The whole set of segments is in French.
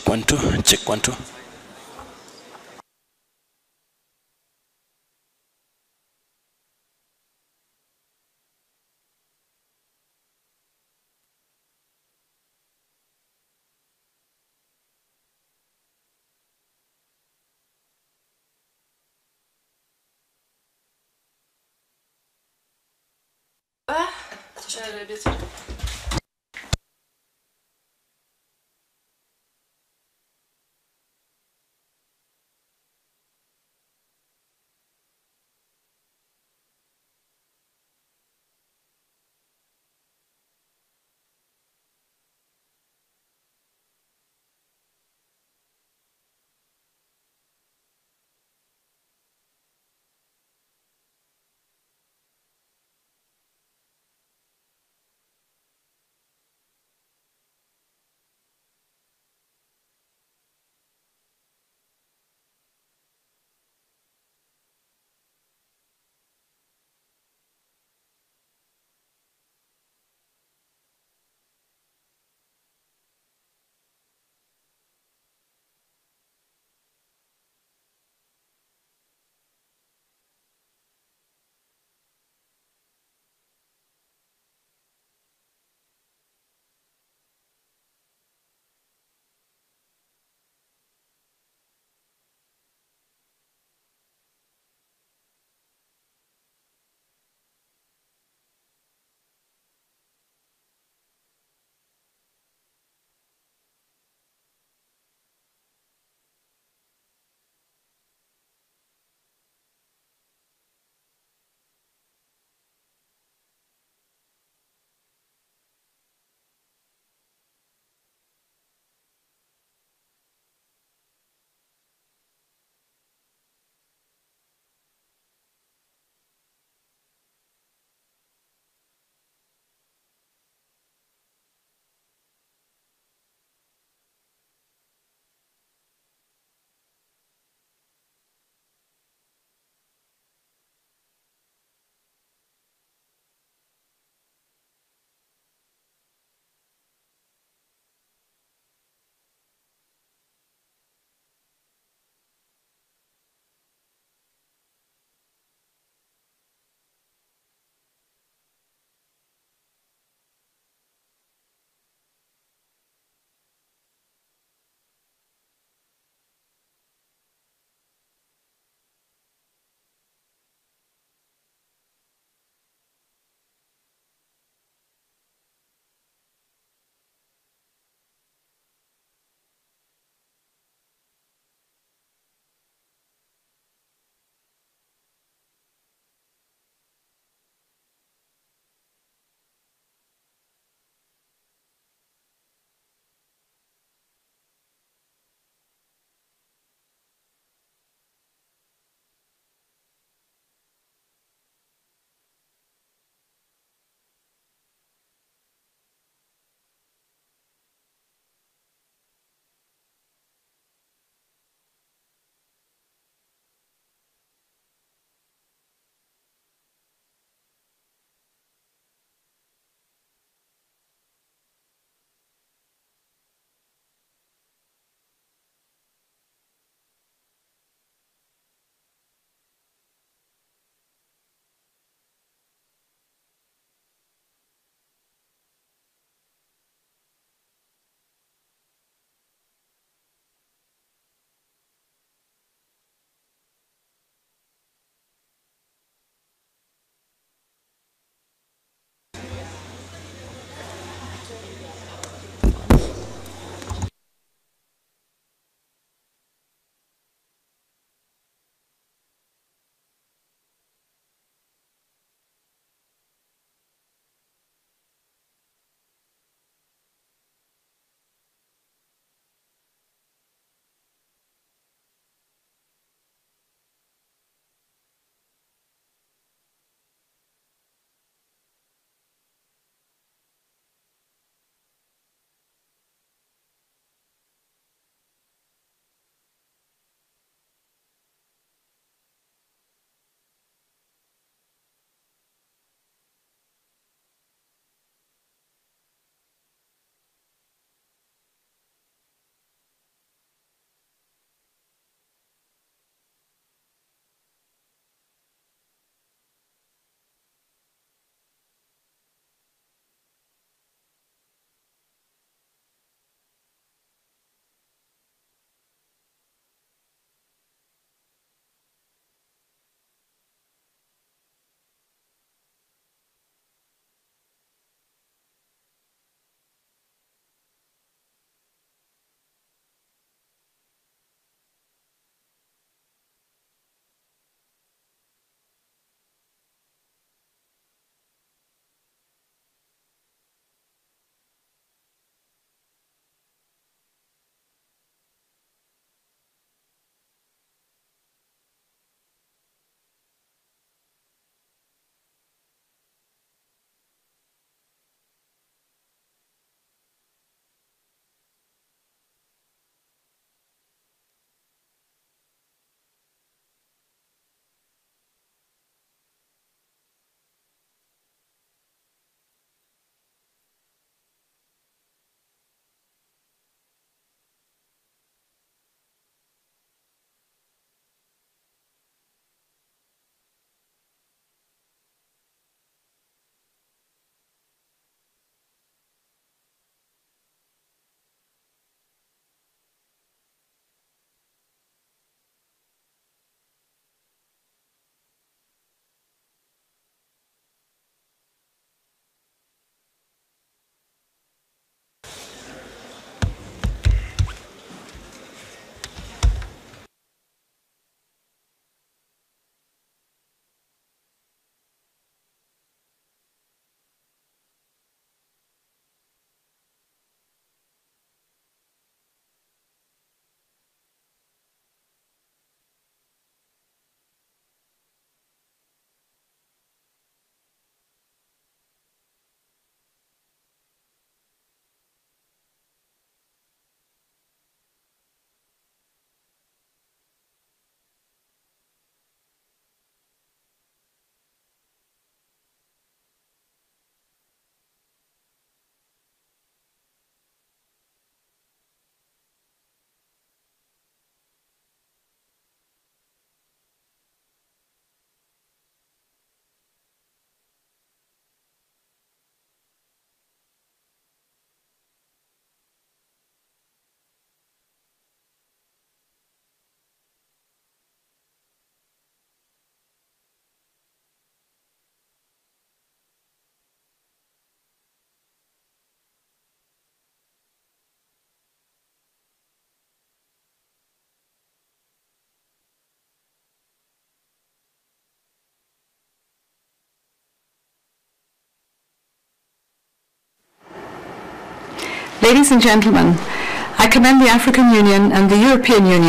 one two, check one two. Ah, bientôt. Ladies and gentlemen, I commend the African Union and the European Union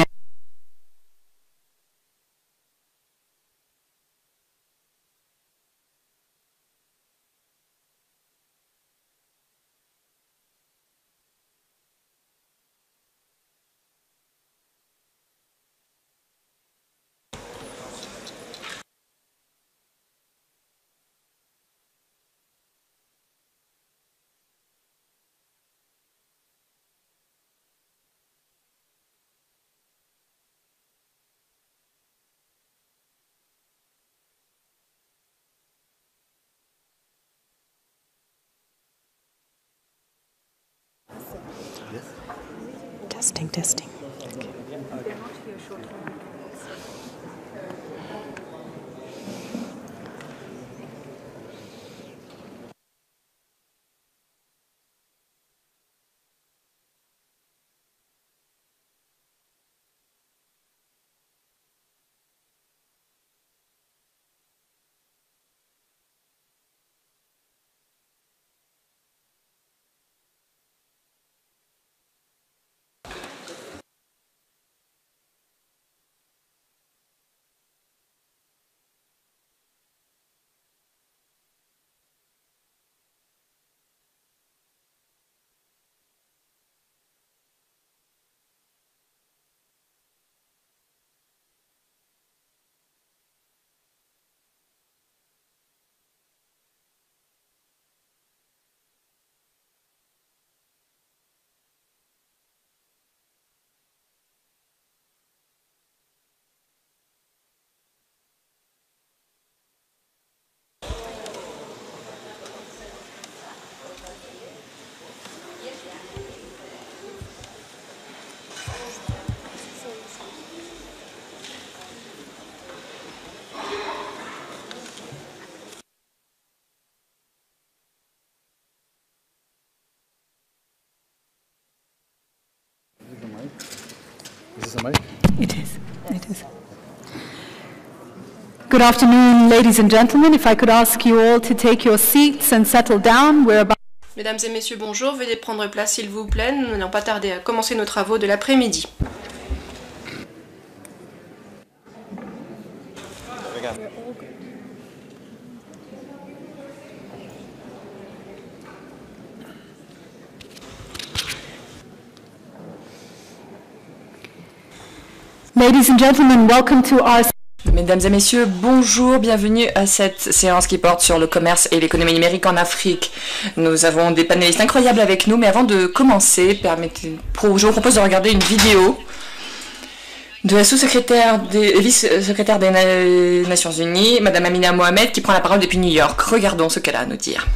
Testing. Okay. Is this a mic? It is. Good afternoon, ladies and gentlemen. If I could ask you all to take your seats and settle down, we're about... Mesdames et messieurs, bonjour. Veuillez prendre place, s'il vous plaît. Nous n'allons pas tarder à commencer nos travaux de l'après-midi. Ladies and gentlemen, welcome to our... Mesdames et messieurs, bonjour, bienvenue à cette séance qui porte sur le commerce et l'économie numérique en Afrique. Nous avons des panélistes incroyables avec nous, mais avant de commencer, je vous propose de regarder une vidéo de la sous-secrétaire vice-secrétaire des Nations Unies, Madame Amina Mohamed, qui prend la parole depuis New York. Regardons ce qu'elle a à nous dire.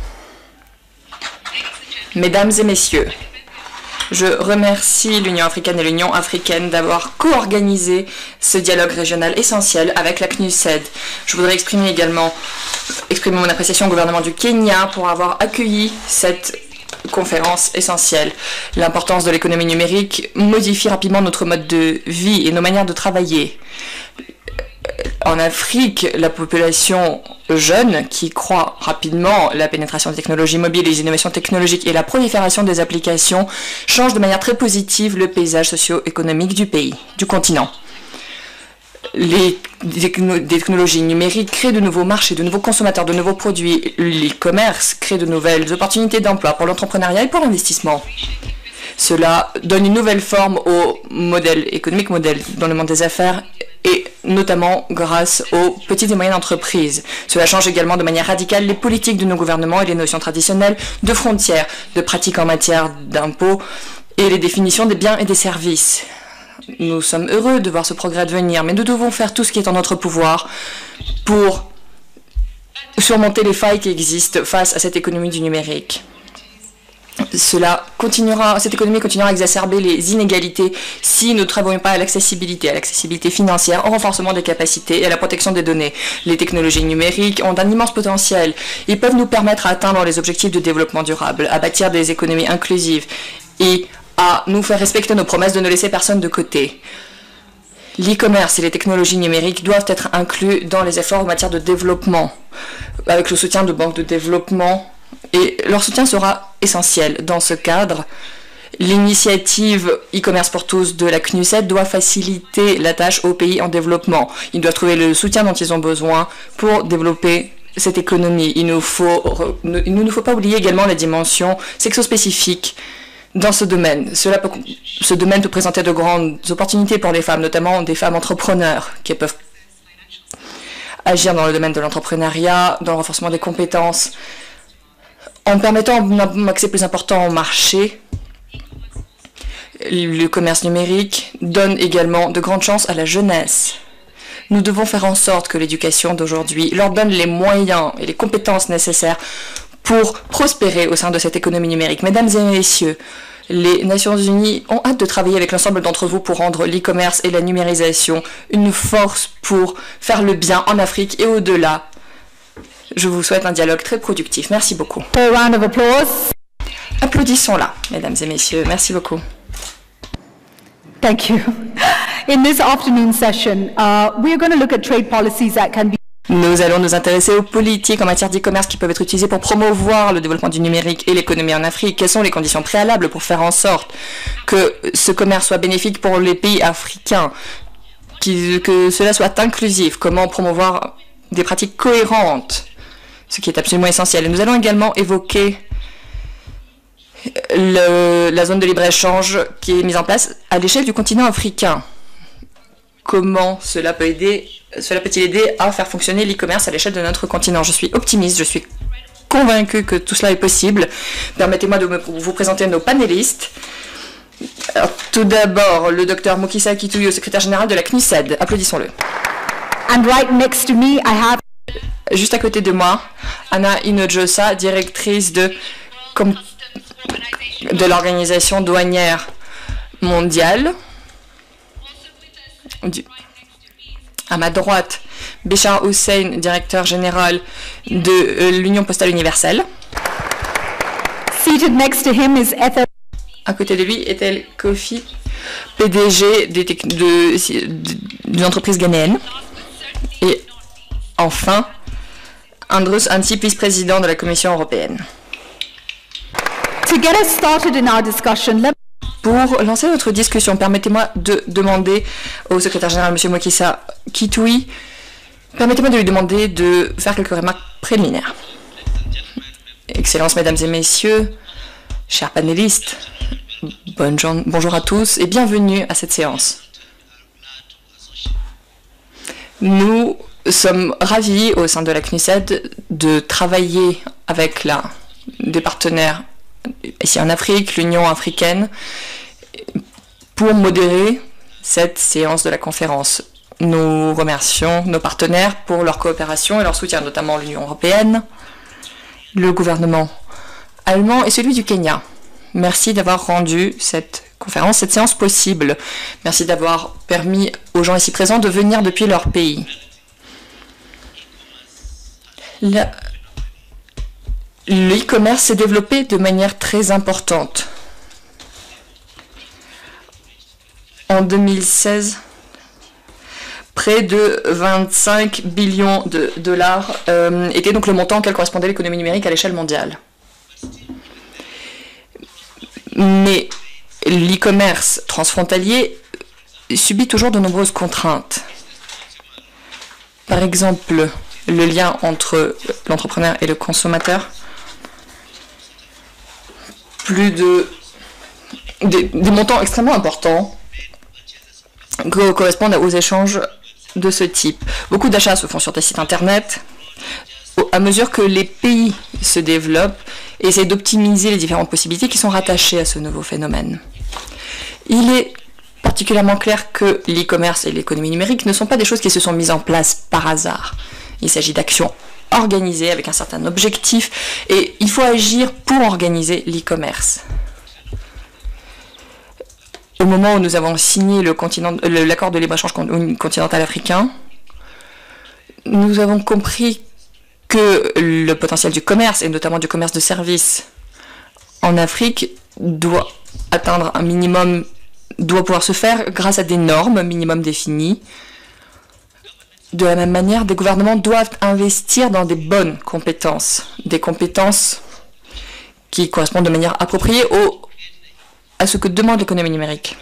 Mesdames et messieurs, je remercie l'Union africaine et l'Union africaine d'avoir co-organisé ce dialogue régional essentiel avec la CNUSED. Je voudrais exprimer mon appréciation au gouvernement du Kenya pour avoir accueilli cette conférence essentielle. L'importance de l'économie numérique modifie rapidement notre mode de vie et nos manières de travailler. En Afrique, la population jeune qui croît rapidement, la pénétration des technologies mobiles, les innovations technologiques et la prolifération des applications change de manière très positive le paysage socio-économique du pays, du continent. Les technologies numériques créent de nouveaux marchés, de nouveaux consommateurs, de nouveaux produits. L'e-commerce crée de nouvelles opportunités d'emploi pour l'entrepreneuriat et pour l'investissement. Cela donne une nouvelle forme au modèle économique, modèle dans le monde des affaires, et notamment grâce aux petites et moyennes entreprises. Cela change également de manière radicale les politiques de nos gouvernements et les notions traditionnelles de frontières, de pratiques en matière d'impôts et les définitions des biens et des services. Nous sommes heureux de voir ce progrès advenir, mais nous devons faire tout ce qui est en notre pouvoir pour surmonter les failles qui existent face à cette économie du numérique. Cette économie continuera à exacerber les inégalités si nous ne travaillons pas à l'accessibilité financière, au renforcement des capacités et à la protection des données. Les technologies numériques ont un immense potentiel. Ils peuvent nous permettre à atteindre les objectifs de développement durable, à bâtir des économies inclusives et à nous faire respecter nos promesses de ne laisser personne de côté. L'e-commerce et les technologies numériques doivent être inclus dans les efforts en matière de développement, avec le soutien de banques de développement. Et leur soutien sera essentiel. Dans ce cadre, L'initiative e-commerce pour tous de la CNUSED doit faciliter la tâche aux pays en développement. Ils doivent trouver le soutien dont ils ont besoin pour développer cette économie. Il ne nous faut pas oublier également la dimension sexo-spécifique dans ce domaine. Ce domaine peut présenter de grandes opportunités pour les femmes, notamment des femmes entrepreneurs qui peuvent agir dans le domaine de l'entrepreneuriat, dans le renforcement des compétences, en permettant un accès plus important au marché. Le commerce numérique donne également de grandes chances à la jeunesse. Nous devons faire en sorte que l'éducation d'aujourd'hui leur donne les moyens et les compétences nécessaires pour prospérer au sein de cette économie numérique. Mesdames et messieurs, les Nations Unies ont hâte de travailler avec l'ensemble d'entre vous pour rendre l'e-commerce et la numérisation une force pour faire le bien en Afrique et au-delà. Je vous souhaite un dialogue très productif. Merci beaucoup. A round of applause. Applaudissons-la, mesdames et messieurs. Merci beaucoup. Thank you. In this afternoon session, we are going to look at trade policies that can be. Nous allons nous intéresser aux politiques en matière d'e-commerce qui peuvent être utilisées pour promouvoir le développement du numérique et l'économie en Afrique. Quelles sont les conditions préalables pour faire en sorte que ce commerce soit bénéfique pour les pays africains, que cela soit inclusif, comment promouvoir des pratiques cohérentes, ce qui est absolument essentiel. Et nous allons également évoquer la zone de libre-échange qui est mise en place à l'échelle du continent africain. Comment cela peut-il aider à faire fonctionner l'e-commerce à l'échelle de notre continent? Je suis optimiste, je suis convaincu que tout cela est possible. Permettez-moi de vous présenter nos panélistes. Alors, tout d'abord, le docteur Mukisa Kituyo, secrétaire général de la CNUSED. Applaudissons-le. And right next to me, I have. Juste à côté de moi, Anna Inojosa, directrice de l'Organisation douanière mondiale. À ma droite, Béchar Hussein, directeur général de l'Union postale universelle. Seated next to him is Ethel. À côté de lui, Ethel Kofi, PDG d'une entreprise ghanéenne. Et enfin, Andrus Ansip, vice-président de la Commission européenne. To get us started in our discussion, Pour lancer notre discussion, permettez-moi de demander au secrétaire général, M. Mokisa Kitoui, permettez-moi de lui demander de faire quelques remarques préliminaires. Excellences, mesdames et messieurs, chers panélistes, bonjour à tous et bienvenue à cette séance. Nous sommes ravis au sein de la CNUSED de travailler avec des partenaires ici en Afrique, l'Union africaine, pour modérer cette séance de la conférence. Nous remercions nos partenaires pour leur coopération et leur soutien, notamment l'Union européenne, le gouvernement allemand et celui du Kenya. Merci d'avoir rendu cette conférence, cette séance possible. Merci d'avoir permis aux gens ici présents de venir depuis leur pays. L'e-commerce s'est développé de manière très importante. En 2016, près de 25 billions de dollars était donc le montant auquel correspondait l'économie numérique à l'échelle mondiale. Mais l'e-commerce transfrontalier subit toujours de nombreuses contraintes. Par exemple, le lien entre l'entrepreneur et le consommateur. Des montants extrêmement importants correspondent aux échanges de ce type. Beaucoup d'achats se font sur des sites internet. À mesure que les pays se développent et essaient d'optimiser les différentes possibilités qui sont rattachées à ce nouveau phénomène. Il est particulièrement clair que l'e-commerce et l'économie numérique ne sont pas des choses qui se sont mises en place par hasard. Il s'agit d'actions organisées avec un certain objectif et il faut agir pour organiser l'e-commerce. Au moment où nous avons signé l'accord de libre-échange continental africain, nous avons compris que le potentiel du commerce, et notamment du commerce de services en Afrique, doit atteindre un minimum, doit pouvoir se faire grâce à des normes minimum définies. De la même manière, des gouvernements doivent investir dans des bonnes compétences, des compétences qui correspondent de manière appropriée à ce que demande l'économie numérique.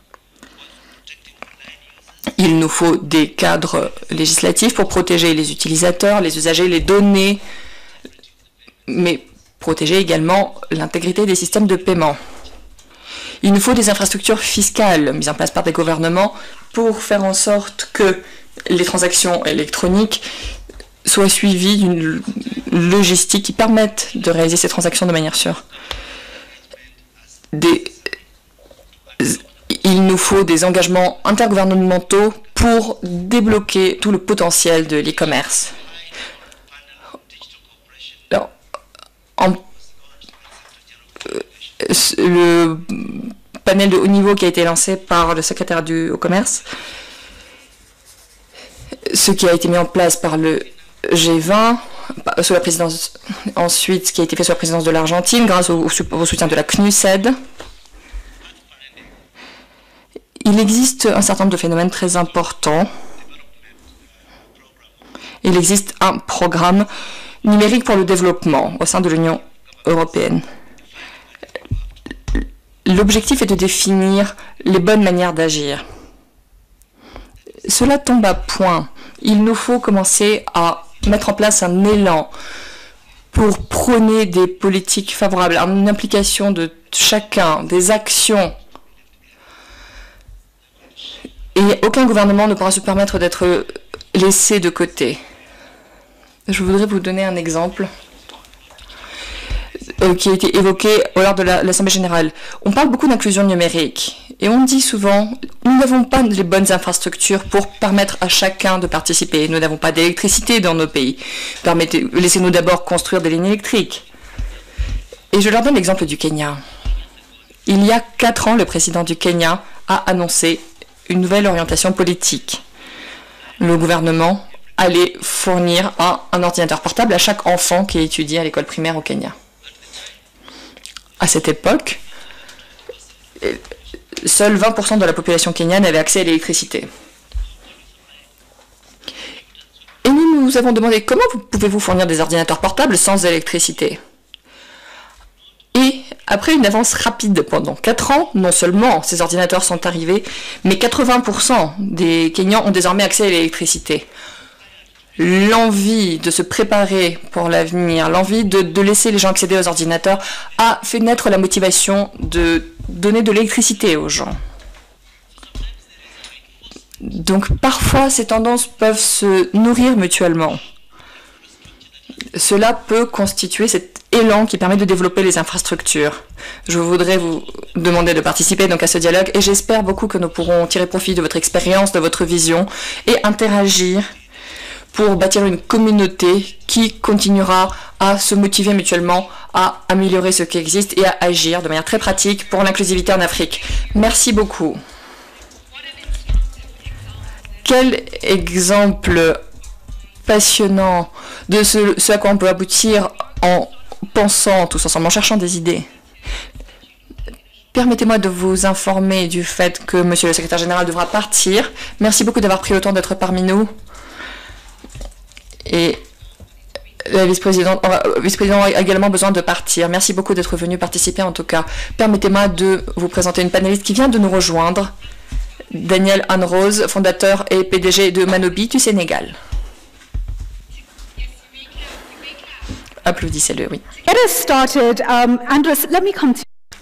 Il nous faut des cadres législatifs pour protéger les utilisateurs, les usagers, les données, mais protéger également l'intégrité des systèmes de paiement. Il nous faut des infrastructures fiscales mises en place par des gouvernements pour faire en sorte que les transactions électroniques soient suivies d'une logistique qui permette de réaliser ces transactions de manière sûre. Il nous faut des engagements intergouvernementaux pour débloquer tout le potentiel de l'e-commerce. Le panel de haut niveau qui a été lancé par le secrétaire au commerce, ce qui a été mis en place par le G20, sous la présidence, ensuite ce qui a été fait sous la présidence de l'Argentine, grâce au soutien de la CNUSED. Il existe un certain nombre de phénomènes très importants. Il existe un programme numérique pour le développement au sein de l'Union européenne. L'objectif est de définir les bonnes manières d'agir. Cela tombe à point. Il nous faut commencer à mettre en place un élan pour prôner des politiques favorables, une implication de chacun, des actions. Et aucun gouvernement ne pourra se permettre d'être laissé de côté. Je voudrais vous donner un exemple qui a été évoqué lors de l'Assemblée générale. On parle beaucoup d'inclusion numérique et on dit souvent nous n'avons pas les bonnes infrastructures pour permettre à chacun de participer. Nous n'avons pas d'électricité dans nos pays. Laissez-nous d'abord construire des lignes électriques. Et je leur donne l'exemple du Kenya. Il y a 4 ans, le président du Kenya a annoncé une nouvelle orientation politique. Le gouvernement allait fournir un ordinateur portable à chaque enfant qui étudie à l'école primaire au Kenya. À cette époque, seuls 20% de la population kenyane avait accès à l'électricité. Et nous avons demandé comment pouvez-vous fournir des ordinateurs portables sans électricité? Et après une avance rapide pendant 4 ans, non seulement ces ordinateurs sont arrivés, mais 80% des Kenyans ont désormais accès à l'électricité. L'envie de se préparer pour l'avenir, l'envie de laisser les gens accéder aux ordinateurs a fait naître la motivation de donner de l'électricité aux gens. Donc parfois ces tendances peuvent se nourrir mutuellement. Cela peut constituer cet élan qui permet de développer les infrastructures. Je voudrais vous demander de participer donc à ce dialogue et j'espère beaucoup que nous pourrons tirer profit de votre expérience, de votre vision et interagir pour bâtir une communauté qui continuera à se motiver mutuellement, à améliorer ce qui existe et à agir de manière très pratique pour l'inclusivité en Afrique. Merci beaucoup. Quel exemple passionnant de ce à quoi on peut aboutir en pensant tous ensemble, en cherchant des idées. Permettez-moi de vous informer du fait que Monsieur le secrétaire général devra partir. Merci beaucoup d'avoir pris le temps d'être parmi nous. Et la vice-présidente a également besoin de partir. Merci beaucoup d'être venu participer en tout cas. Permettez-moi de vous présenter une panéliste qui vient de nous rejoindre. Daniel Anne-Rose, fondateur et PDG de Manobi du Sénégal. Applaudissez-le, oui. Get us started. Andres, let me come to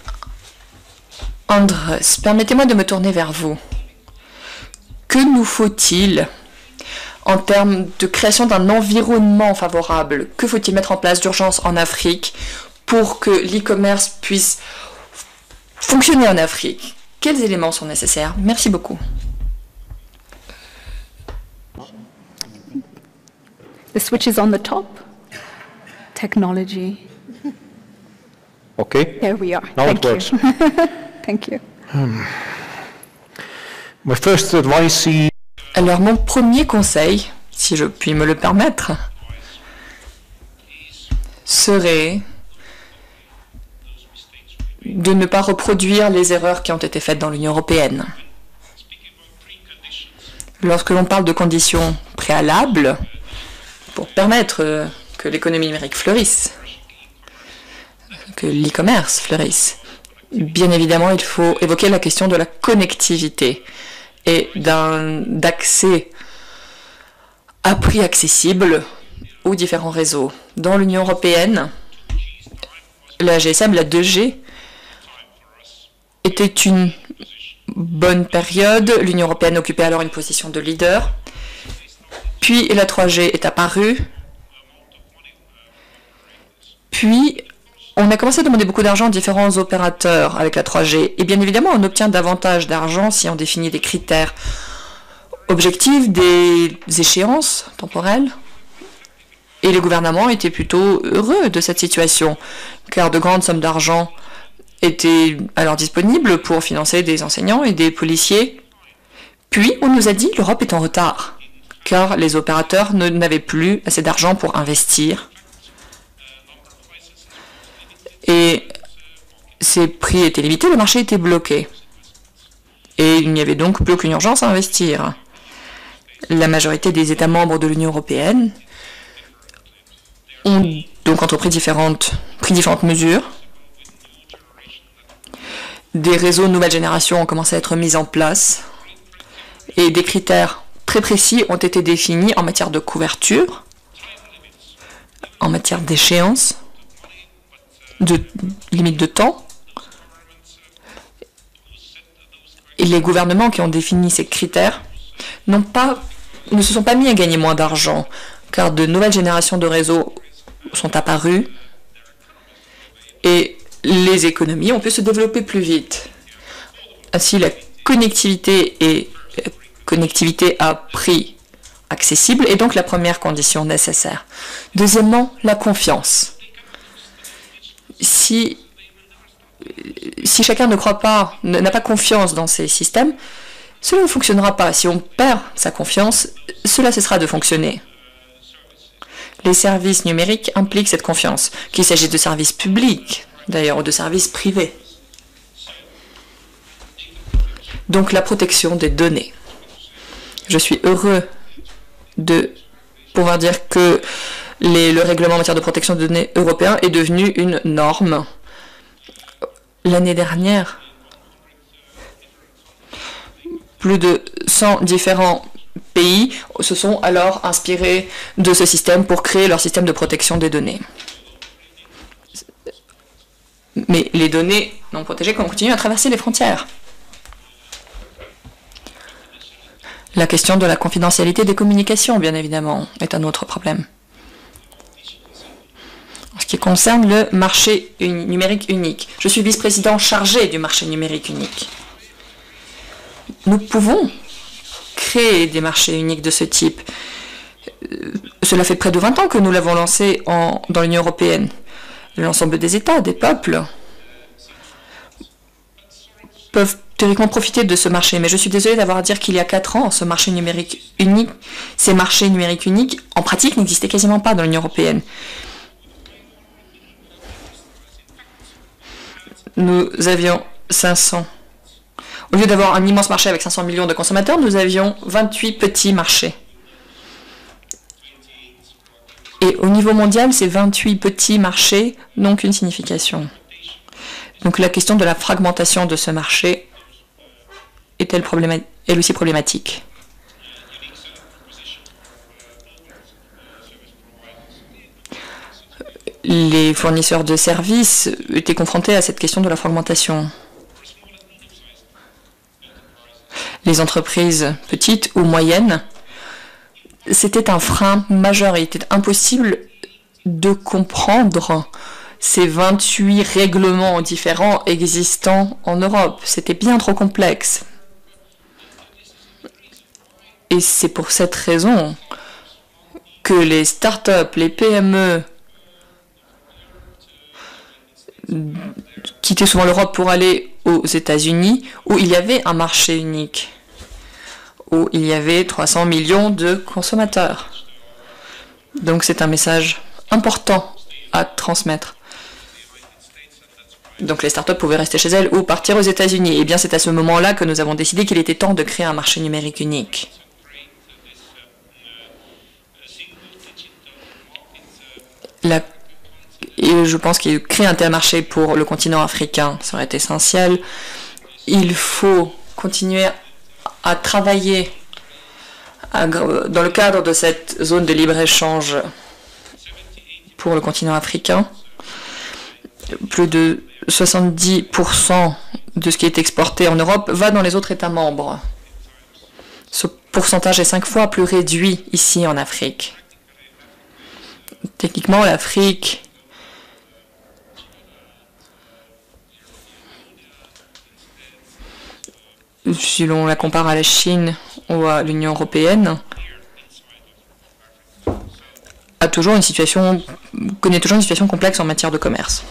Andres, permettez-moi de me tourner vers vous. Que nous faut-il en termes de création d'un environnement favorable? Que faut-il mettre en place d'urgence en Afrique pour que l'e-commerce puisse fonctionner en Afrique? Quels éléments sont nécessaires? Merci beaucoup. the switch is on the top. Technology. Okay. There we are. Now Thank it works. you. Thank you. My first advice is Alors mon premier conseil, si je puis me le permettre, serait de ne pas reproduire les erreurs qui ont été faites dans l'Union européenne. Lorsque l'on parle de conditions préalables pour permettre que l'économie numérique fleurisse, que l'e-commerce fleurisse, Bien évidemment, il faut évoquer la question de la connectivité et d'accès à prix accessible aux différents réseaux. Dans l'Union européenne, la GSM, la 2G, était une bonne période. L'Union européenne occupait alors une position de leader. Puis la 3G est apparue. Puis on a commencé à demander beaucoup d'argent aux différents opérateurs avec la 3G. Et bien évidemment, on obtient davantage d'argent si on définit des critères objectifs, des échéances temporelles. Et les gouvernements étaient plutôt heureux de cette situation, car de grandes sommes d'argent étaient alors disponibles pour financer des enseignants et des policiers. Puis on nous a dit l'Europe est en retard, car les opérateurs n'avaient plus assez d'argent pour investir. Et ces prix étaient limités, le marché était bloqué. Et il n'y avait donc plus aucune urgence à investir. La majorité des États membres de l'Union européenne ont donc entrepris différentes mesures. Des réseaux de nouvelle génération ont commencé à être mis en place et des critères très précis ont été définis en matière de couverture, en matière d'échéance, de limite de temps. Et les gouvernements qui ont défini ces critères ne se sont pas mis à gagner moins d'argent, car de nouvelles générations de réseaux sont apparues et les économies ont pu se développer plus vite. Ainsi, la connectivité à prix accessible est donc la première condition nécessaire. Deuxièmement, la confiance. Si chacun n'a pas confiance dans ces systèmes, cela ne fonctionnera pas. Si on perd sa confiance, cela cessera de fonctionner. Les services numériques impliquent cette confiance, qu'il s'agisse de services publics, d'ailleurs, ou de services privés. Donc la protection des données. Je suis heureux de pouvoir dire que le règlement en matière de protection des données européen est devenu une norme. L'année dernière, plus de 100 différents pays se sont alors inspirés de ce système pour créer leur système de protection des données. Mais les données non protégées continuent à traverser les frontières. La question de la confidentialité des communications, bien évidemment, est un autre problème. En ce qui concerne le marché numérique unique, je suis vice-président chargé du marché numérique unique. Nous pouvons créer des marchés uniques de ce type. Cela fait près de 20 ans que nous l'avons lancé dans l'Union européenne. L'ensemble des États, des peuples, peuvent théoriquement profiter de ce marché. Mais je suis désolée d'avoir à dire qu'il y a 4 ans, ces marchés numériques uniques, en pratique, n'existaient quasiment pas dans l'Union européenne. Nous avions 500. Au lieu d'avoir un immense marché avec 500 millions de consommateurs, nous avions 28 petits marchés. Et au niveau mondial, ces 28 petits marchés n'ont qu'une signification. Donc la question de la fragmentation de ce marché est elle aussi problématique. Les fournisseurs de services étaient confrontés à cette question de la fragmentation. Les entreprises petites ou moyennes, c'était un frein majeur. Il était impossible de comprendre ces 28 règlements différents existants en Europe. C'était bien trop complexe. Et c'est pour cette raison que les startups, les PME, quittaient souvent l'Europe pour aller aux États-Unis, où il y avait un marché unique, où il y avait 300 millions de consommateurs. Donc c'est un message important à transmettre. Donc les startups pouvaient rester chez elles ou partir aux États-Unis. Et bien c'est à ce moment-là que nous avons décidé qu'il était temps de créer un marché numérique unique. Et Et je pense qu'il crée un tel marché pour le continent africain serait essentiel. Il faut continuer à travailler dans le cadre de cette zone de libre-échange pour le continent africain. Plus de 70% de ce qui est exporté en Europe va dans les autres États membres. Ce pourcentage est 5 fois plus réduit ici en Afrique. Techniquement, l'Afrique si l'on la compare à la Chine ou à l'Union européenne, connaît toujours une situation complexe en matière de commerce.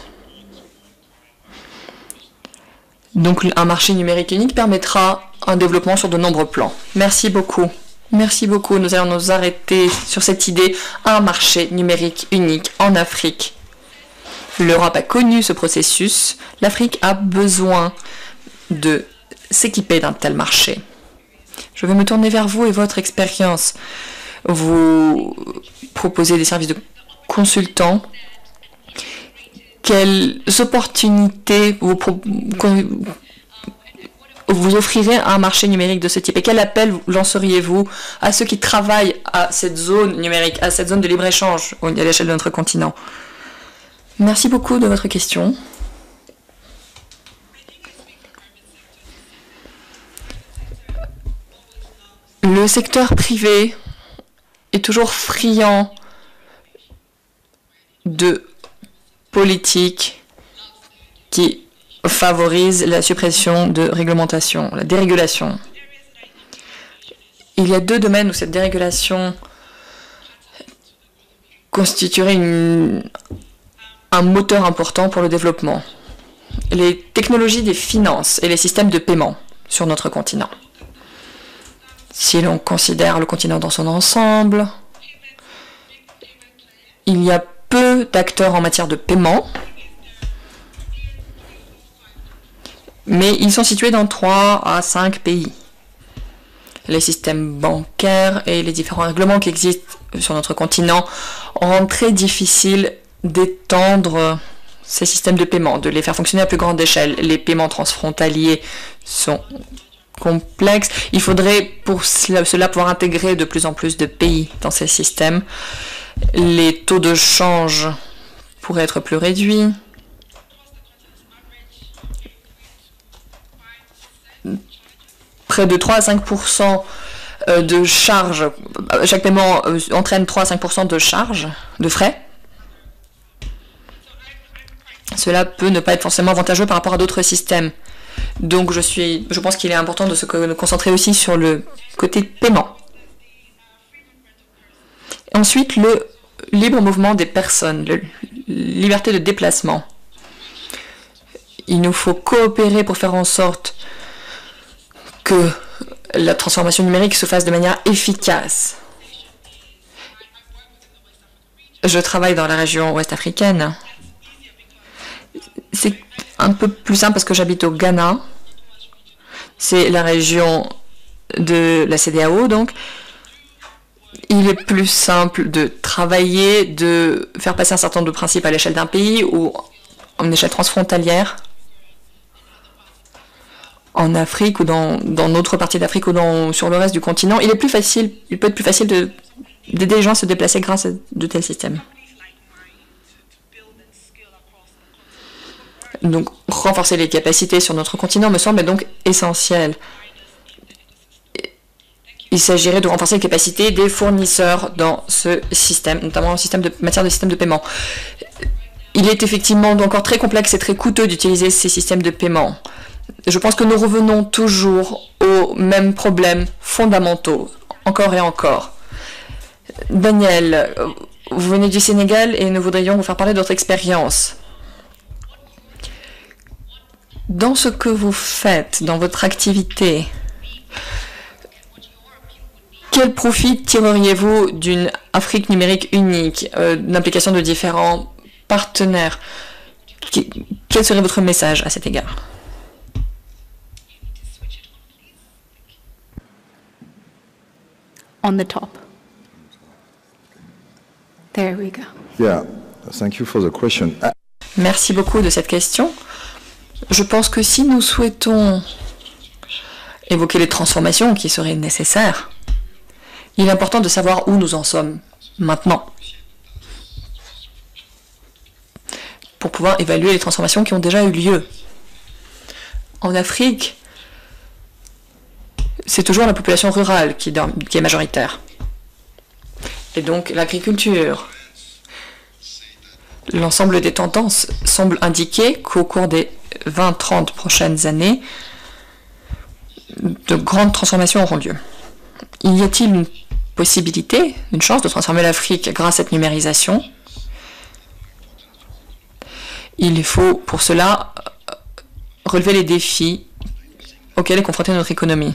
Donc un marché numérique unique permettra un développement sur de nombreux plans. Merci beaucoup. Merci beaucoup. Nous allons nous arrêter sur cette idée, un marché numérique unique en Afrique. L'Europe a connu ce processus. L'Afrique a besoin de s'équiper d'un tel marché. Je vais me tourner vers vous et votre expérience. Vous proposez des services de consultants. Quelles opportunités vous offrirez à un marché numérique de ce type? Et quel appel lanceriez-vous à ceux qui travaillent à cette zone numérique, à cette zone de libre-échange à l'échelle de notre continent? Merci beaucoup de votre question. Le secteur privé est toujours friand de politiques qui favorisent la suppression de réglementation, la dérégulation. Il y a deux domaines où cette dérégulation constituerait un moteur important pour le développement. Les technologies des finances et les systèmes de paiement sur notre continent. Si l'on considère le continent dans son ensemble, il y a peu d'acteurs en matière de paiement, mais ils sont situés dans 3 à 5 pays. Les systèmes bancaires et les différents règlements qui existent sur notre continent rendent très difficile d'étendre ces systèmes de paiement, de les faire fonctionner à plus grande échelle. Les paiements transfrontaliers sont complexes. Il faudrait pour cela pouvoir intégrer de plus en plus de pays dans ces systèmes. Les taux de change pourraient être plus réduits. Près de 3 à 5% de charges, chaque paiement entraîne 3 à 5% de charges, de frais. Cela peut ne pas être forcément avantageux par rapport à d'autres systèmes. Donc je pense qu'il est important de se concentrer aussi sur le côté paiement. Ensuite, le libre mouvement des personnes, la liberté de déplacement. Il nous faut coopérer pour faire en sorte que la transformation numérique se fasse de manière efficace. Je travaille dans la région ouest africaine. C'est un peu plus simple parce que j'habite au Ghana. C'est la région de la CEDEAO, donc. Il est plus simple de travailler, de faire passer un certain nombre de principes à l'échelle d'un pays ou à une échelle transfrontalière. En Afrique ou dans d'autres parties d'Afrique ou sur le reste du continent, il peut être plus facile d'aider les gens à se déplacer grâce à de tels systèmes. Donc, renforcer les capacités sur notre continent me semble donc essentiel. Il s'agirait de renforcer les capacités des fournisseurs dans ce système, notamment en matière de système de paiement. Il est effectivement encore très complexe et très coûteux d'utiliser ces systèmes de paiement. Je pense que nous revenons toujours aux mêmes problèmes fondamentaux, encore et encore. Daniel, vous venez du Sénégal et nous voudrions vous faire parler de votre expérience. Dans ce que vous faites, dans votre activité, quel profit tireriez-vous d'une Afrique numérique unique, d'implication de différents partenaires? Quel serait votre message à cet égard? On the top. There we go. Yeah, Thank you for the question. Merci beaucoup de cette question. Je pense que si nous souhaitons évoquer les transformations qui seraient nécessaires, il est important de savoir où nous en sommes maintenant pour pouvoir évaluer les transformations qui ont déjà eu lieu. En Afrique, c'est toujours la population rurale qui est majoritaire. Et donc l'agriculture. L'ensemble des tendances semble indiquer qu'au cours des 20-30 prochaines années, de grandes transformations auront lieu. Y a-t-il une possibilité, une chance de transformer l'Afrique grâce à cette numérisation? Il faut pour cela relever les défis auxquels est confrontée notre économie.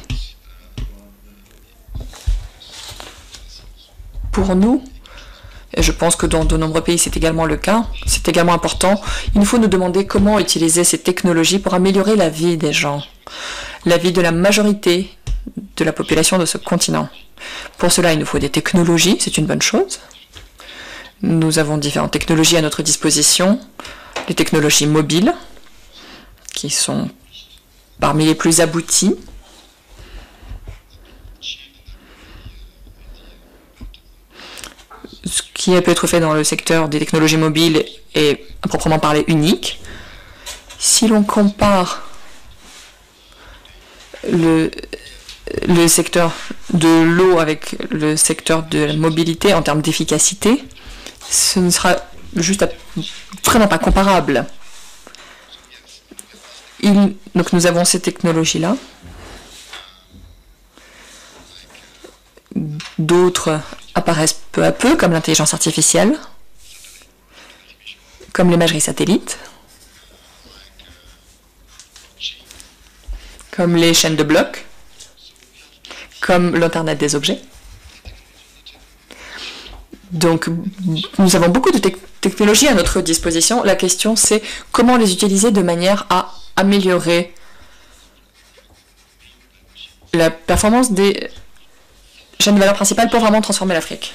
Pour nous, et je pense que dans de nombreux pays c'est également le cas, c'est également important, il nous faut nous demander comment utiliser ces technologies pour améliorer la vie des gens, la vie de la majorité de la population de ce continent. Pour cela, il nous faut des technologies, c'est une bonne chose. Nous avons différentes technologies à notre disposition, les technologies mobiles, qui sont parmi les plus abouties. Ce qui peut être fait dans le secteur des technologies mobiles est à proprement parler unique. Si l'on compare le secteur de l'eau avec le secteur de la mobilité en termes d'efficacité, ce ne sera juste vraiment pas comparable. Donc nous avons ces technologies-là. D'autres apparaissent peu à peu, comme l'intelligence artificielle, comme l'imagerie satellite, comme les chaînes de blocs, comme l'Internet des objets. Donc, nous avons beaucoup de technologies à notre disposition. La question, c'est comment les utiliser de manière à améliorer la performance des chaînes de valeur principales pour vraiment transformer l'Afrique.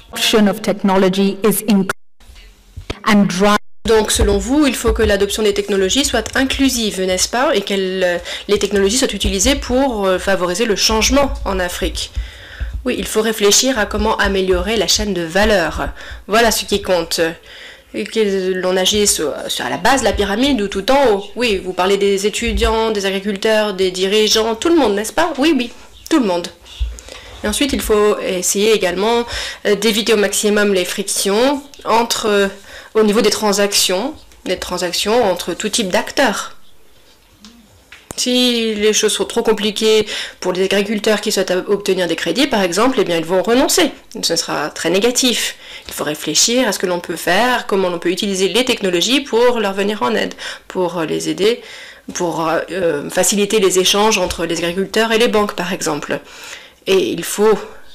Donc, selon vous, il faut que l'adoption des technologies soit inclusive, n'est-ce pas, et que les technologies soient utilisées pour favoriser le changement en Afrique. Oui, il faut réfléchir à comment améliorer la chaîne de valeur. Voilà ce qui compte. Et que l'on agisse à la base de la pyramide ou tout en haut. Oui, vous parlez des étudiants, des agriculteurs, des dirigeants, tout le monde, n'est-ce pas? Oui, oui, tout le monde. Et ensuite, il faut essayer également d'éviter au maximum les frictions au niveau des transactions entre tout type d'acteurs. Si les choses sont trop compliquées pour les agriculteurs qui souhaitent obtenir des crédits, par exemple, eh bien, ils vont renoncer. Ce sera très négatif. Il faut réfléchir à ce que l'on peut faire, comment l'on peut utiliser les technologies pour leur venir en aide, pour les aider, pour faciliter les échanges entre les agriculteurs et les banques, par exemple. Et il faut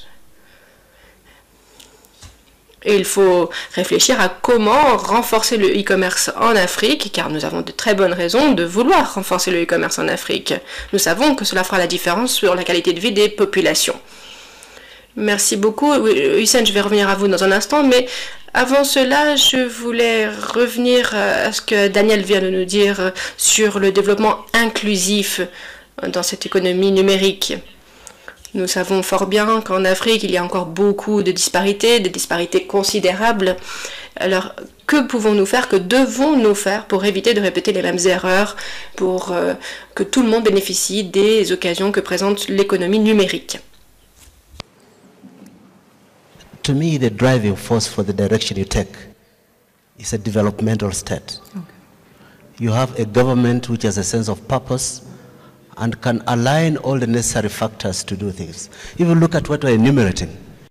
réfléchir à comment renforcer le e-commerce en Afrique, car nous avons de très bonnes raisons de vouloir renforcer le e-commerce en Afrique. Nous savons que cela fera la différence sur la qualité de vie des populations. Merci beaucoup. Hussein, je vais revenir à vous dans un instant, mais avant cela, je voulais revenir à ce que Daniel vient de nous dire sur le développement inclusif dans cette économie numérique. Nous savons fort bien qu'en Afrique, il y a encore beaucoup de disparités, des disparités considérables. Alors, que pouvons-nous faire, que devons-nous faire pour éviter de répéter les mêmes erreurs, pour que tout le monde bénéficie des occasions que présente l'économie numérique? To me, the driving force for the direction you take is a developmental state. Okay. You have a government which has a sense of purpose and can align all the necessary factors to do things. If you look at what we're enumerating.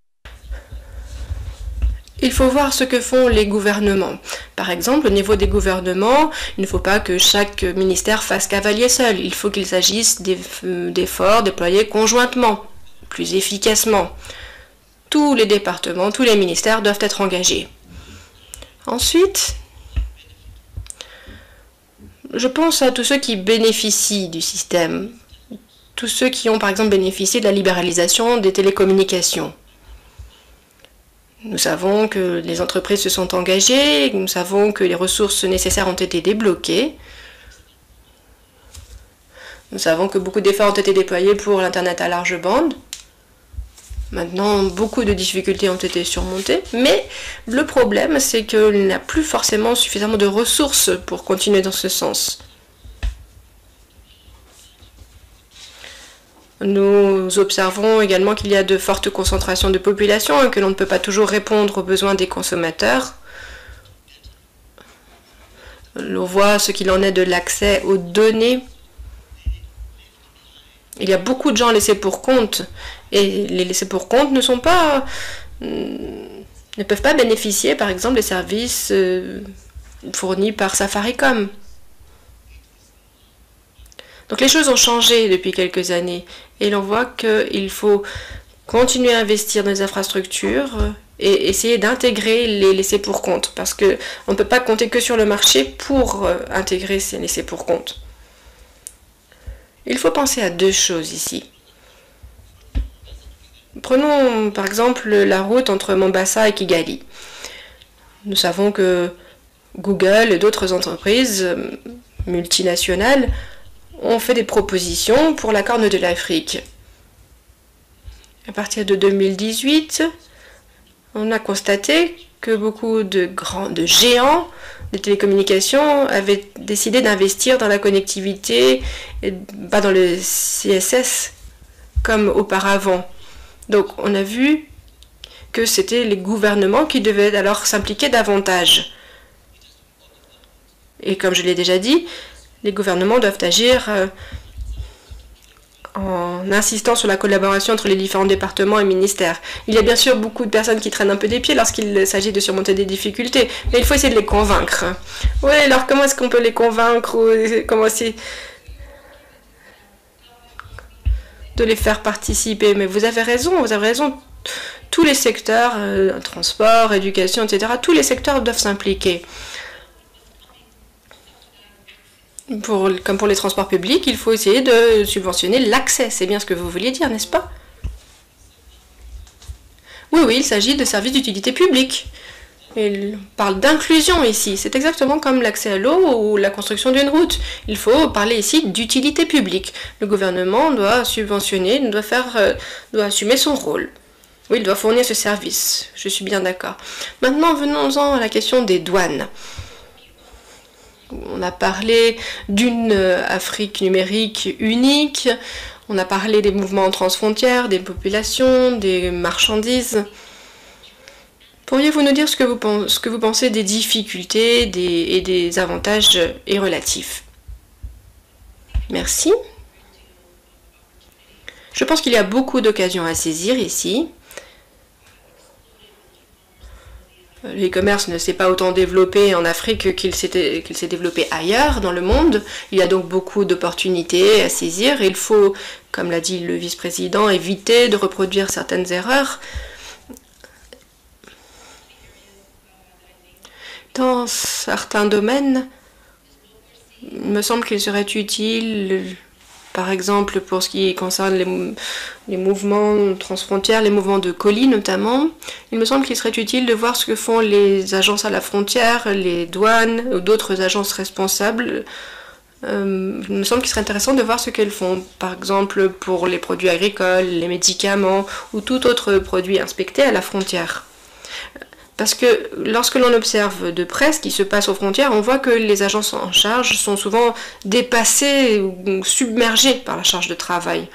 Il faut voir ce que font les gouvernements. Par exemple, au niveau des gouvernements, il ne faut pas que chaque ministère fasse cavalier seul. Il faut qu'il s'agisse d'efforts déployés conjointement, plus efficacement. Tous les départements, tous les ministères doivent être engagés. Ensuite, je pense à tous ceux qui bénéficient du système, tous ceux qui ont par exemple bénéficié de la libéralisation des télécommunications. Nous savons que les entreprises se sont engagées, nous savons que les ressources nécessaires ont été débloquées. Nous savons que beaucoup d'efforts ont été déployés pour l'Internet à large bande. Maintenant, beaucoup de difficultés ont été surmontées, mais le problème, c'est qu'il n'y a plus forcément suffisamment de ressources pour continuer dans ce sens. Nous observons également qu'il y a de fortes concentrations de population et que l'on ne peut pas toujours répondre aux besoins des consommateurs. On voit ce qu'il en est de l'accès aux données. Il y a beaucoup de gens laissés pour compte et les laissés pour compte ne peuvent pas bénéficier par exemple des services fournis par Safaricom. Donc les choses ont changé depuis quelques années et l'on voit qu'il faut continuer à investir dans les infrastructures et essayer d'intégrer les laissés pour compte parce qu'on ne peut pas compter que sur le marché pour intégrer ces laissés pour compte. Il faut penser à deux choses ici. Prenons par exemple la route entre Mombasa et Kigali. Nous savons que Google et d'autres entreprises multinationales ont fait des propositions pour la Corne de l'Afrique. À partir de 2018, on a constaté que beaucoup de géants des télécommunications avaient décidé d'investir dans la connectivité et pas dans le CSS comme auparavant. Donc on a vu que c'était les gouvernements qui devaient alors s'impliquer davantage. Et comme je l'ai déjà dit, les gouvernements doivent agir en insistant sur la collaboration entre les différents départements et ministères. Il y a bien sûr beaucoup de personnes qui traînent un peu des pieds lorsqu'il s'agit de surmonter des difficultés, mais il faut essayer de les convaincre. Oui, alors comment est-ce qu'on peut les convaincre ou comment essayer de les faire participer? Mais vous avez raison, tous les secteurs, transport, éducation, etc., tous les secteurs doivent s'impliquer. Comme pour les transports publics, il faut essayer de subventionner l'accès. C'est bien ce que vous vouliez dire, n'est-ce pas? Oui, il s'agit de services d'utilité publique. Il parle d'inclusion ici. C'est exactement comme l'accès à l'eau ou la construction d'une route. Il faut parler ici d'utilité publique. Le gouvernement doit subventionner, doit assumer son rôle. Oui, il doit fournir ce service. Je suis bien d'accord. Maintenant, venons-en à la question des douanes. On a parlé d'une Afrique numérique unique, on a parlé des mouvements transfrontières, des populations, des marchandises. Pourriez-vous nous dire ce que vous pensez des difficultés et des avantages et relatifs? Merci. Je pense qu'il y a beaucoup d'occasions à saisir ici. Le e-commerce ne s'est pas autant développé en Afrique qu'il s'est développé ailleurs dans le monde. Il y a donc beaucoup d'opportunités à saisir. Il faut, comme l'a dit le vice-président, éviter de reproduire certaines erreurs. Dans certains domaines, il me semble qu'il serait utile, par exemple pour ce qui concerne les mouvements transfrontières, les mouvements de colis notamment, il me semble qu'il serait utile de voir ce que font les agences à la frontière, les douanes ou d'autres agences responsables. Il me semble qu'il serait intéressant de voir ce qu'elles font, par exemple pour les produits agricoles, les médicaments ou tout autre produit inspecté à la frontière. Parce que lorsque l'on observe de près ce qui se passe aux frontières, on voit que les agences en charge sont souvent dépassées ou submergées par la charge de travail.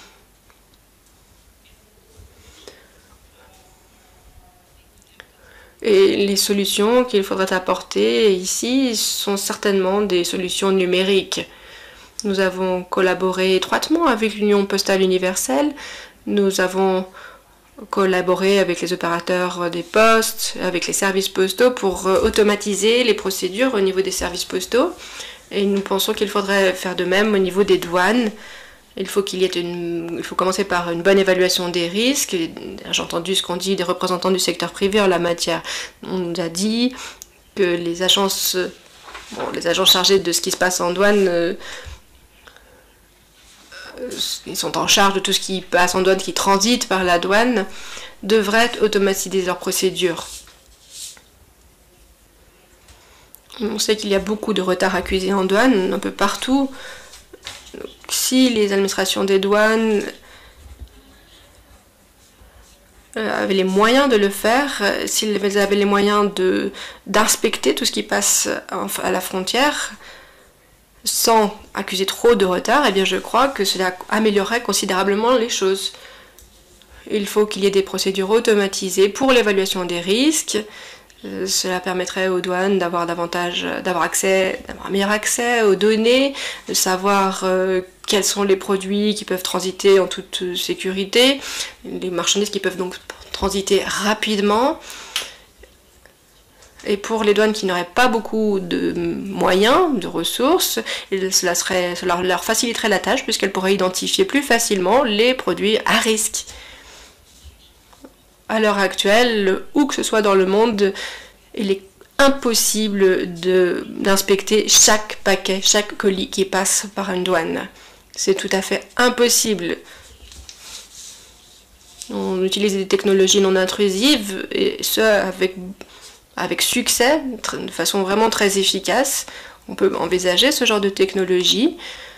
Et les solutions qu'il faudrait apporter ici sont certainement des solutions numériques. Nous avons collaboré étroitement avec l'Union postale universelle. Nous avons collaborer avec les opérateurs des postes, avec les services postaux pour automatiser les procédures au niveau des services postaux. Et nous pensons qu'il faudrait faire de même au niveau des douanes. Il faut commencer par une bonne évaluation des risques. J'ai entendu ce qu'ont dit des représentants du secteur privé en la matière. On nous a dit que les agences chargées de ce qui se passe en douane ils sont en charge de tout ce qui passe en douane, qui transite par la douane. devraient automatiser leurs procédures. On sait qu'il y a beaucoup de retards accusés en douane, un peu partout. Si les administrations des douanes avaient les moyens de le faire, s'ils avaient les moyens d'inspecter tout ce qui passe à la frontière, sans accuser trop de retard, eh bien je crois que cela améliorerait considérablement les choses. Il faut qu'il y ait des procédures automatisées pour l'évaluation des risques. Cela permettrait aux douanes d'avoir un meilleur accès aux données, de savoir quels sont les produits qui peuvent transiter en toute sécurité, les marchandises qui peuvent donc transiter rapidement. Et pour les douanes qui n'auraient pas beaucoup de moyens, de ressources, cela leur faciliterait la tâche puisqu'elles pourraient identifier plus facilement les produits à risque. À l'heure actuelle, où que ce soit dans le monde, il est impossible d'inspecter chaque paquet, chaque colis qui passe par une douane. C'est tout à fait impossible. On utilise des technologies non intrusives, et ce avec succès, de façon vraiment très efficace. On peut envisager ce genre de technologie.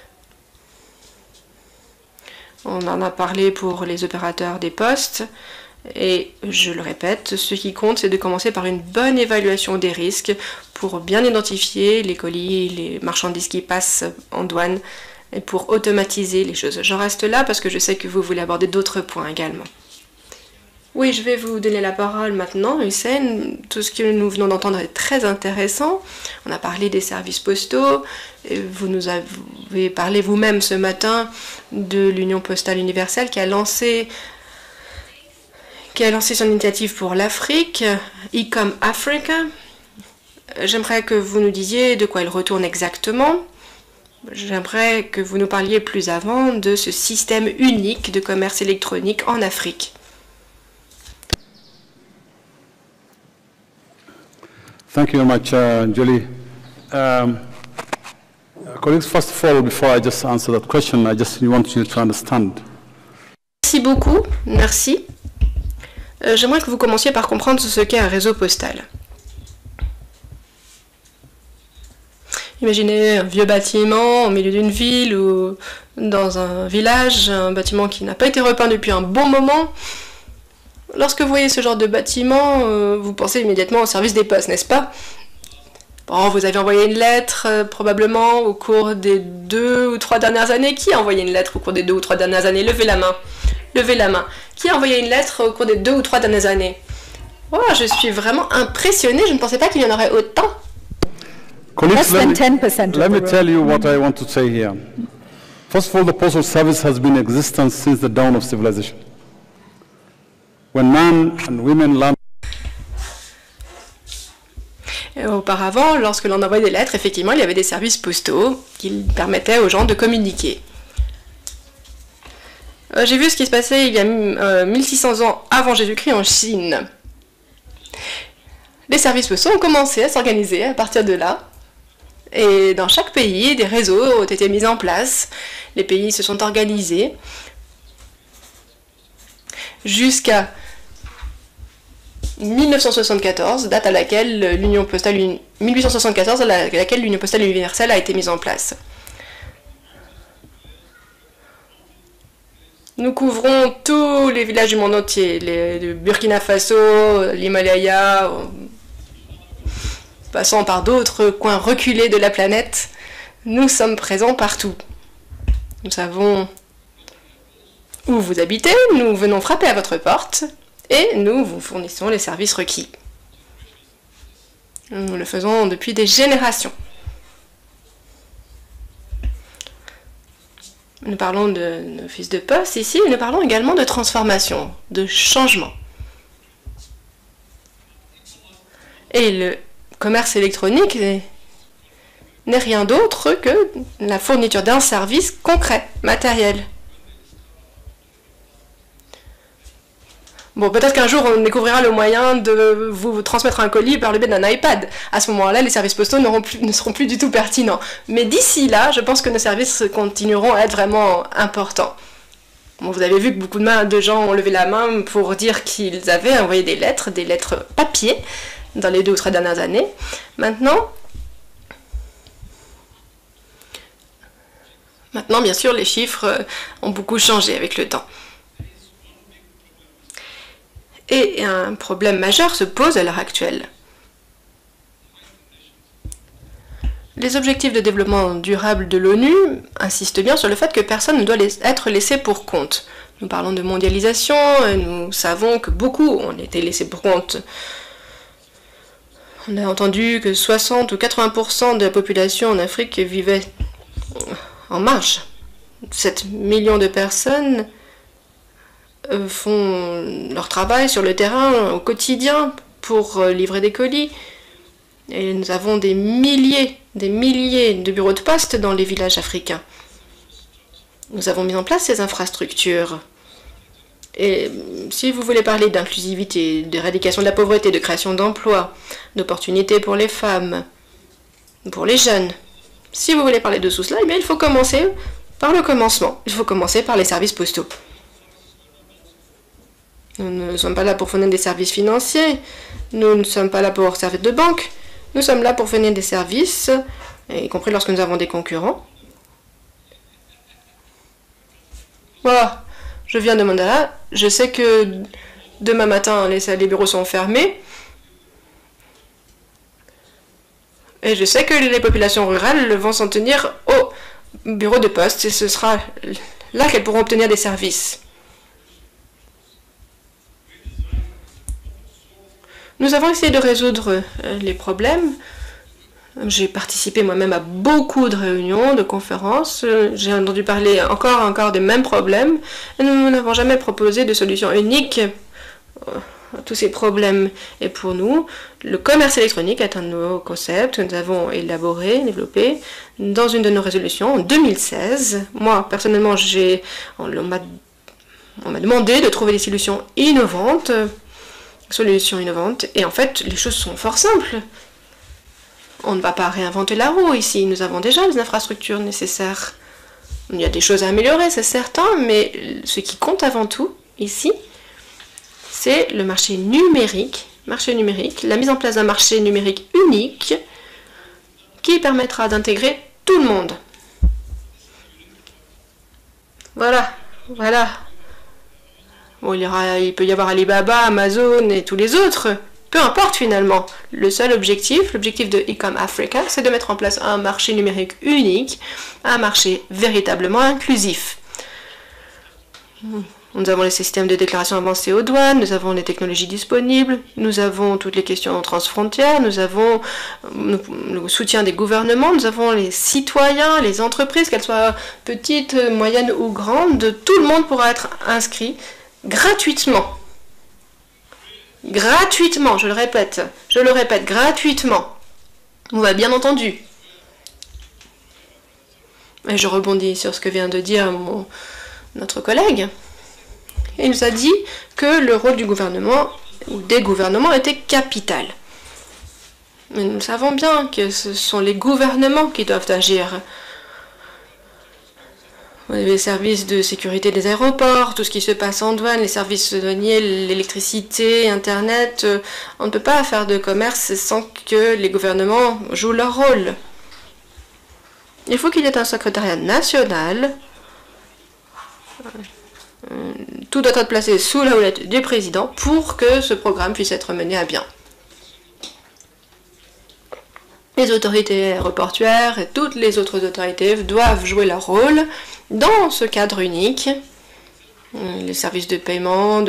On en a parlé pour les opérateurs des postes. Et je le répète, ce qui compte, c'est de commencer par une bonne évaluation des risques pour bien identifier les colis, les marchandises qui passent en douane et pour automatiser les choses. J'en reste là parce que je sais que vous voulez aborder d'autres points également. Oui, je vais vous donner la parole maintenant, Hussein. Tout ce que nous venons d'entendre est très intéressant. On a parlé des services postaux. Et vous nous avez parlé vous-même ce matin de l'Union postale universelle qui a lancé son initiative pour l'Afrique, Ecom Africa. J'aimerais que vous nous disiez de quoi il retourne exactement. J'aimerais que vous nous parliez plus avant de ce système unique de commerce électronique en Afrique. Thank you very much, Julie. Colleagues, first of all, before I just answer that question, I just want you to understand. Merci beaucoup, merci. J'aimerais que vous commenciez par comprendre ce qu'est un réseau postal. Imaginez un vieux bâtiment au milieu d'une ville ou dans un village, un bâtiment qui n'a pas été repeint depuis un bon moment. Lorsque vous voyez ce genre de bâtiment, vous pensez immédiatement au service des postes, n'est-ce pas? Bon, vous avez envoyé une lettre, probablement, au cours des 2 ou 3 dernières années. Qui a envoyé une lettre au cours des 2 ou 3 dernières années? Levez la main. Levez la main. Qui a envoyé une lettre au cours des 2 ou 3 dernières années? Oh, je suis vraiment impressionnée. Je ne pensais pas qu'il y en aurait autant. Less than 10%. Let me tell you what I want to say here. First of all, the postal service has been in existence since the dawn of civilization. When men and women learned. Auparavant, lorsque l'on envoyait des lettres, effectivement, il y avait des services postaux qui permettaient aux gens de communiquer. J'ai vu ce qui se passait il y a 1600 ans avant Jésus-Christ en Chine. Les services postaux ont commencé à s'organiser à partir de là. Et dans chaque pays, des réseaux ont été mis en place. Les pays se sont organisés jusqu'à 1974, date à laquelle l'Union postale 1874, à laquelle l'Union postale universelle a été mise en place. Nous couvrons tous les villages du monde entier, le Burkina Faso, l'Himalaya, passant par d'autres coins reculés de la planète. Nous sommes présents partout. Nous savons où vous habitez, nous venons frapper à votre porte et nous vous fournissons les services requis. Nous le faisons depuis des générations. Nous parlons d'office de poste ici, mais nous parlons également de transformation, de changement. Et le commerce électronique n'est rien d'autre que la fourniture d'un service concret, matériel. Bon, peut-être qu'un jour on découvrira le moyen de vous transmettre un colis par le biais d'un iPad. À ce moment-là, les services postaux ne seront plus du tout pertinents. Mais d'ici là, je pense que nos services continueront à être vraiment importants. Bon, vous avez vu que beaucoup de gens ont levé la main pour dire qu'ils avaient envoyé des lettres papier, dans les 2 ou 3 dernières années. Maintenant, bien sûr, les chiffres ont beaucoup changé avec le temps. Et un problème majeur se pose à l'heure actuelle. Les objectifs de développement durable de l'ONU insistent bien sur le fait que personne ne doit être laissé pour compte. Nous parlons de mondialisation, et nous savons que beaucoup ont été laissés pour compte. On a entendu que 60 ou 80% de la population en Afrique vivait en marge. 7 millions de personnes font leur travail sur le terrain au quotidien pour livrer des colis. Et nous avons des milliers de bureaux de poste dans les villages africains. Nous avons mis en place ces infrastructures. Et si vous voulez parler d'inclusivité, d'éradication de la pauvreté, de création d'emplois, d'opportunités pour les femmes, pour les jeunes, si vous voulez parler de tout cela, eh bien, il faut commencer par le commencement. Il faut commencer par les services postaux. Nous ne sommes pas là pour fournir des services financiers. Nous ne sommes pas là pour servir de banque. Nous sommes là pour fournir des services, y compris lorsque nous avons des concurrents. Voilà, je viens de Mandala. Je sais que demain matin, les bureaux sont fermés. Et je sais que les populations rurales vont s'en tenir au bureau de poste et ce sera là qu'elles pourront obtenir des services. Nous avons essayé de résoudre les problèmes. J'ai participé moi-même à beaucoup de réunions, de conférences. J'ai entendu parler encore des mêmes problèmes. Et nous n'avons jamais proposé de solution unique à tous ces problèmes. Et pour nous, le commerce électronique est un nouveau concept que nous avons élaboré, développé dans une de nos résolutions en 2016. Moi, personnellement, on m'a demandé de trouver des solutions innovantes. Et en fait, les choses sont fort simples. On ne va pas réinventer la roue ici. Nous avons déjà les infrastructures nécessaires. Il y a des choses à améliorer, c'est certain, mais ce qui compte avant tout ici, c'est le marché numérique, la mise en place d'un marché numérique unique qui permettra d'intégrer tout le monde. Voilà. Bon, il peut y avoir Alibaba, Amazon et tous les autres. Peu importe finalement. Le seul objectif de Ecom Africa, c'est de mettre en place un marché numérique unique, un marché véritablement inclusif. Nous avons les systèmes de déclaration avancée aux douanes, nous avons les technologies disponibles, nous avons toutes les questions transfrontières, nous avons le soutien des gouvernements, nous avons les citoyens, les entreprises, qu'elles soient petites, moyennes ou grandes, tout le monde pourra être inscrit gratuitement. Gratuitement, je le répète, gratuitement. On va bien entendu. Et je rebondis sur ce que vient de dire notre collègue. Il nous a dit que le rôle du gouvernement ou des gouvernements était capital. Mais nous savons bien que ce sont les gouvernements qui doivent agir. Les services de sécurité des aéroports, tout ce qui se passe en douane, les services douaniers, l'électricité, Internet. On ne peut pas faire de commerce sans que les gouvernements jouent leur rôle. Il faut qu'il y ait un secrétariat national. Tout doit être placé sous la houlette du président pour que ce programme puisse être mené à bien. Les autorités aéroportuaires et toutes les autres autorités doivent jouer leur rôle dans ce cadre unique. Les services de paiement,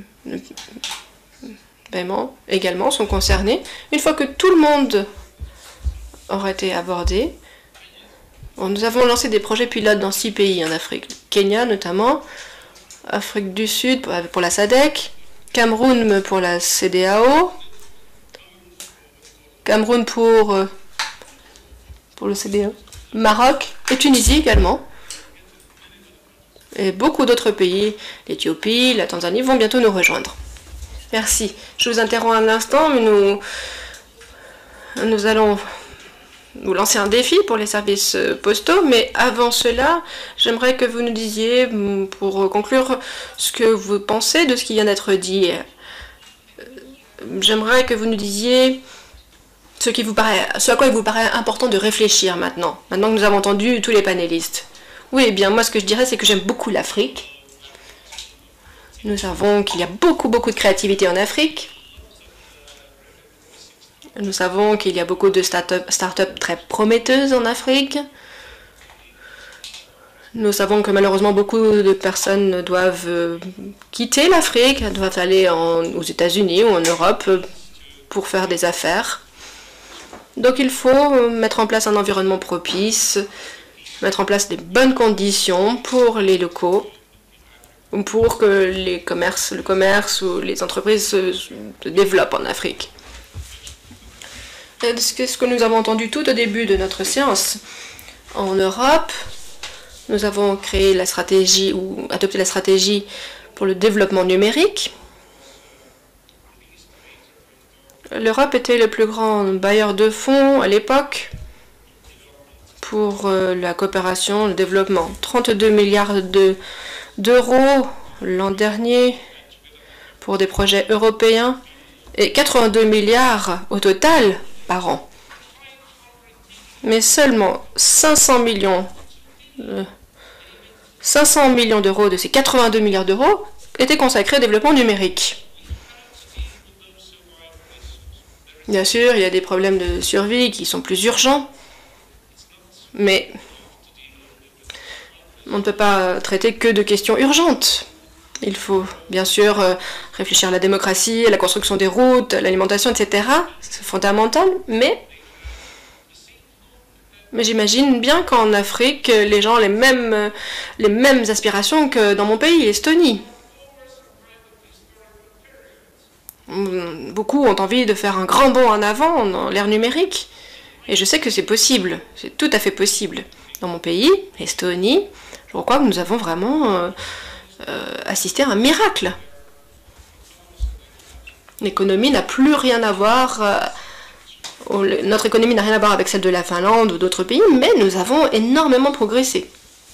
paiement également sont concernés. Une fois que tout le monde aura été abordé, nous avons lancé des projets pilotes dans 6 pays en Afrique. Kenya notamment, Afrique du Sud pour la SADC, Cameroun pour la CEDEAO, Cameroun pour le CEDEAO, Maroc et Tunisie également. Et beaucoup d'autres pays, l'Éthiopie, la Tanzanie, vont bientôt nous rejoindre. Merci. Je vous interromps un instant, mais nous allons ou lancer un défi pour les services postaux, mais avant cela, j'aimerais que vous nous disiez, pour conclure, ce que vous pensez de ce qui vient d'être dit. J'aimerais que vous nous disiez ce à quoi il vous paraît important de réfléchir maintenant que nous avons entendu tous les panélistes. Oui, eh bien, moi, ce que je dirais, c'est que j'aime beaucoup l'Afrique. Nous savons qu'il y a beaucoup de créativité en Afrique. Nous savons qu'il y a beaucoup de start-up très prometteuses en Afrique. Nous savons que malheureusement beaucoup de personnes doivent quitter l'Afrique, doivent aller aux États-Unis ou en Europe pour faire des affaires. Donc il faut mettre en place un environnement propice, mettre en place des bonnes conditions pour les locaux, pour que le commerce ou les entreprises se développent en Afrique. Ce que nous avons entendu tout au début de notre séance, en Europe, nous avons créé la stratégie ou adopté la stratégie pour le développement numérique. L'Europe était le plus grand bailleur de fonds à l'époque pour la coopération, le développement. 32 milliards d'euros l'an dernier pour des projets européens et 82 milliards au total par an. Mais seulement 500 millions d'euros de ces 82 milliards d'euros étaient consacrés au développement numérique. Bien sûr, il y a des problèmes de survie qui sont plus urgents, mais on ne peut pas traiter que de questions urgentes. Il faut bien sûr réfléchir à la démocratie, à la construction des routes, à l'alimentation, etc. C'est fondamental, mais j'imagine bien qu'en Afrique, les gens ont les mêmes aspirations que dans mon pays, l'Estonie. Beaucoup ont envie de faire un grand bond en avant dans l'ère numérique. Et je sais que c'est possible, c'est tout à fait possible. Dans mon pays, l'Estonie, je crois que nous avons vraiment assisté à un miracle. L'économie n'a plus rien à voir, notre économie n'a rien à voir avec celle de la Finlande ou d'autres pays, mais nous avons énormément progressé.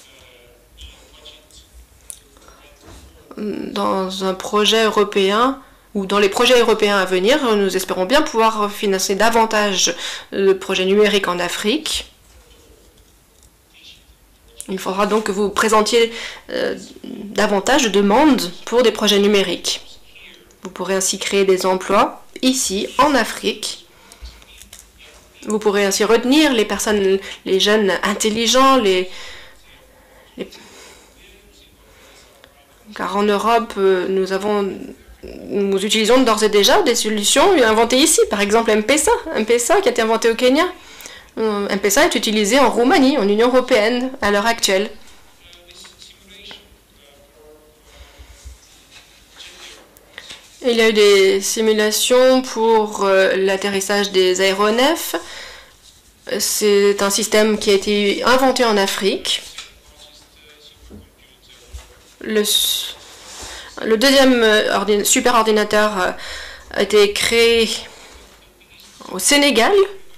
Dans un projet européen, ou dans les projets européens à venir, nous espérons bien pouvoir financer davantage de projets numériques en Afrique. Il faudra donc que vous présentiez davantage de demandes pour des projets numériques. Vous pourrez ainsi créer des emplois ici, en Afrique. Vous pourrez ainsi retenir les personnes, les jeunes intelligents, car en Europe, nous utilisons d'ores et déjà des solutions inventées ici. Par exemple, M-Pesa qui a été inventé au Kenya. M-Pesa est utilisé en Roumanie, en Union européenne, à l'heure actuelle. Il y a eu des simulations pour l'atterrissage des aéronefs. C'est un système qui a été inventé en Afrique. Le deuxième superordinateur a été créé au Sénégal.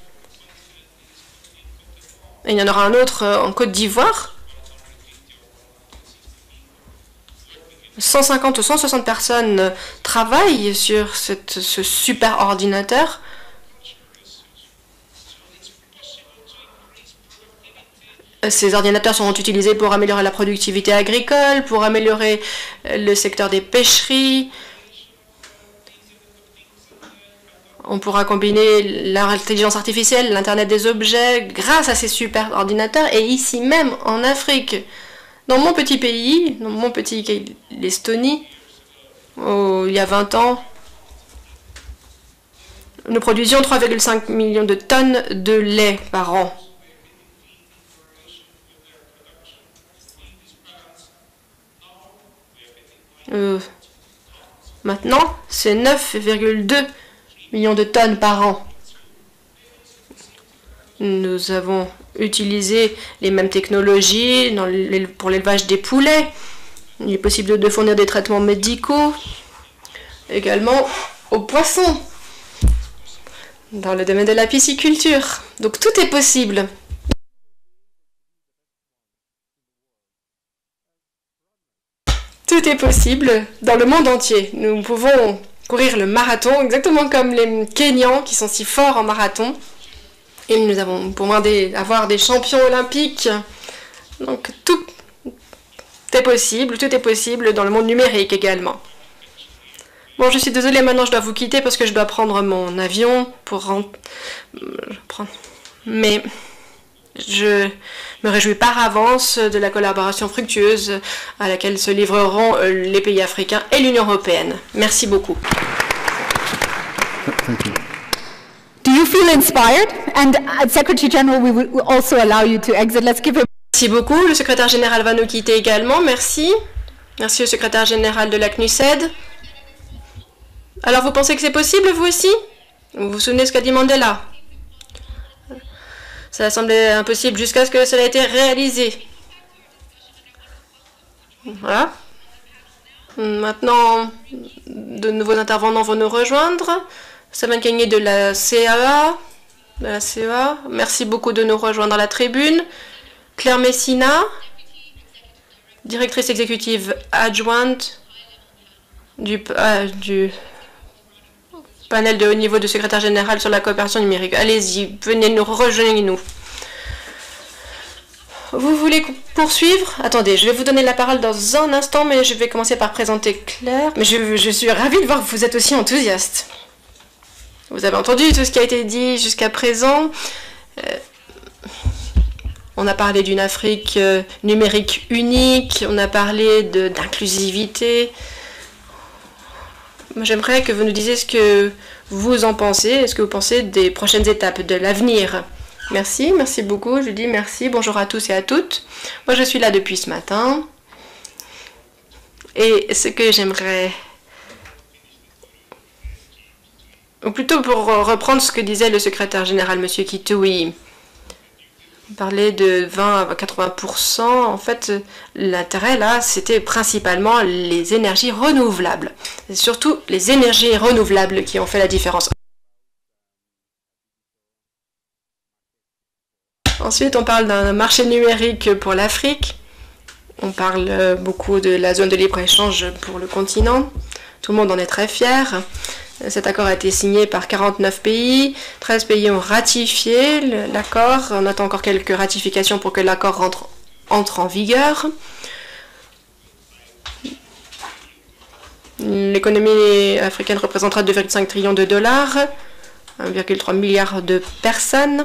Et il y en aura un autre en Côte d'Ivoire. 150 ou 160 personnes travaillent sur ce superordinateur. Ces ordinateurs seront utilisés pour améliorer la productivité agricole, pour améliorer le secteur des pêcheries. On pourra combiner l'intelligence artificielle, l'Internet des objets, grâce à ces super ordinateurs, et ici même, en Afrique. Dans mon petit pays, l'Estonie, il y a 20 ans, nous produisions 3,5 millions de tonnes de lait par an. Maintenant, c'est 9,2 millions de tonnes par an. Nous avons utilisé les mêmes technologies pour l'élevage des poulets. Il est possible de fournir des traitements médicaux également aux poissons. dans le domaine de la pisciculture. Donc tout est possible. Tout est possible dans le monde entier. Nous pouvons courir le marathon, exactement comme les Kenyans qui sont si forts en marathon. Et nous avons pour moi avoir des champions olympiques. Donc tout est possible dans le monde numérique également. Bon, je suis désolée, maintenant je dois vous quitter parce que je dois prendre mon avion pour rentrer. Mais je me réjouis par avance de la collaboration fructueuse à laquelle se livreront les pays africains et l'Union européenne. Merci beaucoup. Thank you. Do you feel inspired? And Secretary General, we will also allow you to exit. Let's give him. Merci beaucoup. Le secrétaire général va nous quitter également. Merci. Merci au secrétaire général de la CNUSED. Alors, vous pensez que c'est possible, vous aussi? Vous vous souvenez ce qu'a dit Mandela? Ça semblait impossible jusqu'à ce que cela ait été réalisé. Voilà. Maintenant, de nouveaux intervenants vont nous rejoindre. Saman Kagné de la CEA. Merci beaucoup de nous rejoindre à la tribune. Claire Messina, directrice exécutive adjointe du panel de haut niveau de secrétaire général sur la coopération numérique. Allez-y, venez nous rejoindre. Vous voulez poursuivre? Attendez, je vais vous donner la parole dans un instant, mais je vais commencer par présenter Claire. Mais je suis ravie de voir que vous êtes aussi enthousiaste. Vous avez entendu tout ce qui a été dit jusqu'à présent. On a parlé d'une Afrique numérique unique, on a parlé d'inclusivité. J'aimerais que vous nous disiez ce que vous en pensez, est-ce que vous pensez des prochaines étapes, de l'avenir. Merci, merci beaucoup, je dis merci, bonjour à tous et à toutes. Moi je suis là depuis ce matin. Et ce que j'aimerais... Ou plutôt pour reprendre ce que disait le secrétaire général, M. Kitoui, parler de 20 à 80%, en fait, l'intérêt là, c'était principalement les énergies renouvelables. C'est surtout les énergies renouvelables qui ont fait la différence. Ensuite, on parle d'un marché numérique pour l'Afrique. On parle beaucoup de la zone de libre-échange pour le continent. Tout le monde en est très fier. Cet accord a été signé par 49 pays. 13 pays ont ratifié l'accord. On attend encore quelques ratifications pour que l'accord entre en vigueur. L'économie africaine représentera 2,5 trillions de dollars, 1,3 milliard de personnes.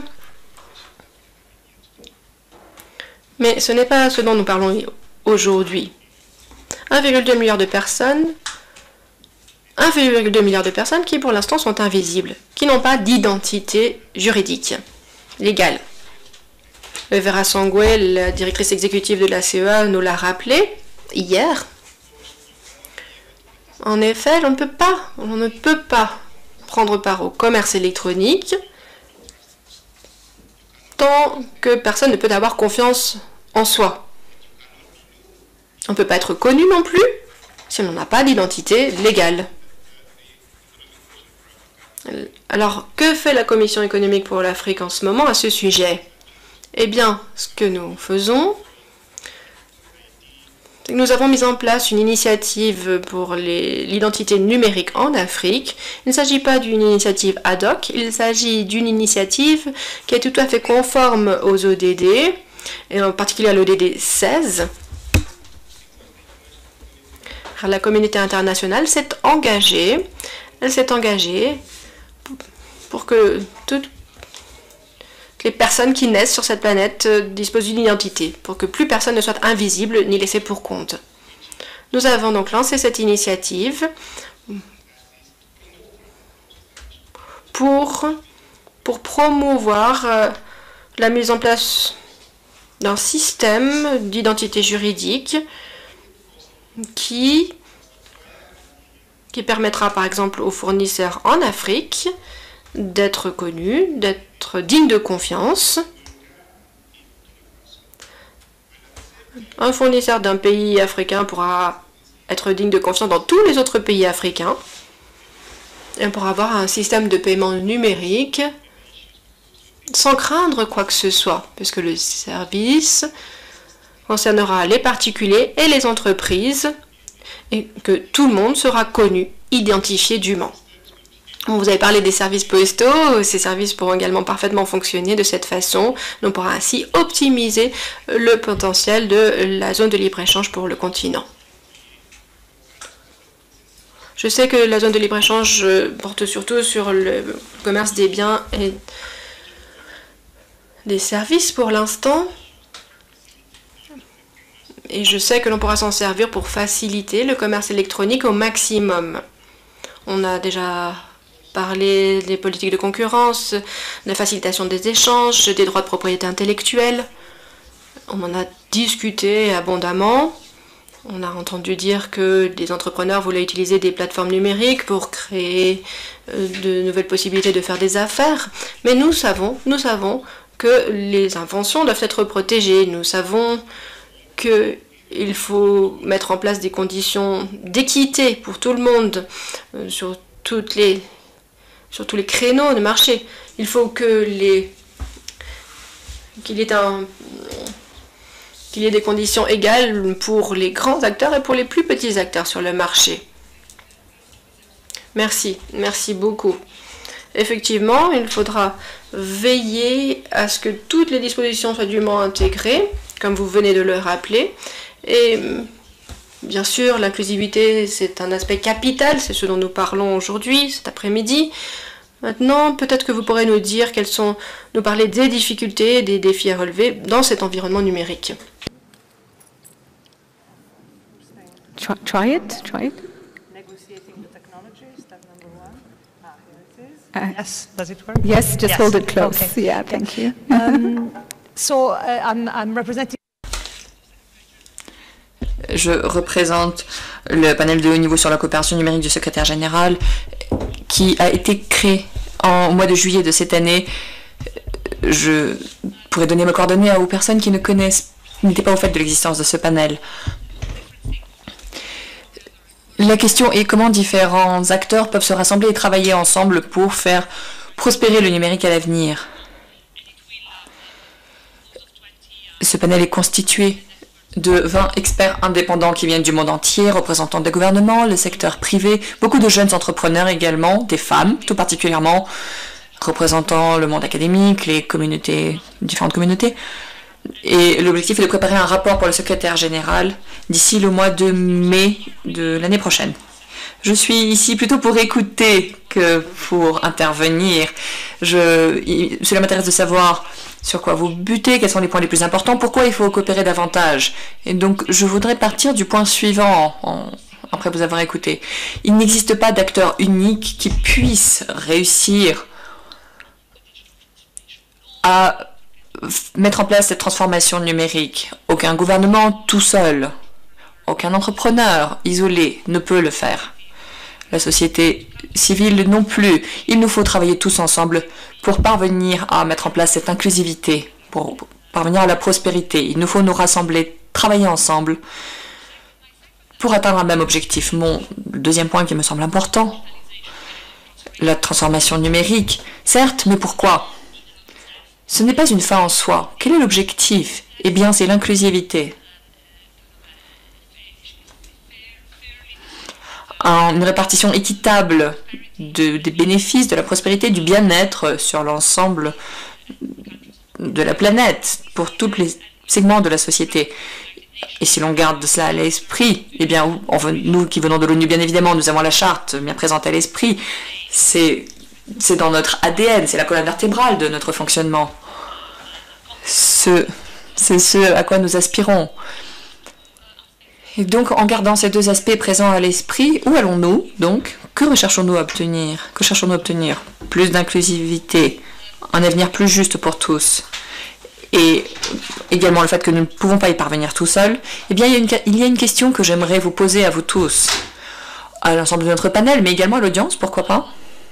Mais ce n'est pas ce dont nous parlons aujourd'hui. 1,2 milliard de personnes. 1,2 milliard de personnes qui pour l'instant sont invisibles, qui n'ont pas d'identité juridique, légale. Vera Sangwe, la directrice exécutive de la CEA, nous l'a rappelé hier. En effet, on ne peut pas prendre part au commerce électronique tant que personne ne peut avoir confiance en soi. On ne peut pas être connu non plus si on n'a pas d'identité légale. Alors, que fait la Commission économique pour l'Afrique en ce moment à ce sujet? Eh bien, ce que nous faisons, c'est que nous avons mis en place une initiative pour l'identité numérique en Afrique. Il ne s'agit pas d'une initiative ad hoc, il s'agit d'une initiative qui est tout à fait conforme aux ODD, et en particulier à l'ODD 16. Car la communauté internationale s'est engagée, pour que toutes les personnes qui naissent sur cette planète disposent d'une identité, pour que plus personne ne soit invisible ni laissé pour compte. Nous avons donc lancé cette initiative pour promouvoir la mise en place d'un système d'identité juridique qui permettra par exemple aux fournisseurs en Afrique d'être connus, d'être dignes de confiance. Un fournisseur d'un pays africain pourra être digne de confiance dans tous les autres pays africains. et pour avoir un système de paiement numérique sans craindre quoi que ce soit, puisque le service concernera les particuliers et les entreprises et que tout le monde sera connu, identifié dûment. Vous avez parlé des services postaux, ces services pourront également parfaitement fonctionner de cette façon. On pourra ainsi optimiser le potentiel de la zone de libre-échange pour le continent. Je sais que la zone de libre-échange porte surtout sur le commerce des biens et des services pour l'instant. Et je sais que l'on pourra s'en servir pour faciliter le commerce électronique au maximum. On a déjà parlé des politiques de concurrence, de la facilitation des échanges, des droits de propriété intellectuelle. On en a discuté abondamment. On a entendu dire que des entrepreneurs voulaient utiliser des plateformes numériques pour créer de nouvelles possibilités de faire des affaires. Mais nous savons que les inventions doivent être protégées. Nous savons qu'il faut mettre en place des conditions d'équité pour tout le monde sur tous les créneaux de marché. Il faut qu'il y ait des conditions égales pour les grands acteurs et pour les plus petits acteurs sur le marché. Merci beaucoup. Effectivement, il faudra veiller à ce que toutes les dispositions soient dûment intégrées, comme vous venez de le rappeler. Et bien sûr, l'inclusivité, c'est un aspect capital, c'est ce dont nous parlons aujourd'hui, cet après-midi. Maintenant, peut-être que vous pourrez nous parler des difficultés, des défis à relever dans cet environnement numérique. Try it. Negotiating the technology, step number 1. Here it is. Yes, does it work? Yes, just Yes. hold it close. Okay. Yeah, thank you. I'm representing. Je représente le panel de haut niveau sur la coopération numérique du secrétaire général qui a été créé au mois de juillet de cette année. Je pourrais donner mes coordonnées aux personnes qui n'étaient pas au fait de l'existence de ce panel. La question est comment différents acteurs peuvent se rassembler et travailler ensemble pour faire prospérer le numérique à l'avenir. Ce panel est constitué de 20 experts indépendants qui viennent du monde entier, représentants des gouvernements, le secteur privé, beaucoup de jeunes entrepreneurs également, des femmes tout particulièrement, représentant le monde académique, les communautés, différentes communautés. Et l'objectif est de préparer un rapport pour le secrétaire général d'ici le mois de mai de l'année prochaine. Je suis ici plutôt pour écouter que pour intervenir. Cela m'intéresse de savoir sur quoi vous butez, quels sont les points les plus importants, pourquoi il faut coopérer davantage. Et donc, je voudrais partir du point suivant, après vous avoir écouté. Il n'existe pas d'acteur unique qui puisse réussir à mettre en place cette transformation numérique. Aucun gouvernement tout seul, aucun entrepreneur isolé ne peut le faire. La société civile non plus. Il nous faut travailler tous ensemble pour parvenir à mettre en place cette inclusivité, pour parvenir à la prospérité. Il nous faut nous rassembler, travailler ensemble pour atteindre un même objectif. Mon deuxième point qui me semble important, la transformation numérique. Certes, mais pourquoi ? Ce n'est pas une fin en soi. Quel est l'objectif ? Eh bien, c'est l'inclusivité. Une répartition équitable des bénéfices, de la prospérité, du bien-être sur l'ensemble de la planète, pour tous les segments de la société. Et si l'on garde cela à l'esprit, eh bien, nous qui venons de l'ONU, bien évidemment, nous avons la charte bien présente à l'esprit. C'est dans notre ADN, c'est la colonne vertébrale de notre fonctionnement. C'est ce à quoi nous aspirons. Et donc, en gardant ces deux aspects présents à l'esprit, où allons-nous donc? Que recherchons-nous à obtenir? Que cherchons-nous à obtenir? Plus d'inclusivité, un avenir plus juste pour tous. Et également le fait que nous ne pouvons pas y parvenir tout seuls. Eh bien, il y a une question que j'aimerais vous poser à vous tous, à l'ensemble de notre panel, mais également à l'audience, pourquoi pas?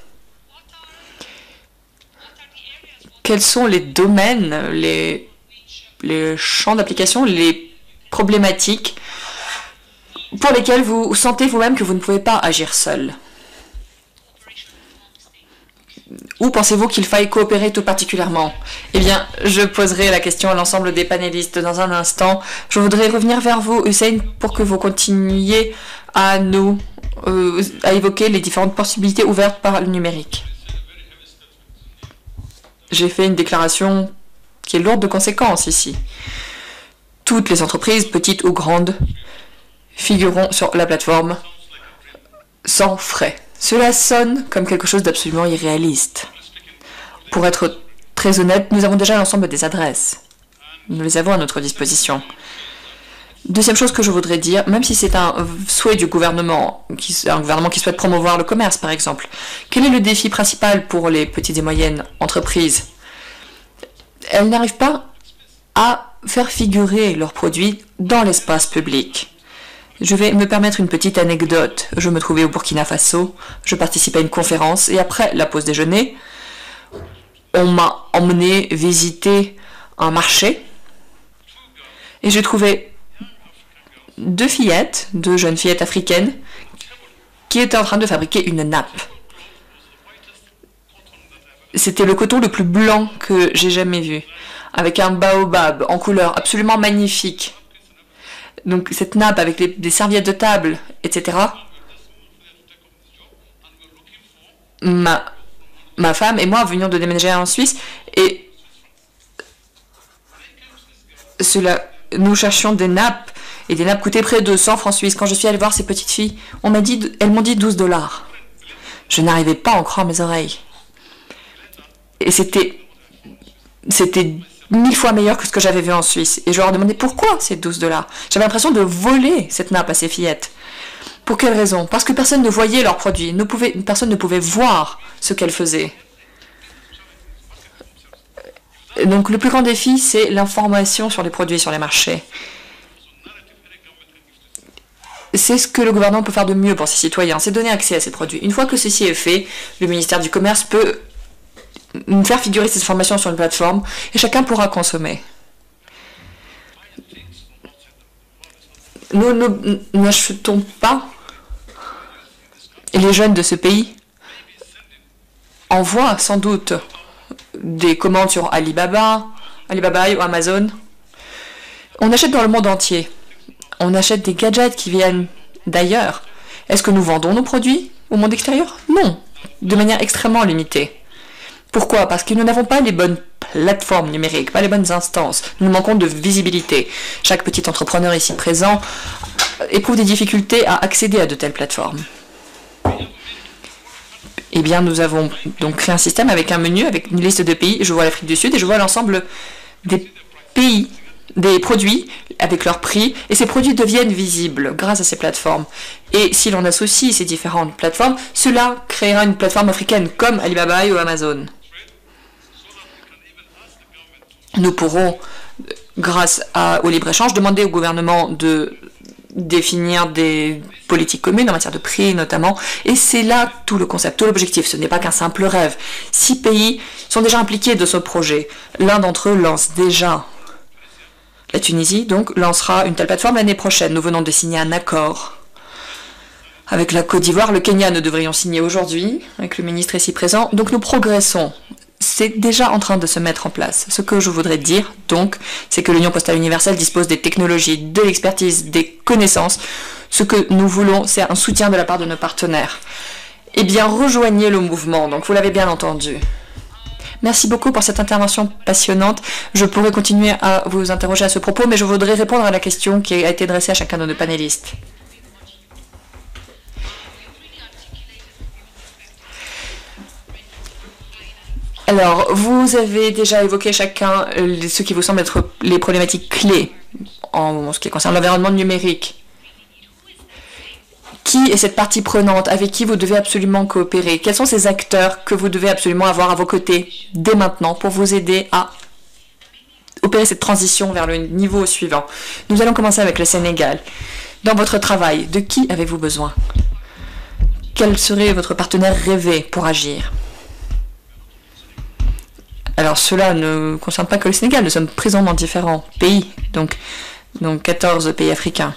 Quels sont les domaines, les champs d'application, les problématiques pour lesquelles vous sentez vous-même que vous ne pouvez pas agir seul? Où pensez-vous qu'il faille coopérer tout particulièrement? Eh bien, je poserai la question à l'ensemble des panélistes dans un instant. Je voudrais revenir vers vous, Hussein, pour que vous continuiez à à évoquer les différentes possibilités ouvertes par le numérique. J'ai fait une déclaration qui est lourde de conséquences ici. Toutes les entreprises, petites ou grandes, figureront sur la plateforme sans frais. Cela sonne comme quelque chose d'absolument irréaliste. Pour être très honnête, nous avons déjà l'ensemble des adresses. Nous les avons à notre disposition. Deuxième chose que je voudrais dire, même si c'est un souhait du gouvernement, un gouvernement qui souhaite promouvoir le commerce par exemple, quel est le défi principal pour les petites et moyennes entreprises? Elles n'arrivent pas à faire figurer leurs produits dans l'espace public. Je vais me permettre une petite anecdote. Je me trouvais au Burkina Faso, je participais à une conférence et après la pause déjeuner, on m'a emmené visiter un marché et j'ai trouvé deux jeunes fillettes africaines qui étaient en train de fabriquer une nappe. C'était le coton le plus blanc que j'ai jamais vu, avec un baobab en couleur absolument magnifique. Donc cette nappe avec des serviettes de table, etc. Ma femme et moi venions de déménager en Suisse et nous cherchions des nappes et des nappes coûtaient près de 100 francs suisses. Quand je suis allée voir ces petites filles, elles m'ont dit 12 $. Je n'arrivais pas à en croire mes oreilles. Et c'était 1000 fois meilleur que ce que j'avais vu en Suisse. Et je leur demandais pourquoi ces 12 $. J'avais l'impression de voler cette nappe à ces fillettes. Pour quelle raison? Parce que personne ne voyait leurs produits. Personne ne pouvait voir ce qu'elles faisaient. Donc le plus grand défi, c'est l'information sur les produits sur les marchés. C'est ce que le gouvernement peut faire de mieux pour ses citoyens, c'est donner accès à ces produits. Une fois que ceci est fait, le ministère du Commerce peut faire figurer ces informations sur une plateforme et chacun pourra consommer. Nous n'achetons pas. Les jeunes de ce pays envoient sans doute des commandes sur Alibaba ou Amazon. On achète dans le monde entier. On achète des gadgets qui viennent d'ailleurs. Est-ce que nous vendons nos produits au monde extérieur? Non, de manière extrêmement limitée. Pourquoi? Parce que nous n'avons pas les bonnes plateformes numériques, pas les bonnes instances. Nous manquons de visibilité. Chaque petit entrepreneur ici présent éprouve des difficultés à accéder à de telles plateformes. Eh bien, nous avons donc créé un système avec un menu, avec une liste de pays. Je vois l'Afrique du Sud et je vois l'ensemble des pays, des produits avec leurs prix, et ces produits deviennent visibles grâce à ces plateformes. Et si l'on associe ces différentes plateformes, cela créera une plateforme africaine comme Alibaba ou Amazon. Nous pourrons, grâce au libre-échange, demander au gouvernement de définir des politiques communes en matière de prix notamment, et c'est là tout le concept, tout l'objectif. Ce n'est pas qu'un simple rêve. 6 pays sont déjà impliqués de ce projet. L'un d'entre eux lance déjà. La Tunisie, donc, lancera une telle plateforme l'année prochaine. Nous venons de signer un accord avec la Côte d'Ivoire. Le Kenya, nous devrions signer aujourd'hui, avec le ministre ici présent. Donc nous progressons. C'est déjà en train de se mettre en place. Ce que je voudrais dire, donc, c'est que l'Union postale universelle dispose des technologies, de l'expertise, des connaissances. Ce que nous voulons, c'est un soutien de la part de nos partenaires. Eh bien, rejoignez le mouvement, donc vous l'avez bien entendu. Merci beaucoup pour cette intervention passionnante. Je pourrais continuer à vous interroger à ce propos, mais je voudrais répondre à la question qui a été adressée à chacun de nos panélistes. Alors, vous avez déjà évoqué chacun ce qui vous semble être les problématiques clés en ce qui concerne l'environnement numérique. Qui est cette partie prenante avec qui vous devez absolument coopérer? Quels sont ces acteurs que vous devez absolument avoir à vos côtés dès maintenant pour vous aider à opérer cette transition vers le niveau suivant? Nous allons commencer avec le Sénégal. Dans votre travail, de qui avez-vous besoin? Quel serait votre partenaire rêvé pour agir? Alors cela ne concerne pas que le Sénégal, nous sommes présents dans différents pays, donc 14 pays africains.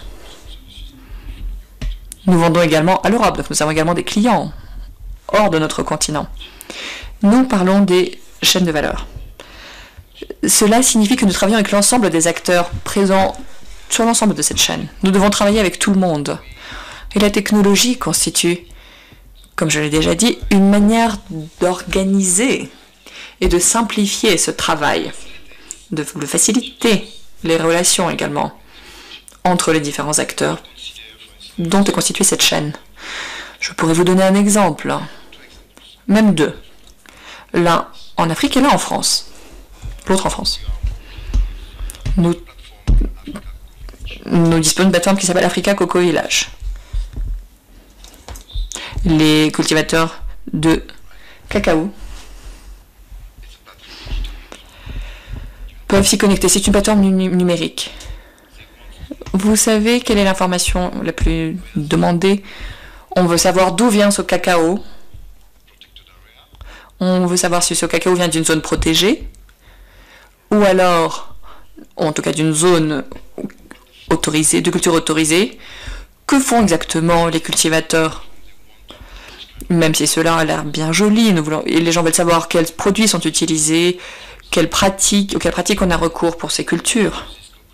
Nous vendons également à l'Europe, donc nous avons également des clients hors de notre continent. Nous parlons des chaînes de valeur. Cela signifie que nous travaillons avec l'ensemble des acteurs présents sur l'ensemble de cette chaîne. Nous devons travailler avec tout le monde. Et la technologie constitue, comme je l'ai déjà dit, une manière d'organiser et de simplifier ce travail, de faciliter les relations également entre les différents acteurs dont est constituée cette chaîne. Je pourrais vous donner un exemple, même deux. L'un en Afrique et l'un en France. L'autre en France. Nous disposons d'une plateforme qui s'appelle Africa Cocoa Village. Les cultivateurs de cacao peuvent s'y connecter. C'est une plateforme numérique. Vous savez quelle est l'information la plus demandée? On veut savoir d'où vient ce cacao. On veut savoir si ce cacao vient d'une zone protégée ou alors, en tout cas d'une zone autorisée, de culture autorisée. Que font exactement les cultivateurs? Même si cela a l'air bien joli, et les gens veulent savoir quels produits sont utilisés, auxquelles pratiques on a recours pour ces cultures.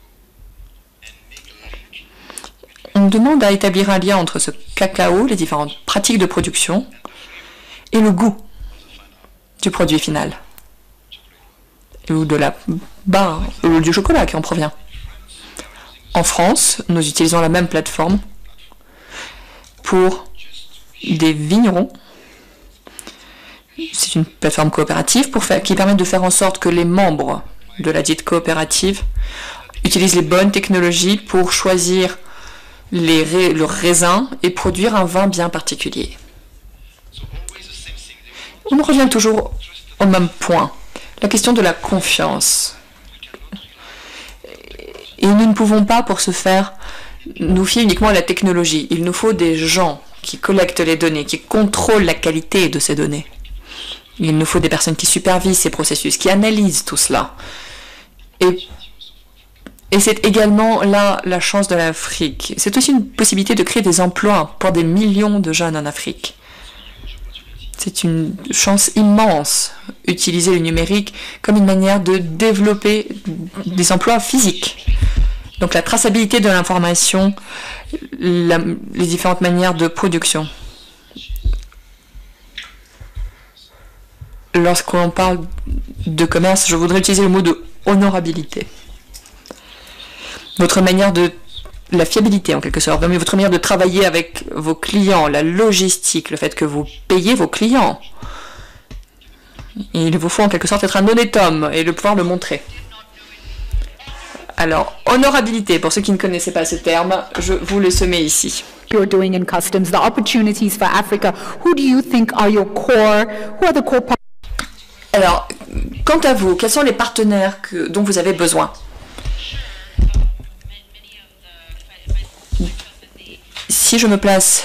On demande à établir un lien entre ce cacao, les différentes pratiques de production, et le goût du produit final, ou de la barre, ou du chocolat qui en provient. En France, nous utilisons la même plateforme pour des vignerons. C'est une plateforme coopérative qui permet de faire en sorte que les membres de la dite coopérative utilisent les bonnes technologies pour choisir leurs raisins et produire un vin bien particulier. On revient toujours au même point, la question de la confiance. Et nous ne pouvons pas, pour ce faire, nous fier uniquement à la technologie. Il nous faut des gens qui collectent les données, qui contrôlent la qualité de ces données. Il nous faut des personnes qui supervisent ces processus, qui analysent tout cela. Et c'est également là la chance de l'Afrique. C'est aussi une possibilité de créer des emplois pour des millions de jeunes en Afrique. C'est une chance immense, utiliser le numérique comme une manière de développer des emplois physiques. Donc la traçabilité de l'information, les différentes manières de production. Lorsqu'on parle de commerce, je voudrais utiliser le mot de honorabilité. Votre manière de... la fiabilité en quelque sorte, mais votre manière de travailler avec vos clients, la logistique, le fait que vous payez vos clients. Et il vous faut en quelque sorte être un honnête homme et de pouvoir le montrer. Alors, honorabilité, pour ceux qui ne connaissaient pas ce terme, je vous le soumets ici. You're doing in customs, the opportunities for Africa. Who do you think are your core? Who are the core partners? Alors, quant à vous, quels sont les partenaires dont vous avez besoin? Si je me place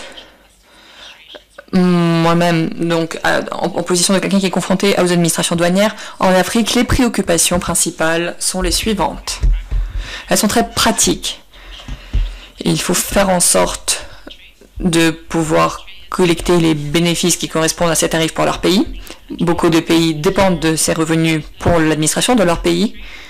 moi-même donc en position de quelqu'un qui est confronté aux administrations douanières, en Afrique, les préoccupations principales sont les suivantes. Elles sont très pratiques. Il faut faire en sorte de pouvoir collecter les bénéfices qui correspondent à ces tarifs pour leur pays. Beaucoup de pays dépendent de ces revenus pour l'administration de leur pays.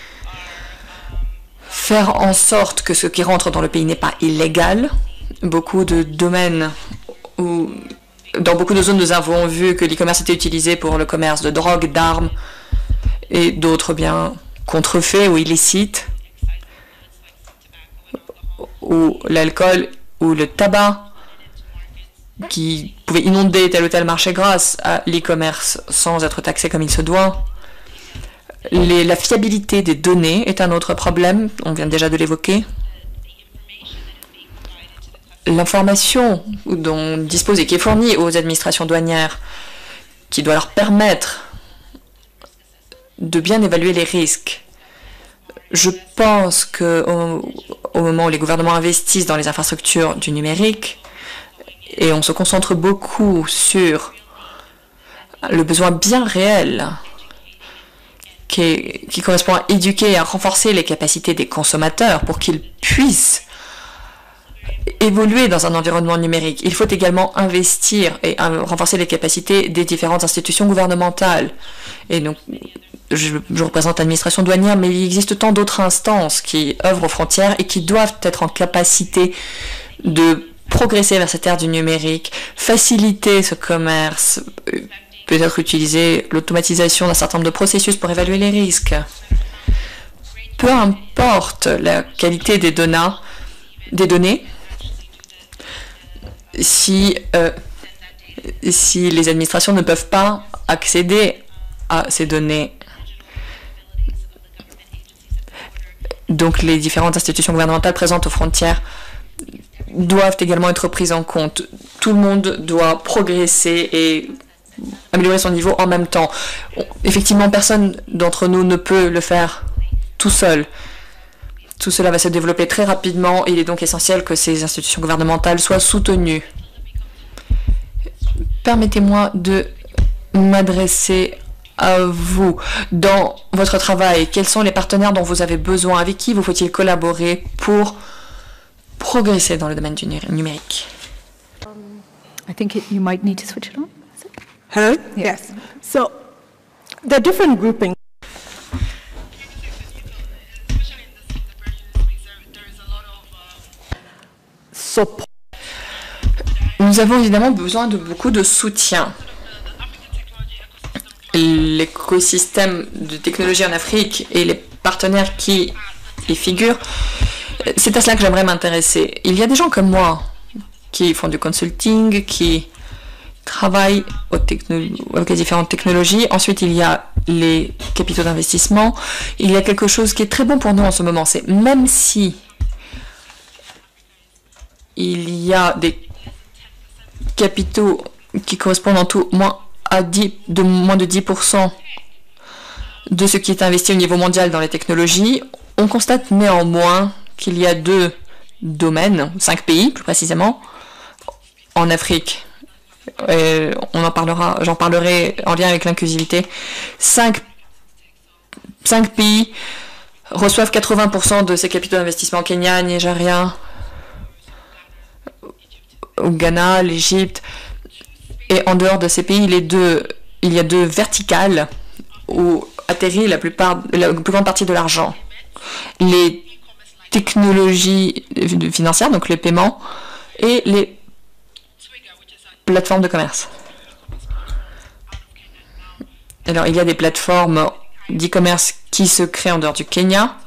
Faire en sorte que ce qui rentre dans le pays n'est pas illégal. Beaucoup de domaines où, dans beaucoup de zones, nous avons vu que l'e-commerce était utilisé pour le commerce de drogue, d'armes et d'autres biens contrefaits ou illicites, ou l'alcool ou le tabac qui pouvaient inonder tel ou tel marché grâce à l'e-commerce sans être taxé comme il se doit. La fiabilité des données est un autre problème, on vient déjà de l'évoquer. L'information dont on dispose et qui est fournie aux administrations douanières, qui doit leur permettre de bien évaluer les risques. Je pense qu'au moment où les gouvernements investissent dans les infrastructures du numérique, et on se concentre beaucoup sur le besoin bien réel qui correspond à éduquer et à renforcer les capacités des consommateurs pour qu'ils puissent évoluer dans un environnement numérique. Il faut également investir et renforcer les capacités des différentes institutions gouvernementales. Et donc, je représente l'administration douanière, mais il existe tant d'autres instances qui œuvrent aux frontières et qui doivent être en capacité de progresser vers cette ère du numérique, faciliter ce commerce, peut-être utiliser l'automatisation d'un certain nombre de processus pour évaluer les risques. Peu importe la qualité des données, si les administrations ne peuvent pas accéder à ces données, donc les différentes institutions gouvernementales présentes aux frontières doivent également être prises en compte. Tout le monde doit progresser et améliorer son niveau en même temps. Effectivement, personne d'entre nous ne peut le faire tout seul. Tout cela va se développer très rapidement et il est donc essentiel que ces institutions gouvernementales soient soutenues. Permettez-moi de m'adresser à vous. Dans votre travail, quels sont les partenaires dont vous avez besoin? Avec qui vous faut-il collaborer pour progresser dans le domaine du numérique? I think you might need to switch it on. Hello? Yes. So there are different groupings. Support. Nous avons évidemment besoin de beaucoup de soutien. L'écosystème de technologie en Afrique et les partenaires qui y figurent, c'est à cela que j'aimerais m'intéresser. Il y a des gens comme moi qui font du consulting, qui travaillent avec les différentes technologies. Ensuite, il y a les capitaux d'investissement. Il y a quelque chose qui est très bon pour nous en ce moment. C'est même si il y a des capitaux qui correspondent en tout moins de 10% de ce qui est investi au niveau mondial dans les technologies, on constate néanmoins qu'il y a 2 domaines, 5 pays plus précisément, en Afrique. J'en parlerai en lien avec l'inclusivité. 5 pays reçoivent 80% de ces capitaux d'investissement: Kenya, Nigeria, au Ghana, l'Égypte. Et en dehors de ces pays, il y a 2 verticales où atterrit la plus grande partie de l'argent. Les technologies financières, donc les paiements, et les plateformes de commerce. Alors, il y a des plateformes d'e-commerce qui se créent en dehors du Kenya.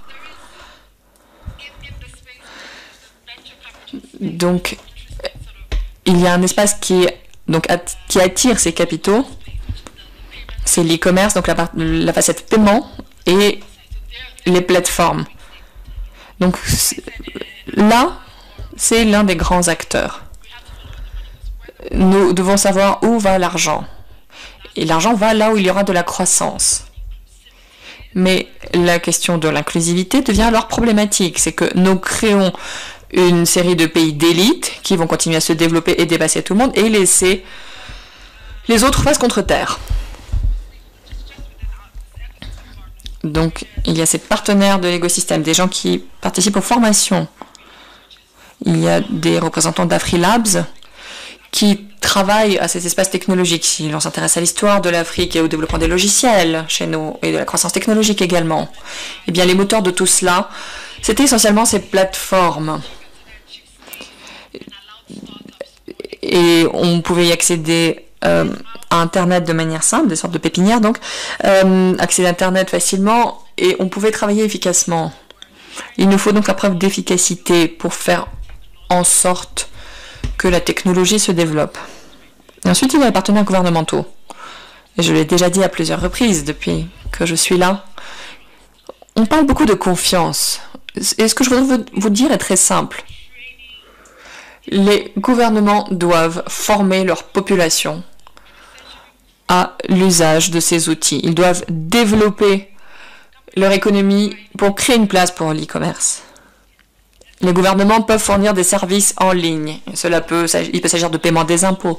Donc, il y a un espace qui attire ces capitaux. C'est l'e-commerce, donc la facette paiement et les plateformes. Donc là, c'est l'un des grands acteurs. Nous devons savoir où va l'argent. Et l'argent va là où il y aura de la croissance. Mais la question de l'inclusivité devient alors problématique. C'est que nous créons une série de pays d'élite qui vont continuer à se développer et dépasser tout le monde et laisser les autres face contre terre. Donc, il y a ces partenaires de l'écosystème, des gens qui participent aux formations. Il y a des représentants d'AfriLabs qui travaillent à ces espaces technologiques. Si l'on s'intéresse à l'histoire de l'Afrique et au développement des logiciels chez nous et de la croissance technologique également, eh bien, les moteurs de tout cela, c'était essentiellement ces plateformes. Et on pouvait y accéder à Internet de manière simple, des sortes de pépinières, donc accéder à Internet facilement, et on pouvait travailler efficacement. Il nous faut donc la preuve d'efficacité pour faire en sorte que la technologie se développe. Et ensuite, il y a les partenaires gouvernementaux. Et je l'ai déjà dit à plusieurs reprises depuis que je suis là. On parle beaucoup de confiance. Et ce que je voudrais vous dire est très simple. Les gouvernements doivent former leur population à l'usage de ces outils. Ils doivent développer leur économie pour créer une place pour l'e-commerce. Les gouvernements peuvent fournir des services en ligne. Il peut s'agir de paiement des impôts,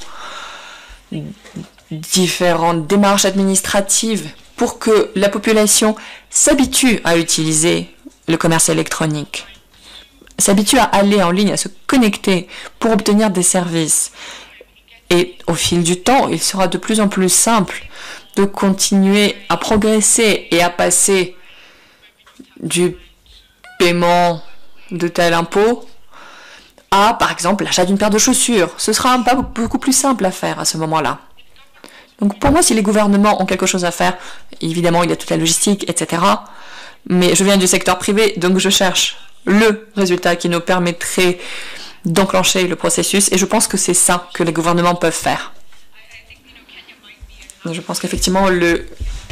différentes démarches administratives pour que la population s'habitue à utiliser le commerce électronique. s'habitue à aller en ligne, à se connecter pour obtenir des services. Et au fil du temps, il sera de plus en plus simple de continuer à progresser et à passer du paiement de tel impôt à, par exemple, l'achat d'une paire de chaussures. Ce sera pas beaucoup plus simple à faire à ce moment-là. Donc pour moi, si les gouvernements ont quelque chose à faire, évidemment, il y a toute la logistique, etc. Mais je viens du secteur privé, donc je cherche le résultat qui nous permettrait d'enclencher le processus, et je pense que c'est ça que les gouvernements peuvent faire. Je pense qu'effectivement, le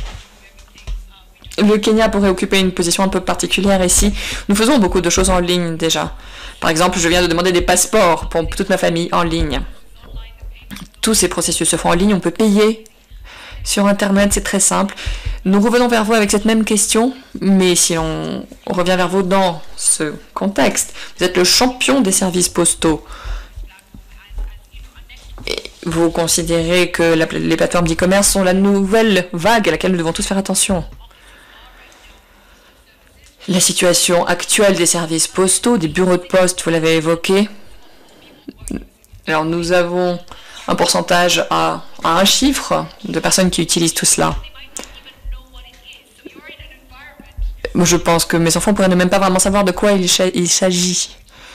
Kenya pourrait occuper une position un peu particulière ici. Nous faisons beaucoup de choses en ligne déjà. Par exemple, je viens de demander des passeports pour toute ma famille en ligne. Tous ces processus se font en ligne, on peut payer sur Internet, c'est très simple. Nous revenons vers vous avec cette même question, mais si on revient vers vous dans ce contexte, vous êtes le champion des services postaux. Et vous considérez que les plateformes d'e-commerce sont la nouvelle vague à laquelle nous devons tous faire attention. La situation actuelle des services postaux, des bureaux de poste, vous l'avez évoqué. Alors nous avons un pourcentage à un chiffre de personnes qui utilisent tout cela. Je pense que mes enfants pourraient ne même pas vraiment savoir de quoi il s'agit.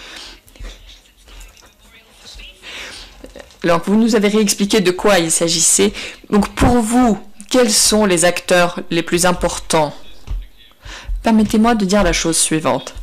Alors, vous nous avez réexpliqué de quoi il s'agissait. Donc, pour vous, quels sont les acteurs les plus importants? Permettez-moi de dire la chose suivante.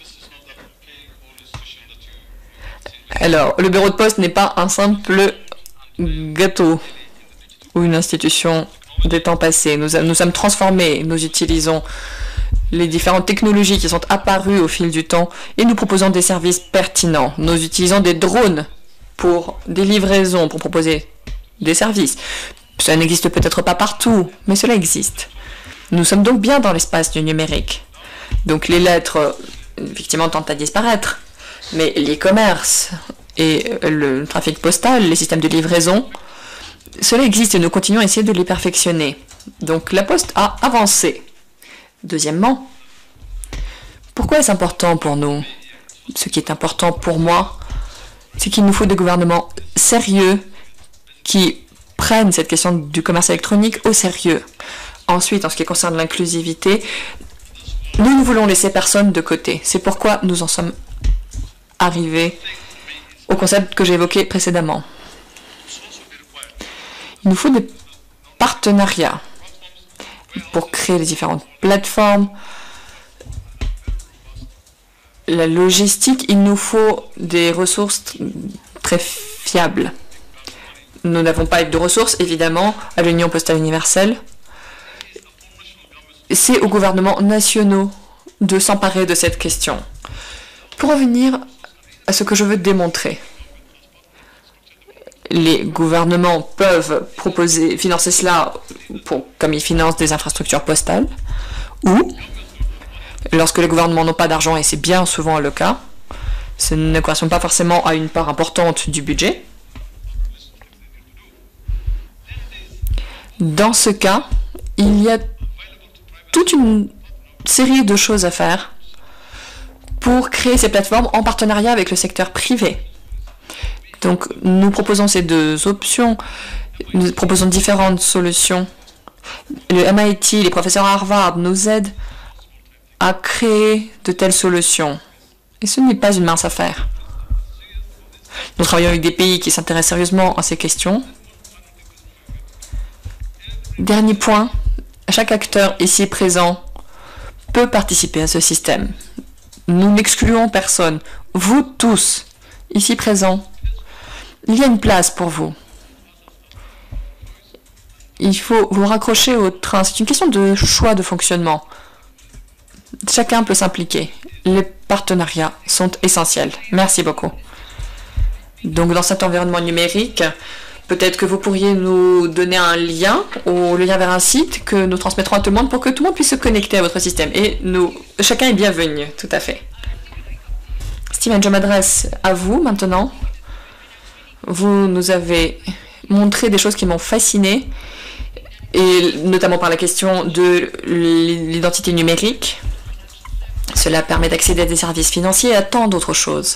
Alors, le bureau de poste n'est pas un simple gâteau ou une institution des temps passés. Nous sommes transformés, nous utilisons les différentes technologies qui sont apparues au fil du temps et nous proposons des services pertinents. Nous utilisons des drones pour des livraisons, pour proposer des services. Ça n'existe peut-être pas partout, mais cela existe. Nous sommes donc bien dans l'espace du numérique. Donc les lettres, effectivement, tentent à disparaître, mais l'e-commerce et le trafic postal, les systèmes de livraison, cela existe et nous continuons à essayer de les perfectionner. Donc la Poste a avancé. Deuxièmement, pourquoi est-ce important pour nous? Ce qui est important pour moi, c'est qu'il nous faut des gouvernements sérieux qui prennent cette question du commerce électronique au sérieux. Ensuite, en ce qui concerne l'inclusivité, nous ne voulons laisser personne de côté. C'est pourquoi nous en sommes arrivés au concept que j'ai évoqué précédemment. Il nous faut des partenariats pour créer les différentes plateformes. La logistique, il nous faut des ressources très fiables. Nous n'avons pas de ressources, évidemment, à l'Union postale universelle. C'est aux gouvernements nationaux de s'emparer de cette question. Pour revenir à ce que je veux démontrer, les gouvernements peuvent financer cela comme ils financent des infrastructures postales, ou, lorsque les gouvernements n'ont pas d'argent, et c'est bien souvent le cas, ce ne correspond pas forcément à une part importante du budget. Dans ce cas, il y a toute une série de choses à faire pour créer ces plateformes en partenariat avec le secteur privé. Donc, nous proposons ces deux options, nous proposons différentes solutions. Le MIT, les professeurs à Harvard nous aident à créer de telles solutions. Et ce n'est pas une mince affaire. Nous travaillons avec des pays qui s'intéressent sérieusement à ces questions. Dernier point, chaque acteur ici présent peut participer à ce système. Nous n'excluons personne. Vous tous, ici présents, il y a une place pour vous. Il faut vous raccrocher au train. C'est une question de choix de fonctionnement. Chacun peut s'impliquer. Les partenariats sont essentiels. Merci beaucoup. Donc, dans cet environnement numérique, peut-être que vous pourriez nous donner un lien ou le lien vers un site que nous transmettrons à tout le monde pour que tout le monde puisse se connecter à votre système. Et chacun est bienvenu, tout à fait. Steven, je m'adresse à vous maintenant. Vous nous avez montré des choses qui m'ont fasciné, et notamment par la question de l'identité numérique. Cela permet d'accéder à des services financiers et à tant d'autres choses.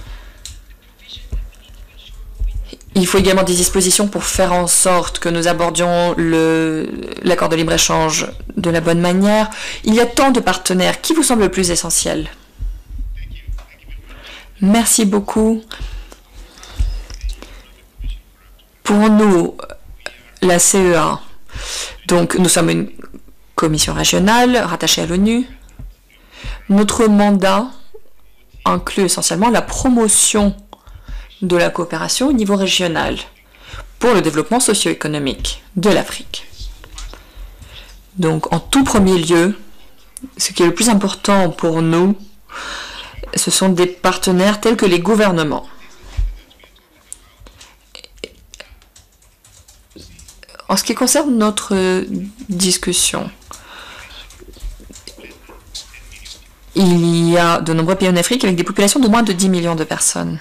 Il faut également des dispositions pour faire en sorte que nous abordions l'accord de libre-échange de la bonne manière. Il y a tant de partenaires. Qui vous semble le plus essentiel? Merci beaucoup. Pour nous, la CEA, donc nous sommes une commission régionale rattachée à l'ONU. Notre mandat inclut essentiellement la promotion de la coopération au niveau régional pour le développement socio-économique de l'Afrique. Donc, en tout premier lieu, ce qui est le plus important pour nous, ce sont des partenaires tels que les gouvernements. En ce qui concerne notre discussion, il y a de nombreux pays en Afrique avec des populations de moins de 10 millions de personnes.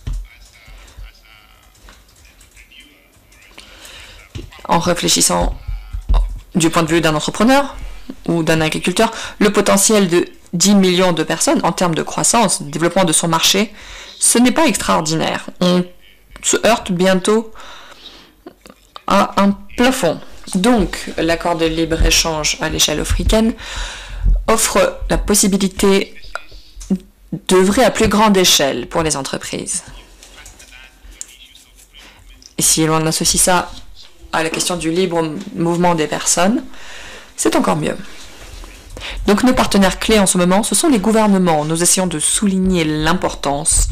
En réfléchissant du point de vue d'un entrepreneur ou d'un agriculteur, le potentiel de 10 millions de personnes en termes de croissance, de développement de son marché, ce n'est pas extraordinaire. On se heurte bientôt à un plafond. Donc, l'accord de libre-échange à l'échelle africaine offre la possibilité d'œuvrer à plus grande échelle pour les entreprises. Et si l'on associe ça à la question du libre mouvement des personnes, c'est encore mieux. Donc nos partenaires clés en ce moment, ce sont les gouvernements. Nous essayons de souligner l'importance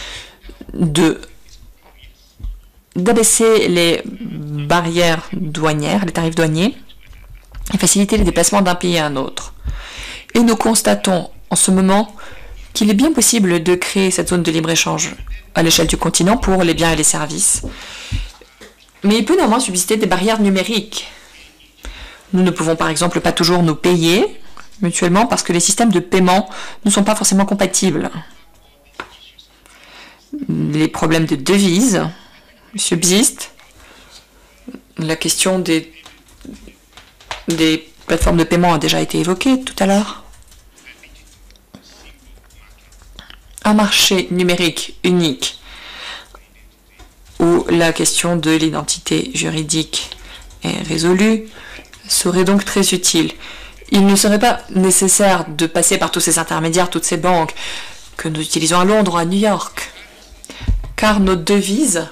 d'abaisser les barrières douanières, les tarifs douaniers, et faciliter les déplacements d'un pays à un autre. Et nous constatons en ce moment qu'il est bien possible de créer cette zone de libre-échange à l'échelle du continent pour les biens et les services. Mais il peut néanmoins subsister des barrières numériques. Nous ne pouvons par exemple pas toujours nous payer mutuellement parce que les systèmes de paiement ne sont pas forcément compatibles. Les problèmes de devises subsistent. La question des plateformes de paiement a déjà été évoquée tout à l'heure. Un marché numérique unique où la question de l'identité juridique est résolue serait donc très utile. Il ne serait pas nécessaire de passer par tous ces intermédiaires, toutes ces banques que nous utilisons à Londres ou à New York, car nos devises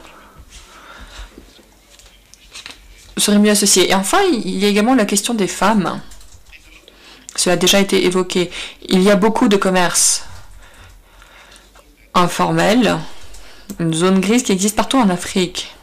seraient mieux associées. Et enfin, il y a également la question des femmes. Cela a déjà été évoqué. Il y a beaucoup de commerce informel, une zone grise qui existe partout en Afrique.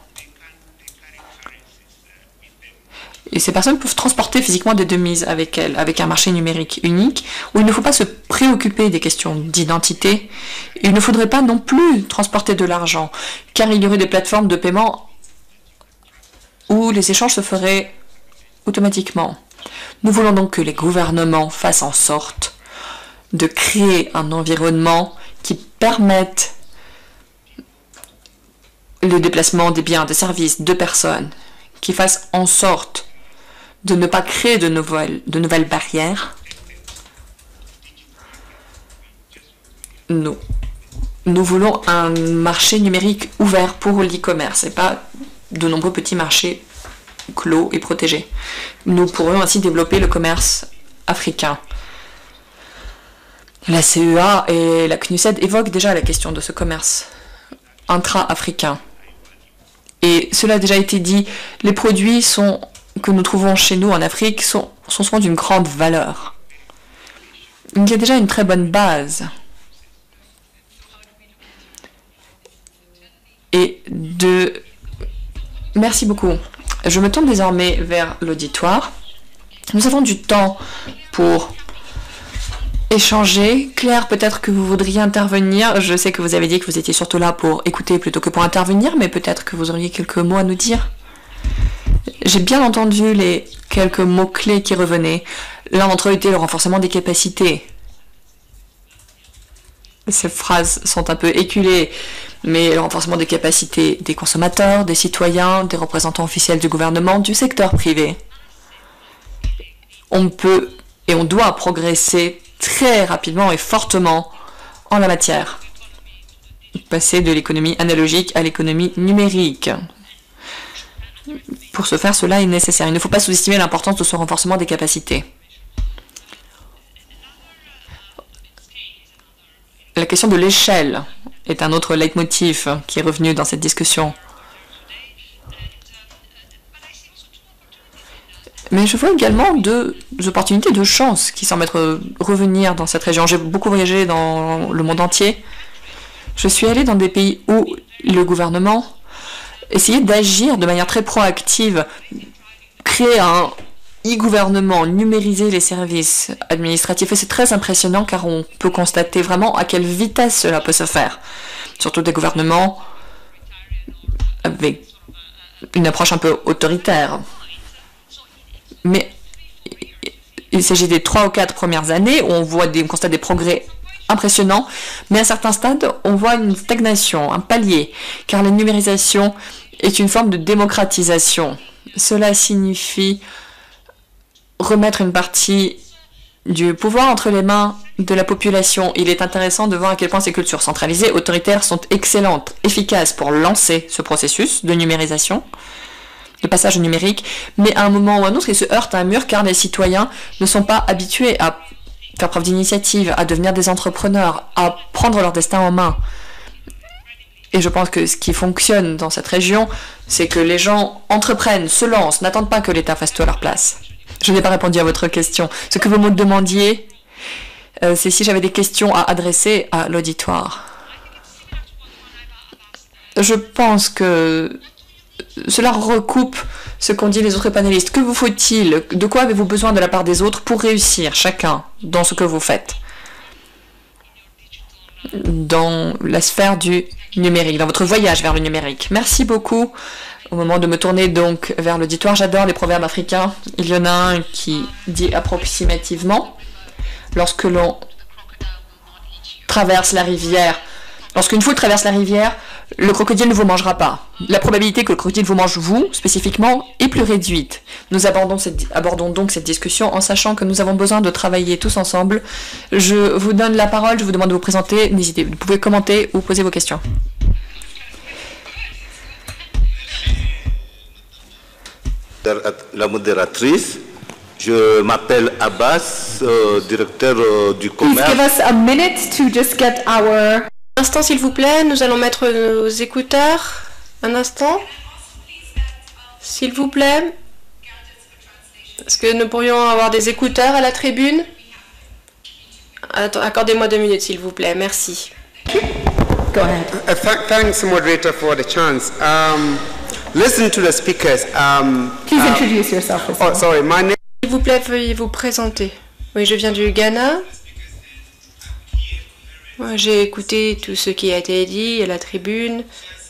Et ces personnes peuvent transporter physiquement des devises avec elles, avec un marché numérique unique, où il ne faut pas se préoccuper des questions d'identité. Il ne faudrait pas non plus transporter de l'argent, car il y aurait des plateformes de paiement où les échanges se feraient automatiquement. Nous voulons donc que les gouvernements fassent en sorte de créer un environnement qui permette le déplacement des biens, des services, de personnes, qui fasse en sorte de ne pas créer de nouvelles barrières. Nous voulons un marché numérique ouvert pour l'e-commerce et pas de nombreux petits marchés clos et protégés. Nous pourrions ainsi développer le commerce africain. La CEA et la CNUSED évoquent déjà la question de ce commerce intra-africain. Et cela a déjà été dit, les produits que nous trouvons chez nous en Afrique sont souvent d'une grande valeur. Il y a déjà une très bonne base. Merci beaucoup. Je me tourne désormais vers l'auditoire. Nous avons du temps pour échanger. Claire, peut-être que vous voudriez intervenir. Je sais que vous avez dit que vous étiez surtout là pour écouter plutôt que pour intervenir, mais peut-être que vous auriez quelques mots à nous dire. J'ai bien entendu les quelques mots-clés qui revenaient. L'un d'entre eux était le renforcement des capacités. Ces phrases sont un peu éculées, mais le renforcement des capacités des consommateurs, des citoyens, des représentants officiels du gouvernement, du secteur privé. On peut et on doit progresser très rapidement et fortement en la matière. Passer de l'économie analogique à l'économie numérique. Pour ce faire, cela est nécessaire. Il ne faut pas sous-estimer l'importance de ce renforcement des capacités. La question de l'échelle est un autre leitmotiv qui est revenu dans cette discussion. Mais je vois également deux opportunités, deux chances qui semblent revenir dans cette région. J'ai beaucoup voyagé dans le monde entier. Je suis allé dans des pays où le gouvernement essayait d'agir de manière très proactive, créer un e-gouvernement, numériser les services administratifs. Et c'est très impressionnant car on peut constater vraiment à quelle vitesse cela peut se faire. Surtout des gouvernements avec une approche un peu autoritaire. Mais il s'agit des 3 ou 4 premières années où on constate des progrès impressionnants, mais à certains stades, on voit une stagnation, un palier, car la numérisation est une forme de démocratisation. Cela signifie remettre une partie du pouvoir entre les mains de la population. Il est intéressant de voir à quel point ces cultures centralisées, autoritaires, sont excellentes, efficaces pour lancer ce processus de numérisation, de passage au numérique, mais à un moment ou à un autre, ils se heurtent à un mur car les citoyens ne sont pas habitués à faire preuve d'initiative, à devenir des entrepreneurs, à prendre leur destin en main. Et je pense que ce qui fonctionne dans cette région, c'est que les gens entreprennent, se lancent, n'attendent pas que l'État fasse tout à leur place. Je n'ai pas répondu à votre question. Ce que vous me demandiez, c'est si j'avais des questions à adresser à l'auditoire. Je pense que cela recoupe ce qu'ont dit les autres panélistes. Que vous faut-il? De quoi avez-vous besoin de la part des autres pour réussir, chacun, dans ce que vous faites? Dans la sphère du numérique, dans votre voyage vers le numérique. Merci beaucoup. Au moment de me tourner donc vers l'auditoire, j'adore les proverbes africains. Il y en a un qui dit approximativement, lorsque l'on traverse la rivière, lorsqu'une foule traverse la rivière, le crocodile ne vous mangera pas. La probabilité que le crocodile vous mange, vous, spécifiquement, est plus réduite. Nous abordons donc cette discussion en sachant que nous avons besoin de travailler tous ensemble. Je vous donne la parole, je vous demande de vous présenter. N'hésitez pas, vous pouvez commenter ou poser vos questions. La modératrice, je m'appelle Abbas, directeur du commerce. Please give us a minute to just get our... Un instant, s'il vous plaît, nous allons mettre nos écouteurs. Un instant. S'il vous plaît. Est-ce que nous pourrions avoir des écouteurs à la tribune? Accordez-moi 2 minutes, s'il vous plaît. Merci. Go ahead. Thanks, moderator, for the chance. Listen to the speakers. Please introduce yourself. Oh, sorry, my name. S'il vous plaît, veuillez vous présenter. Oui, je viens du Ghana. J'ai écouté tout ce qui a été dit à la tribune.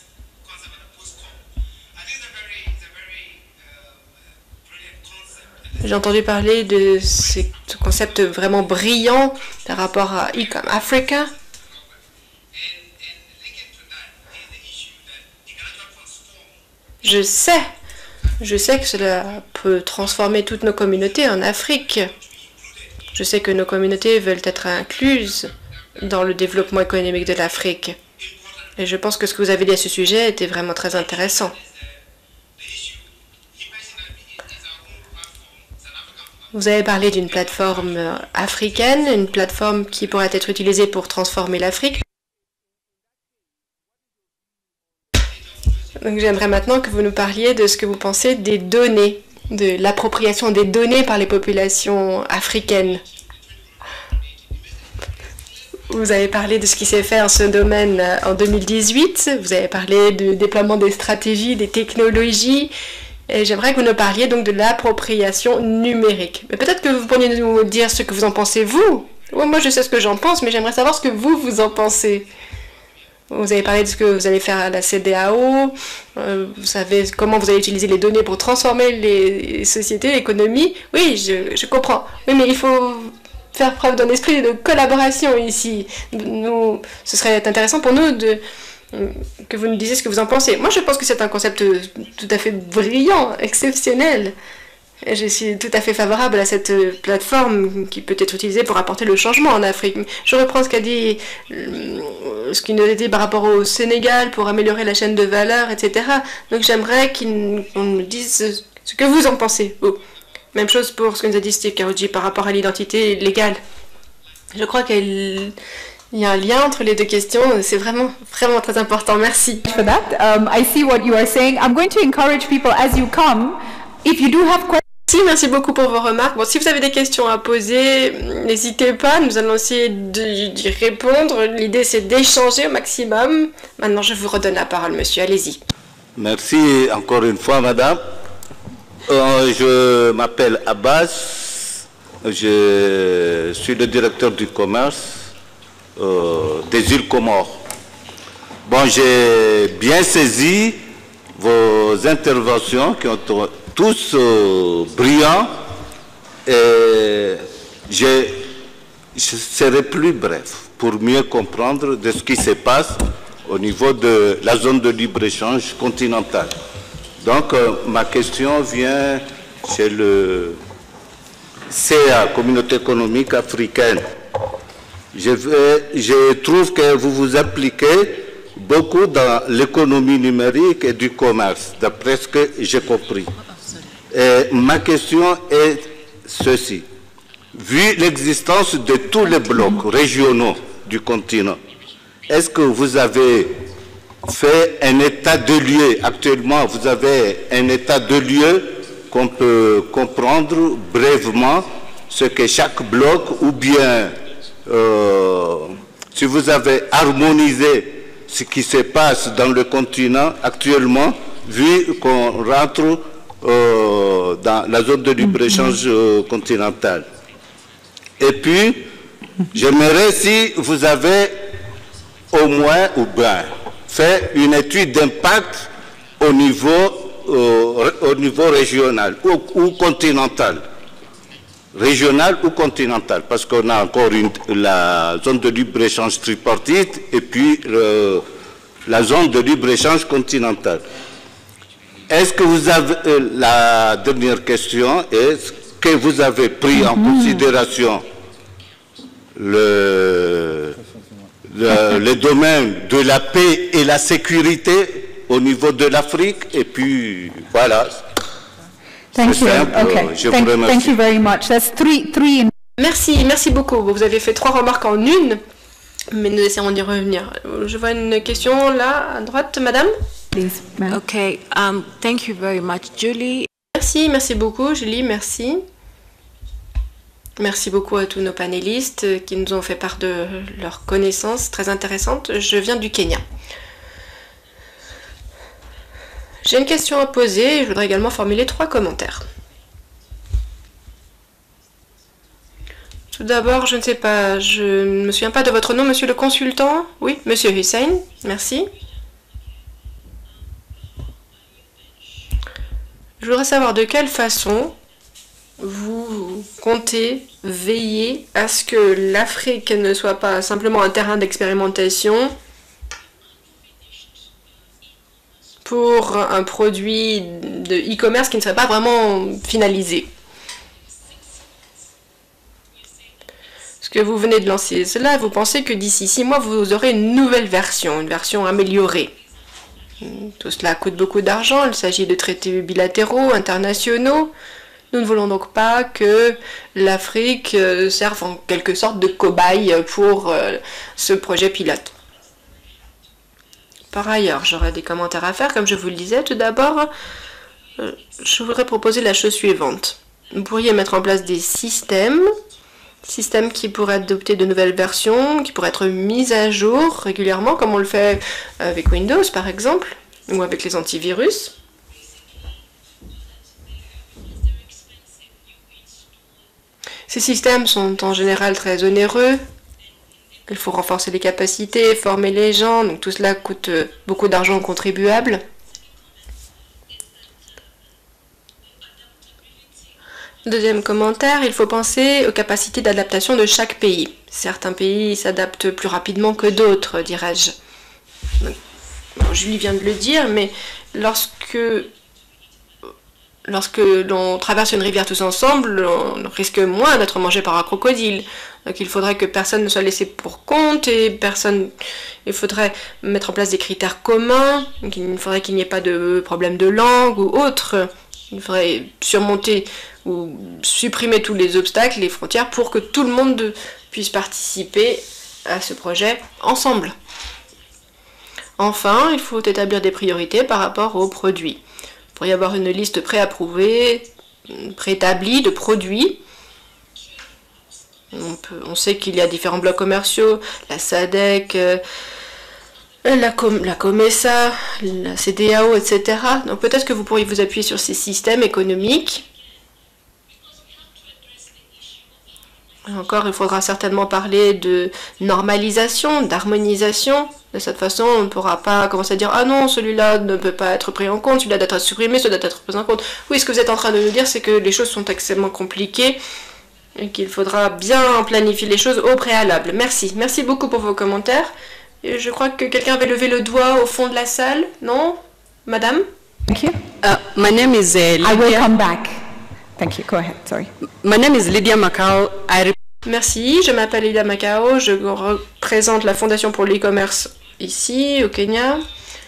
J'ai entendu parler de ce concept vraiment brillant par rapport à Ecom Africa. Je sais que cela peut transformer toutes nos communautés en Afrique. Je sais que nos communautés veulent être incluses dans le développement économique de l'Afrique. Et je pense que ce que vous avez dit à ce sujet était vraiment très intéressant. Vous avez parlé d'une plateforme africaine, une plateforme qui pourrait être utilisée pour transformer l'Afrique. Donc j'aimerais maintenant que vous nous parliez de ce que vous pensez des données, de l'appropriation des données par les populations africaines. Vous avez parlé de ce qui s'est fait en ce domaine en 2018. Vous avez parlé du déploiement des stratégies, des technologies. Et j'aimerais que vous nous parliez donc de l'appropriation numérique. Mais peut-être que vous pourriez nous dire ce que vous en pensez, vous. Moi, je sais ce que j'en pense, mais j'aimerais savoir ce que vous en pensez. Vous avez parlé de ce que vous allez faire à la CEDEAO. Vous savez comment vous allez utiliser les données pour transformer les sociétés, l'économie. Oui, je comprends. Oui, mais il faut faire preuve d'un esprit de collaboration ici. Ce serait intéressant pour nous que vous nous disiez ce que vous en pensez. Moi, je pense que c'est un concept tout à fait brillant, exceptionnel. Je suis tout à fait favorable à cette plateforme qui peut être utilisée pour apporter le changement en Afrique. Je reprends ce ce qu'il nous a dit par rapport au Sénégal pour améliorer la chaîne de valeur, etc. Donc j'aimerais qu'on nous dise ce que vous en pensez. Même chose pour ce que nous a dit Steve Karuji par rapport à l'identité légale. Je crois qu'il y a un lien entre les deux questions. C'est vraiment très important. Merci. For that, I see what you are saying. I'm going to encourage people as you come, if you do have questions. Merci beaucoup pour vos remarques. Bon, si vous avez des questions à poser, n'hésitez pas, nous allons essayer d'y répondre. L'idée, c'est d'échanger au maximum. Maintenant, je vous redonne la parole, monsieur. Allez-y. Merci encore une fois, madame. Je m'appelle Abbas. Je suis le directeur du commerce des îles Comores. Bon, j'ai bien saisi vos interventions qui ont tous brillants, et je serai plus bref pour mieux comprendre de ce qui se passe au niveau de la zone de libre-échange continentale. Donc ma question vient chez le CA, Communauté économique africaine. Je trouve que vous vous impliquez beaucoup dans l'économie numérique et du commerce, d'après ce que j'ai compris. Et ma question est ceci. Vu l'existence de tous les blocs régionaux du continent, est-ce que vous avez fait un état de lieu? Actuellement, vous avez un état de lieu qu'on peut comprendre brièvement ce que chaque bloc, ou bien si vous avez harmonisé ce qui se passe dans le continent actuellement, vu qu'on rentre dans la zone de libre-échange continentale. Et puis, j'aimerais si vous avez au moins ou bien fait une étude d'impact au niveau régional ou continental. Régional ou continental, parce qu'on a encore la zone de libre-échange tripartite et puis la zone de libre-échange continentale. Est-ce que vous avez, la dernière question, est-ce que vous avez pris en considération le domaine de la paix et la sécurité au niveau de l'Afrique? Et puis, voilà. Thank you. Simple. Okay. Je vous remercie. Thank you very much. That's three in... Merci beaucoup. Vous avez fait 3 remarques en une, mais nous essaierons d'y revenir. Je vois une question là, à droite, madame. Please, ma'am. Okay, thank you very much, Julie. Merci beaucoup, Julie, merci. Merci beaucoup à tous nos panélistes qui nous ont fait part de leurs connaissances très intéressantes. Je viens du Kenya. J'ai une question à poser et je voudrais également formuler 3 commentaires. Tout d'abord, je ne sais pas, je ne me souviens pas de votre nom, monsieur le consultant. Oui, monsieur Hussein, merci. Je voudrais savoir de quelle façon vous comptez veiller à ce que l'Afrique ne soit pas simplement un terrain d'expérimentation pour un produit de e-commerce qui ne serait pas vraiment finalisé. Ce que vous venez de lancer cela, vous pensez que d'ici 6 mois, vous aurez une nouvelle version, une version améliorée. Tout cela coûte beaucoup d'argent, il s'agit de traités bilatéraux, internationaux. Nous ne voulons donc pas que l'Afrique serve en quelque sorte de cobaye pour ce projet pilote. Par ailleurs, j'aurais des commentaires à faire, comme je vous le disais. Tout d'abord, je voudrais proposer la chose suivante. Vous pourriez mettre en place des systèmes qui pourraient adopter de nouvelles versions, qui pourraient être mises à jour régulièrement, comme on le fait avec Windows par exemple, ou avec les antivirus. Ces systèmes sont en général très onéreux. Il faut renforcer les capacités, former les gens, donc tout cela coûte beaucoup d'argent aux contribuables. Deuxième commentaire, il faut penser aux capacités d'adaptation de chaque pays. Certains pays s'adaptent plus rapidement que d'autres, dirais-je. Bon, Julie vient de le dire, mais lorsque lorsque l'on traverse une rivière tous ensemble, on risque moins d'être mangé par un crocodile. Donc il faudrait que personne ne soit laissé pour compte et il faudrait mettre en place des critères communs. Il faudrait qu'il n'y ait pas de problème de langue ou autre. Il faudrait surmonter ou supprimer tous les obstacles, les frontières, pour que tout le monde puisse participer à ce projet ensemble. Enfin, il faut établir des priorités par rapport aux produits. Il pourrait y avoir une liste préapprouvée, préétablie de produits. On sait qu'il y a différents blocs commerciaux, la SADC, la COMESA, la CEDEAO, etc. Donc peut-être que vous pourriez vous appuyer sur ces systèmes économiques. Encore, il faudra certainement parler de normalisation, d'harmonisation. De cette façon, on ne pourra pas commencer à dire « Ah non, celui-là ne peut pas être pris en compte, celui-là doit être supprimé, celui-là doit être pris en compte. » Oui, ce que vous êtes en train de nous dire, c'est que les choses sont extrêmement compliquées et qu'il faudra bien planifier les choses au préalable. Merci. Merci beaucoup pour vos commentaires. Et je crois que quelqu'un avait levé le doigt au fond de la salle. Non? Madame? Thank you. My name is Lydia. I will come back. Thank you. Go ahead. Sorry. My name is Lydia Macao. Merci, je m'appelle Lydia Macao, je représente la Fondation pour l'e-commerce ici, au Kenya.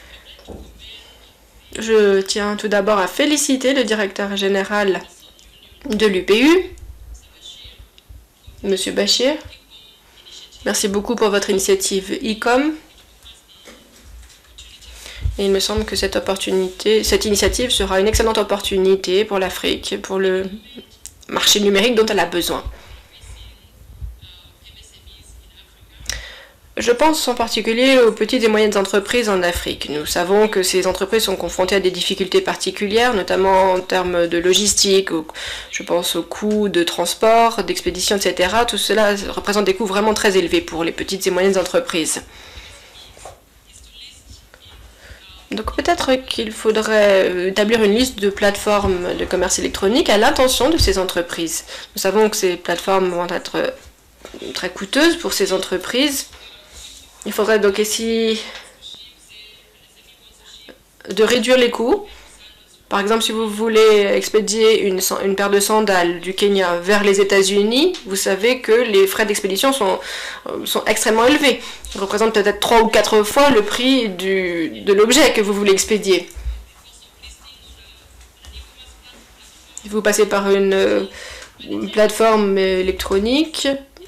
Je tiens tout d'abord à féliciter le directeur général de l'UPU, Monsieur Bachir. Merci beaucoup pour votre initiative e-com. Et il me semble que cette initiative sera une excellente opportunité pour l'Afrique, pour le marché numérique dont elle a besoin. Je pense en particulier aux petites et moyennes entreprises en Afrique. Nous savons que ces entreprises sont confrontées à des difficultés particulières, notamment en termes de logistique, je pense aux coûts de transport, d'expédition, etc. Tout cela représente des coûts vraiment très élevés pour les petites et moyennes entreprises. Donc peut-être qu'il faudrait établir une liste de plateformes de commerce électronique à l'intention de ces entreprises. Nous savons que ces plateformes vont être très coûteuses pour ces entreprises. Il faudrait donc essayer de réduire les coûts. Par exemple, si vous voulez expédier une paire de sandales du Kenya vers les États-Unis, vous savez que les frais d'expédition sont extrêmement élevés. Ils représentent peut-être 3 ou 4 fois le prix de l'objet que vous voulez expédier. Si vous passez par une plateforme électronique,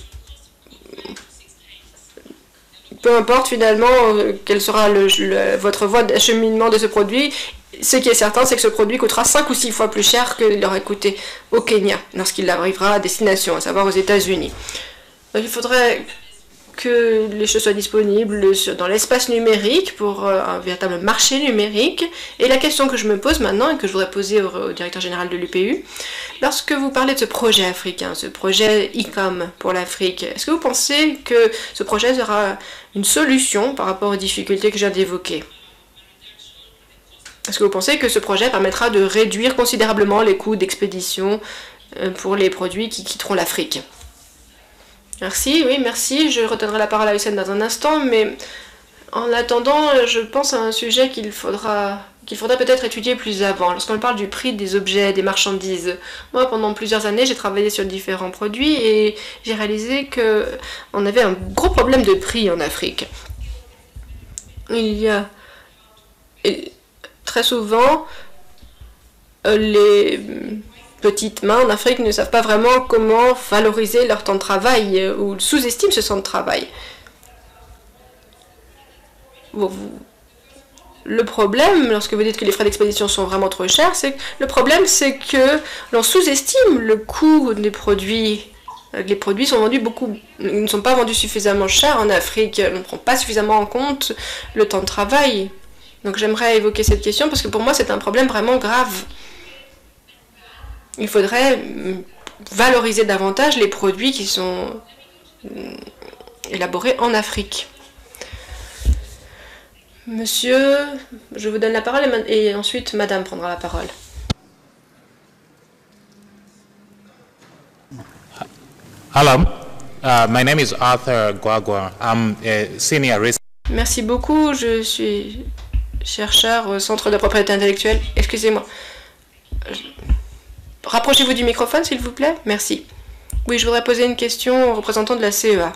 peu importe finalement quelle sera votre voie d'acheminement de ce produit, ce qui est certain, c'est que ce produit coûtera 5 ou 6 fois plus cher qu'il aurait coûté au Kenya lorsqu'il arrivera à destination, à savoir aux États-Unis. Donc il faudrait que les choses soient disponibles dans l'espace numérique pour un véritable marché numérique. Et la question que je me pose maintenant et que je voudrais poser au directeur général de l'UPU, lorsque vous parlez de ce projet africain, ce projet e-com pour l'Afrique, est-ce que vous pensez que ce projet sera une solution par rapport aux difficultés que je viens d'évoquer? Est-ce que vous pensez que ce projet permettra de réduire considérablement les coûts d'expédition pour les produits qui quitteront l'Afrique? Merci, oui, merci. Je redonnerai la parole à Hussein dans un instant, mais en attendant, je pense à un sujet qu'il faudra peut-être étudier plus avant. Lorsqu'on parle du prix des objets, des marchandises, moi, pendant plusieurs années, j'ai travaillé sur différents produits et j'ai réalisé qu'on avait un gros problème de prix en Afrique. Il y a très souvent les petites mains en Afrique ne savent pas vraiment comment valoriser leur temps de travail ou sous-estiment ce temps de travail. Le problème, lorsque vous dites que les frais d'expédition sont vraiment trop chers, c'est que l'on sous-estime le coût des produits. Les produits sont vendus ne sont pas vendus suffisamment cher en Afrique. On ne prend pas suffisamment en compte le temps de travail. Donc j'aimerais évoquer cette question parce que pour moi c'est un problème vraiment grave. Il faudrait valoriser davantage les produits qui sont élaborés en Afrique. Monsieur, je vous donne la parole et ensuite Madame prendra la parole. Hello, my name is Arthur Gwagwa. I'm a senior researcher. Merci beaucoup, je suis chercheur au Centre de propriété intellectuelle. Excusez-moi. Rapprochez-vous du microphone, s'il vous plaît. Merci. Oui, je voudrais poser une question au représentant de la CEA.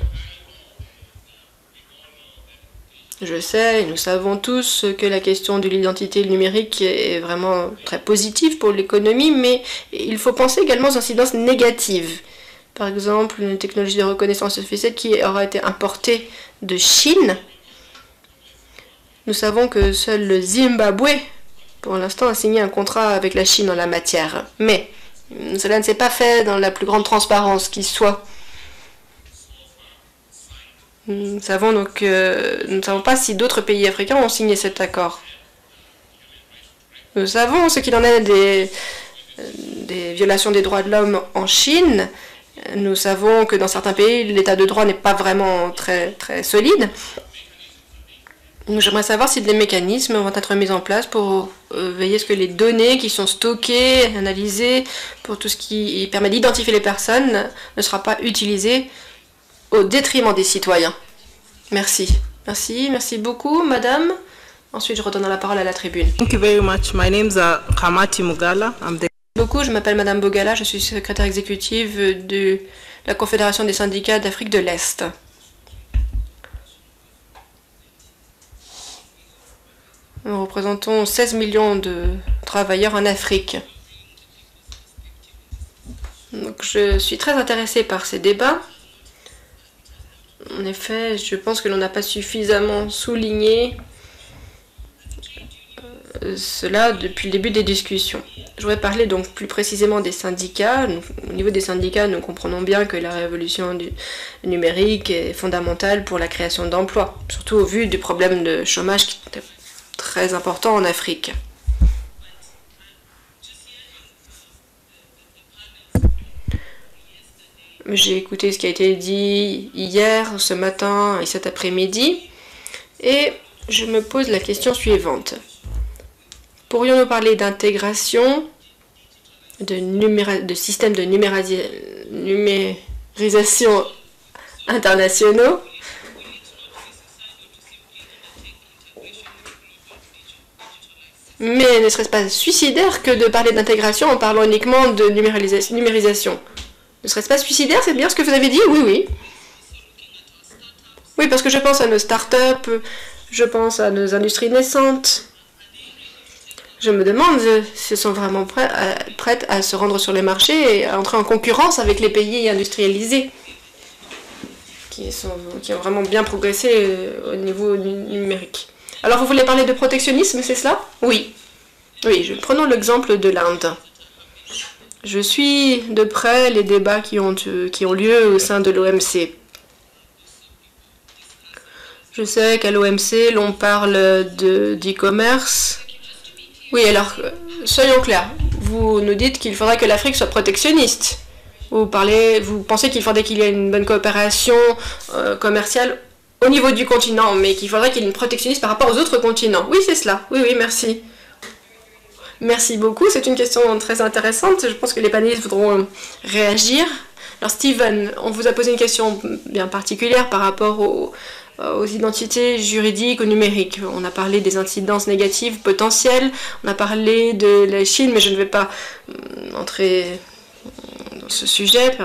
Je sais, et nous savons tous que la question de l'identité numérique est vraiment très positive pour l'économie, mais il faut penser également aux incidences négatives. Par exemple, une technologie de reconnaissance faciale qui aura été importée de Chine. Nous savons que seul le Zimbabwe, pour l'instant, a signé un contrat avec la Chine en la matière. Mais cela ne s'est pas fait dans la plus grande transparence qui soit. Nous ne savons donc nous ne savons pas si d'autres pays africains ont signé cet accord. Nous savons ce qu'il en est des violations des droits de l'homme en Chine. Nous savons que dans certains pays, l'état de droit n'est pas vraiment très solide. J'aimerais savoir si des mécanismes vont être mis en place pour veiller à ce que les données qui sont stockées, analysées, pour tout ce qui permet d'identifier les personnes, ne sera pas utilisé au détriment des citoyens. Merci. Merci beaucoup, madame. Ensuite, je redonne la parole à la tribune. Thank you very much. My name is Kamati Mugala. Je m'appelle madame Bogala, je suis secrétaire exécutive de la Confédération des syndicats d'Afrique de l'Est. Nous représentons 16 millions de travailleurs en Afrique. Donc, je suis très intéressée par ces débats. En effet, je pense que l'on n'a pas suffisamment souligné cela depuis le début des discussions. Je voudrais parler donc plus précisément des syndicats. Au niveau des syndicats, nous comprenons bien que la révolution du numérique est fondamentale pour la création d'emplois, surtout au vu du problème de chômage qui est très important en Afrique. J'ai écouté ce qui a été dit hier, ce matin et cet après-midi, et je me pose la question suivante. Pourrions-nous parler d'intégration, de systèmes de numérisation internationaux, mais ne serait-ce pas suicidaire que de parler d'intégration en parlant uniquement de numérisation? Ne serait-ce pas suicidaire? C'est bien ce que vous avez dit? Oui, oui. Oui, parce que je pense à nos start-up, je pense à nos industries naissantes. Je me demande si elles sont vraiment prêtes à se rendre sur les marchés et à entrer en concurrence avec les pays industrialisés qui ont vraiment bien progressé au niveau numérique. Alors, vous voulez parler de protectionnisme, c'est cela? Oui. Oui, prenons l'exemple de l'Inde. Je suis de près les débats qui ont lieu au sein de l'OMC. Je sais qu'à l'OMC, l'on parle d'e-commerce. Oui, alors, soyons clairs. Vous nous dites qu'il faudrait que l'Afrique soit protectionniste. Vous pensez qu'il faudrait qu'il y ait une bonne coopération commerciale au niveau du continent, mais qu'il faudrait qu'il y ait une protectionniste par rapport aux autres continents. Oui, c'est cela. Oui, oui, merci. Merci beaucoup. C'est une question très intéressante. Je pense que les panélistes voudront réagir. Alors, Steven, on vous a posé une question bien particulière par rapport aux identités juridiques, au numérique. On a parlé des incidences négatives potentielles, on a parlé de la Chine, mais je ne vais pas entrer dans ce sujet,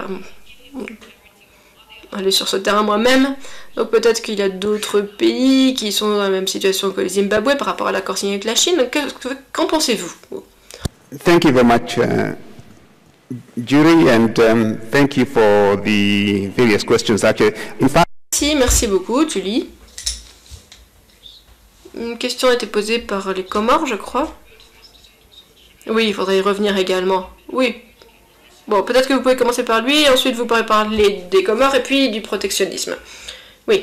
aller sur ce terrain moi-même. Donc peut-être qu'il y a d'autres pays qui sont dans la même situation que le Zimbabwe par rapport à l'accord signé avec la Chine. Qu'en pensez-vous? Thank you very much, Julie, and thank you for the various questions. Actually, in fact, merci beaucoup, Julie. Une question a été posée par les Comores, je crois. Oui, il faudrait y revenir également. Oui. Bon, peut-être que vous pouvez commencer par lui, et ensuite vous pourrez parler des Comores et puis du protectionnisme. Oui.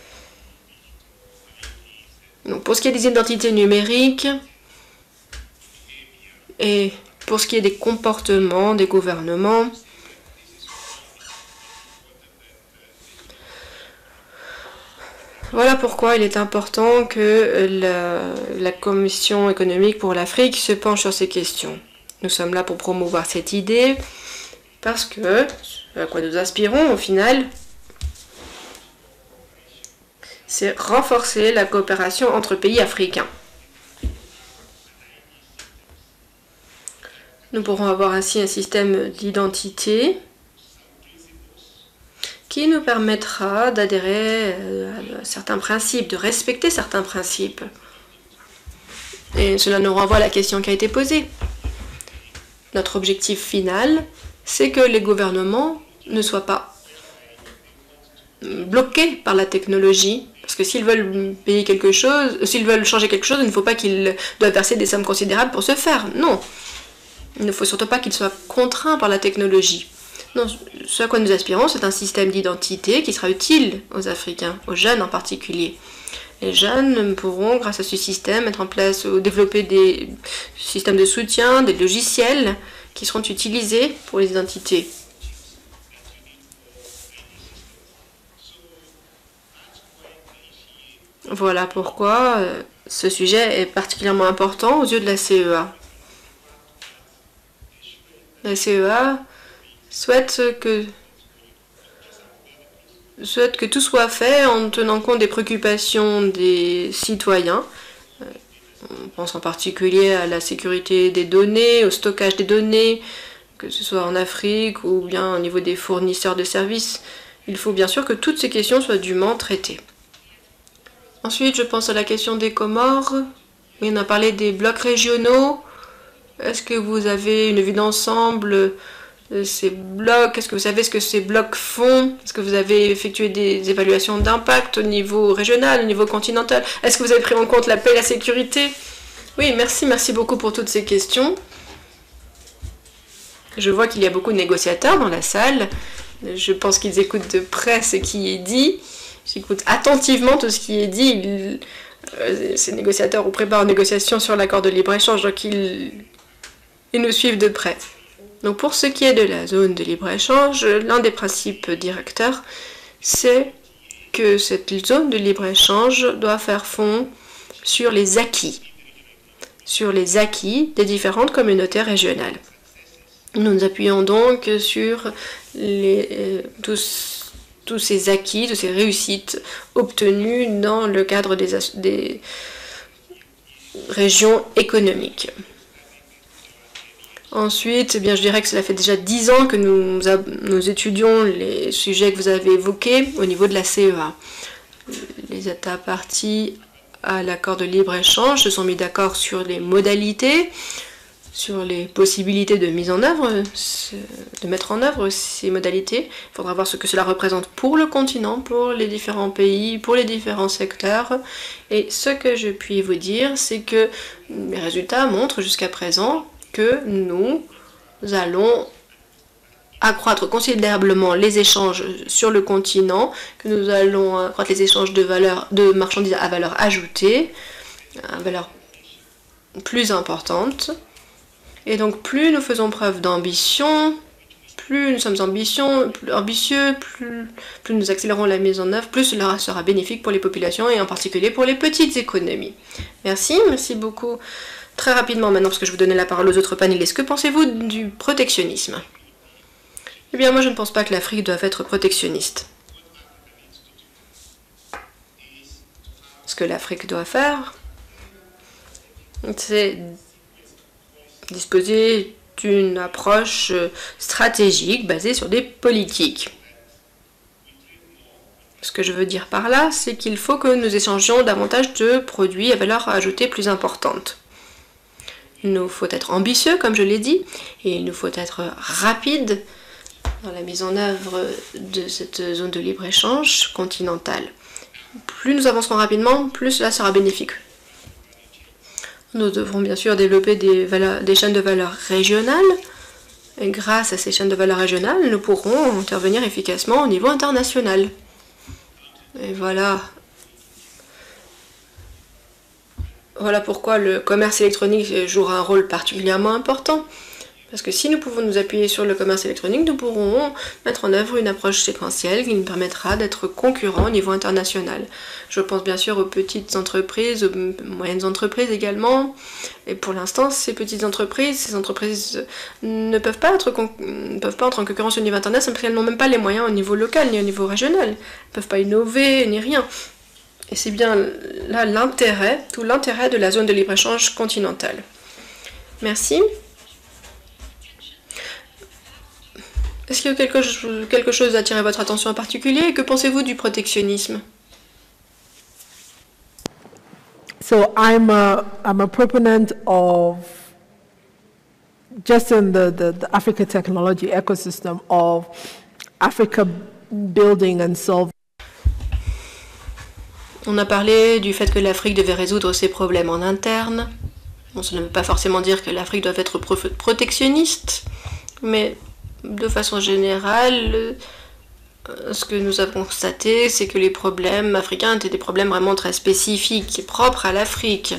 Donc, pour ce qui est des identités numériques, et pour ce qui est des comportements des gouvernements, voilà pourquoi il est important que la Commission économique pour l'Afrique se penche sur ces questions. Nous sommes là pour promouvoir cette idée, parce que, à quoi nous aspirons au final, c'est renforcer la coopération entre pays africains. Nous pourrons avoir ainsi un système d'identité qui nous permettra d'adhérer à certains principes, de respecter certains principes. Et cela nous renvoie à la question qui a été posée. Notre objectif final, c'est que les gouvernements ne soient pas bloqués par la technologie. Parce que s'ils veulent payer quelque chose, s'ils veulent changer quelque chose, il ne faut pas qu'ils doivent verser des sommes considérables pour ce faire. Non. Il ne faut surtout pas qu'ils soient contraints par la technologie. Non, ce à quoi nous aspirons, c'est un système d'identité qui sera utile aux Africains, aux jeunes en particulier. Les jeunes pourront, grâce à ce système, mettre en place ou développer des systèmes de soutien, des logiciels qui seront utilisés pour les identités. Voilà pourquoi ce sujet est particulièrement important aux yeux de la CEA. La CEA souhaite que tout soit fait en tenant compte des préoccupations des citoyens. On pense en particulier à la sécurité des données, au stockage des données, que ce soit en Afrique ou bien au niveau des fournisseurs de services. Il faut bien sûr que toutes ces questions soient dûment traitées. Ensuite, je pense à la question des Comores. Oui, on a parlé des blocs régionaux. Est-ce que vous avez une vue d'ensemble de ces blocs? Est-ce que vous savez ce que ces blocs font? Est-ce que vous avez effectué des évaluations d'impact au niveau régional, au niveau continental? Est-ce que vous avez pris en compte la paix et la sécurité? Oui, merci beaucoup pour toutes ces questions. Je vois qu'il y a beaucoup de négociateurs dans la salle. Je pense qu'ils écoutent de près ce qui est dit. J'écoute attentivement tout ce qui est dit. Ces négociateurs ont préparé une négociation sur l'accord de libre-échange, donc ils nous suivent de près. Donc pour ce qui est de la zone de libre-échange, l'un des principes directeurs, c'est que cette zone de libre-échange doit faire fond sur les acquis des différentes communautés régionales. Nous nous appuyons donc sur tous ces acquis, toutes ces réussites obtenues dans le cadre des régions économiques. Ensuite, eh bien, je dirais que cela fait déjà 10 ans que nous étudions les sujets que vous avez évoqués au niveau de la CEA. Les États partis à l'accord de libre-échange se sont mis d'accord sur les modalités, sur les possibilités de mise en œuvre, de mettre en œuvre ces modalités. Il faudra voir ce que cela représente pour le continent, pour les différents pays, pour les différents secteurs. Et ce que je puis vous dire, c'est que les résultats montrent jusqu'à présent que nous allons accroître considérablement les échanges sur le continent, que nous allons accroître les échanges de marchandises à valeur ajoutée, à valeur plus importante. Et donc plus nous faisons preuve d'ambition, plus nous sommes ambitieux, plus nous accélérons la mise en œuvre, plus cela sera bénéfique pour les populations et en particulier pour les petites économies. Merci beaucoup. Très rapidement maintenant, parce que je vous donnais la parole aux autres panélistes, que pensez-vous du protectionnisme? Eh bien moi je ne pense pas que l'Afrique doive être protectionniste. Ce que l'Afrique doit faire, c'est disposer d'une approche stratégique basée sur des politiques. Ce que je veux dire par là, c'est qu'il faut que nous échangions davantage de produits à valeur ajoutée plus importante. Il nous faut être ambitieux, comme je l'ai dit, et il nous faut être rapide dans la mise en œuvre de cette zone de libre-échange continentale. Plus nous avancerons rapidement, plus cela sera bénéfique. Nous devrons bien sûr développer des chaînes de valeur régionales. Et grâce à ces chaînes de valeur régionales, nous pourrons intervenir efficacement au niveau international. Et voilà. Voilà pourquoi le commerce électronique jouera un rôle particulièrement important. Parce que si nous pouvons nous appuyer sur le commerce électronique, nous pourrons mettre en œuvre une approche séquentielle qui nous permettra d'être concurrents au niveau international. Je pense bien sûr aux petites entreprises, aux moyennes entreprises également. Et pour l'instant, ces petites entreprises, ces entreprises ne peuvent pas entrer en concurrence au niveau international parce qu'elles n'ont même pas les moyens au niveau local ni au niveau régional. Elles ne peuvent pas innover ni rien. Et c'est bien là tout l'intérêt de la zone de libre-échange continentale. Merci. Est-ce qu'il y a quelque chose à attirer votre attention en particulier? Que pensez-vous du protectionnisme? So I'm a proponent of just in the Africa technology ecosystem of Africa building and solving. On a parlé du fait que l'Afrique devait résoudre ses problèmes en interne. Bon, ça ne veut pas forcément dire que l'Afrique doit être protectionniste, mais de façon générale, ce que nous avons constaté, c'est que les problèmes africains étaient des problèmes vraiment très spécifiques, propres à l'Afrique.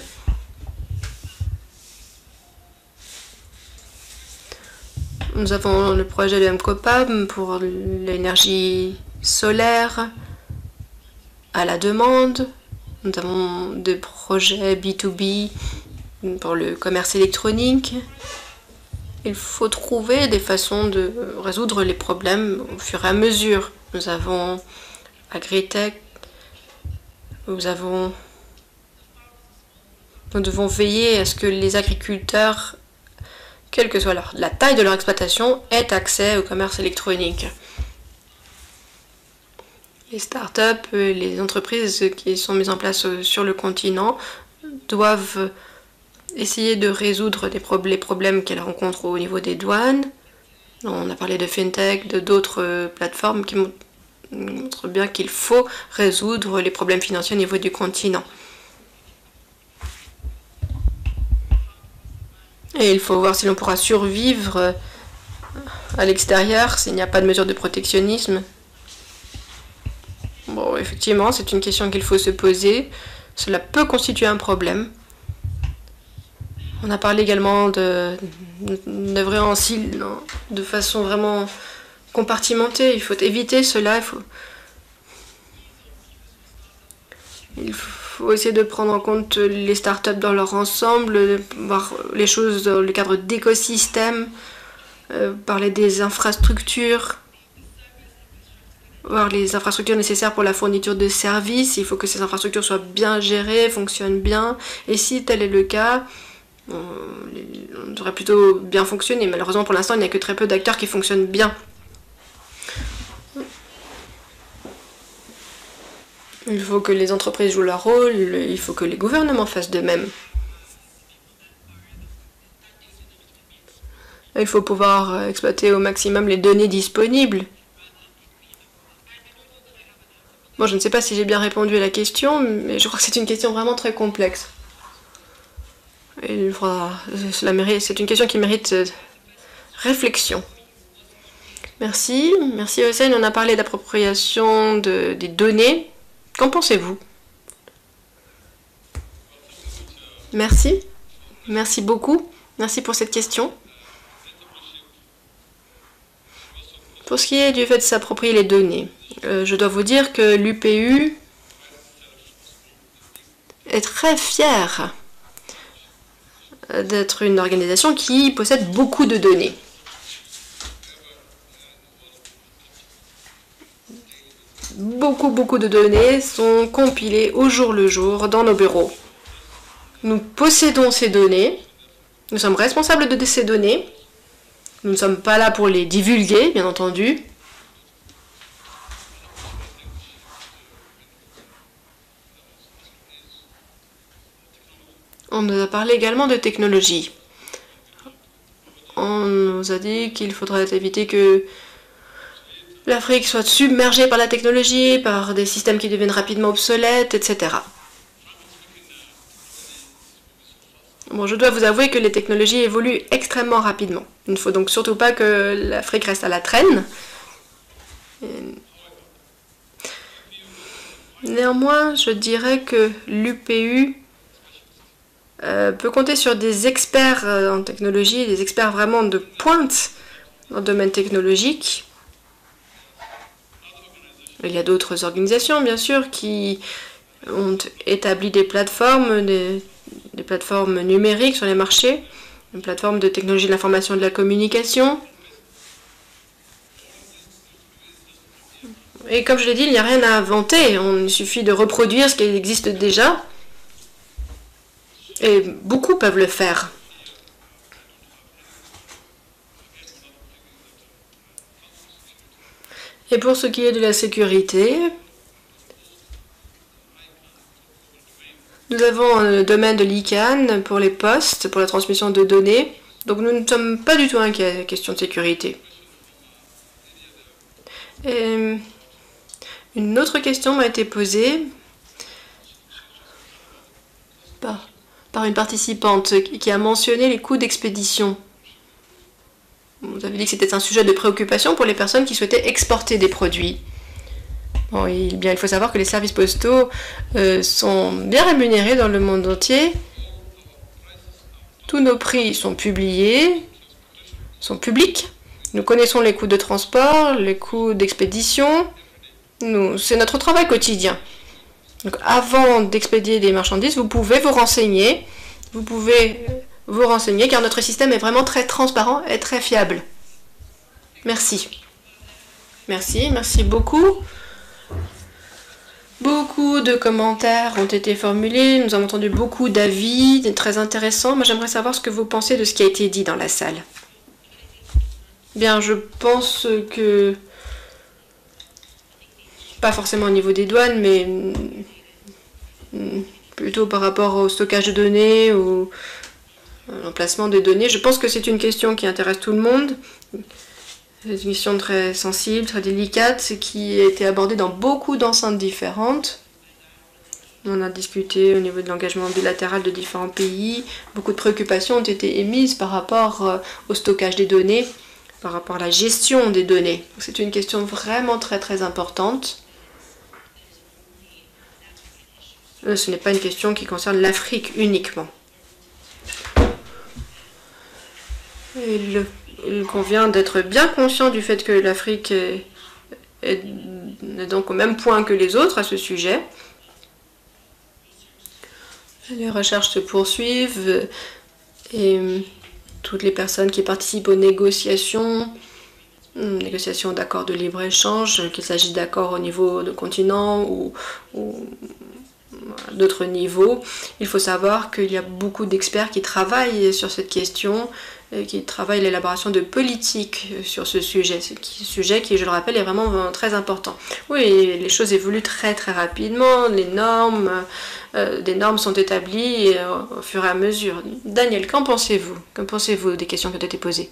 Nous avons le projet de MCOPAM pour l'énergie solaire à la demande. Nous avons des projets B2B pour le commerce électronique. Il faut trouver des façons de résoudre les problèmes au fur et à mesure. Nous avons Agritech, nous devons veiller à ce que les agriculteurs, quelle que soit la taille de leur exploitation, aient accès au commerce électronique. Les startups, les entreprises qui sont mises en place sur le continent doivent essayer de résoudre les problèmes qu'elles rencontrent au niveau des douanes. On a parlé de FinTech, d'autres plateformes qui montrent bien qu'il faut résoudre les problèmes financiers au niveau du continent. Et il faut voir si l'on pourra survivre à l'extérieur s'il n'y a pas de mesures de protectionnisme. Bon, effectivement, c'est une question qu'il faut se poser. Cela peut constituer un problème. On a parlé également d'œuvrer de façon vraiment compartimentée. Il faut éviter cela. Il faut essayer de prendre en compte les startups dans leur ensemble, voir les choses dans le cadre d'écosystèmes, parler des infrastructures, voir les infrastructures nécessaires pour la fourniture de services. Il faut que ces infrastructures soient bien gérées, fonctionnent bien. Et si tel est le cas, on devrait plutôt bien fonctionner. Malheureusement, pour l'instant, il n'y a que très peu d'acteurs qui fonctionnent bien. Il faut que les entreprises jouent leur rôle, il faut que les gouvernements fassent de même. Il faut pouvoir exploiter au maximum les données disponibles. Bon, je ne sais pas si j'ai bien répondu à la question, mais je crois que c'est une question vraiment très complexe. C'est une question qui mérite réflexion. Merci. Merci Hossein. On a parlé d'appropriation des données. Qu'en pensez-vous? Merci. Merci beaucoup. Merci pour cette question. Pour ce qui est du fait de s'approprier les données, je dois vous dire que l'UPU est très fière d'être une organisation qui possède beaucoup de données. Beaucoup de données sont compilées au jour le jour dans nos bureaux. Nous possédons ces données, nous sommes responsables de ces données, nous ne sommes pas là pour les divulguer, bien entendu. On nous a parlé également de technologie. On nous a dit qu'il faudrait éviter que l'Afrique soit submergée par la technologie, par des systèmes qui deviennent rapidement obsolètes, etc. Bon, je dois vous avouer que les technologies évoluent extrêmement rapidement. Il ne faut donc surtout pas que l'Afrique reste à la traîne. Néanmoins, je dirais que l'UPU peut compter sur des experts en technologie, des experts vraiment de pointe dans le domaine technologique. Il y a d'autres organisations, bien sûr, qui ont établi des plateformes, des plateformes numériques sur les marchés, une plateforme de technologie de l'information et de la communication. Et comme je l'ai dit, il n'y a rien à inventer, il suffit de reproduire ce qui existe déjà. Et beaucoup peuvent le faire. Et pour ce qui est de la sécurité, nous avons un domaine de l'ICANN pour les postes, pour la transmission de données. Donc nous ne sommes pas du tout inquiets à la question de sécurité. Et une autre question m'a été posée par une participante qui a mentionné les coûts d'expédition. Vous avez dit que c'était un sujet de préoccupation pour les personnes qui souhaitaient exporter des produits. Bon, il faut savoir que les services postaux sont bien rémunérés dans le monde entier. Tous nos prix sont publiés, sont publics. Nous connaissons les coûts de transport, les coûts d'expédition. C'est notre travail quotidien. Donc, avant d'expédier des marchandises, vous pouvez vous renseigner. Vous pouvez vous renseigner car notre système est vraiment très transparent et très fiable. Merci. Merci beaucoup. Beaucoup de commentaires ont été formulés, nous avons entendu beaucoup d'avis, très intéressants. Moi, j'aimerais savoir ce que vous pensez de ce qui a été dit dans la salle. Bien, je pense que, pas forcément au niveau des douanes, mais plutôt par rapport au stockage de données, au l'emplacement des données, je pense que c'est une question qui intéresse tout le monde. C'est une question très sensible, très délicate, qui a été abordée dans beaucoup d'enceintes différentes. On a discuté au niveau de l'engagement bilatéral de différents pays. Beaucoup de préoccupations ont été émises par rapport au stockage des données, par rapport à la gestion des données. C'est une question vraiment très importante. Ce n'est pas une question qui concerne l'Afrique uniquement. Il convient d'être bien conscient du fait que l'Afrique est donc au même point que les autres à ce sujet. Les recherches se poursuivent et toutes les personnes qui participent aux négociations d'accords de libre-échange, qu'il s'agisse d'accords au niveau de continent ou d'autres niveaux, il faut savoir qu'il y a beaucoup d'experts qui travaillent sur cette question, qui travaillent l'élaboration de politiques sur ce sujet, sujet qui, je le rappelle, est vraiment très important. Oui, les choses évoluent très rapidement, des normes sont établies au fur et à mesure. Daniel, qu'en pensez-vous? Que pensez-vous des questions qui ont été posées?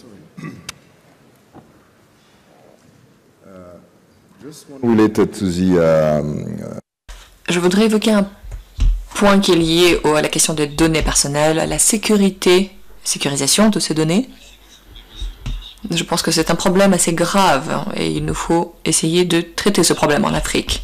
Je voudrais évoquer un point qui est lié à la question des données personnelles, à la sécurisation de ces données. Je pense que c'est un problème assez grave et il nous faut essayer de traiter ce problème en Afrique.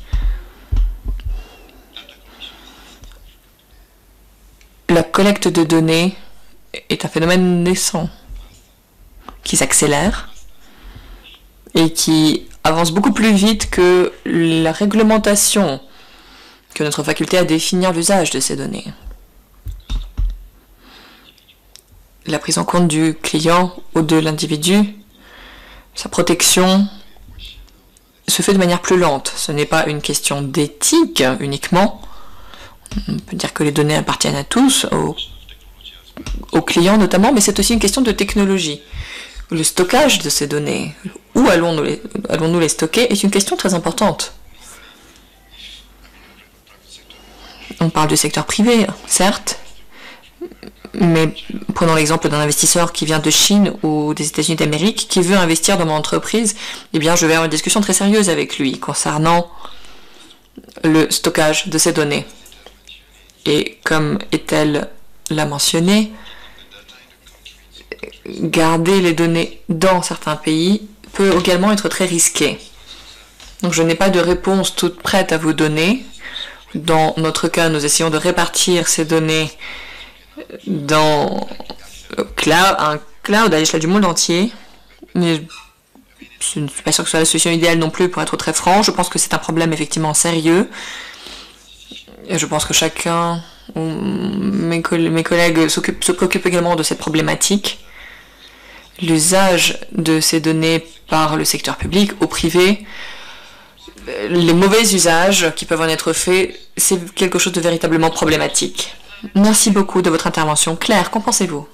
La collecte de données est un phénomène naissant qui s'accélère et qui avance beaucoup plus vite que la réglementation que notre faculté à définir l'usage de ces données. La prise en compte du client ou de l'individu, sa protection, se fait de manière plus lente. Ce n'est pas une question d'éthique uniquement. On peut dire que les données appartiennent à tous, aux clients notamment, mais c'est aussi une question de technologie. Le stockage de ces données, où allons-nous les stocker, est une question très importante. On parle du secteur privé, certes, mais prenons l'exemple d'un investisseur qui vient de Chine ou des États-Unis d'Amérique, qui veut investir dans mon entreprise, eh bien je vais avoir une discussion très sérieuse avec lui concernant le stockage de ces données. Et comme Ethel l'a mentionné, garder les données dans certains pays peut également être très risqué. Donc je n'ai pas de réponse toute prête à vous donner. Dans notre cas, nous essayons de répartir ces données dans un cloud à l'échelle du monde entier. Mais je ne suis pas sûr que ce soit la solution idéale non plus, pour être très franc. Je pense que c'est un problème effectivement sérieux. Et je pense que chacun, mes collègues se préoccupent également de cette problématique. L'usage de ces données par le secteur public ou privé, les mauvais usages qui peuvent en être faits, c'est quelque chose de véritablement problématique. Merci beaucoup de votre intervention. Claire, qu'en pensez-vous?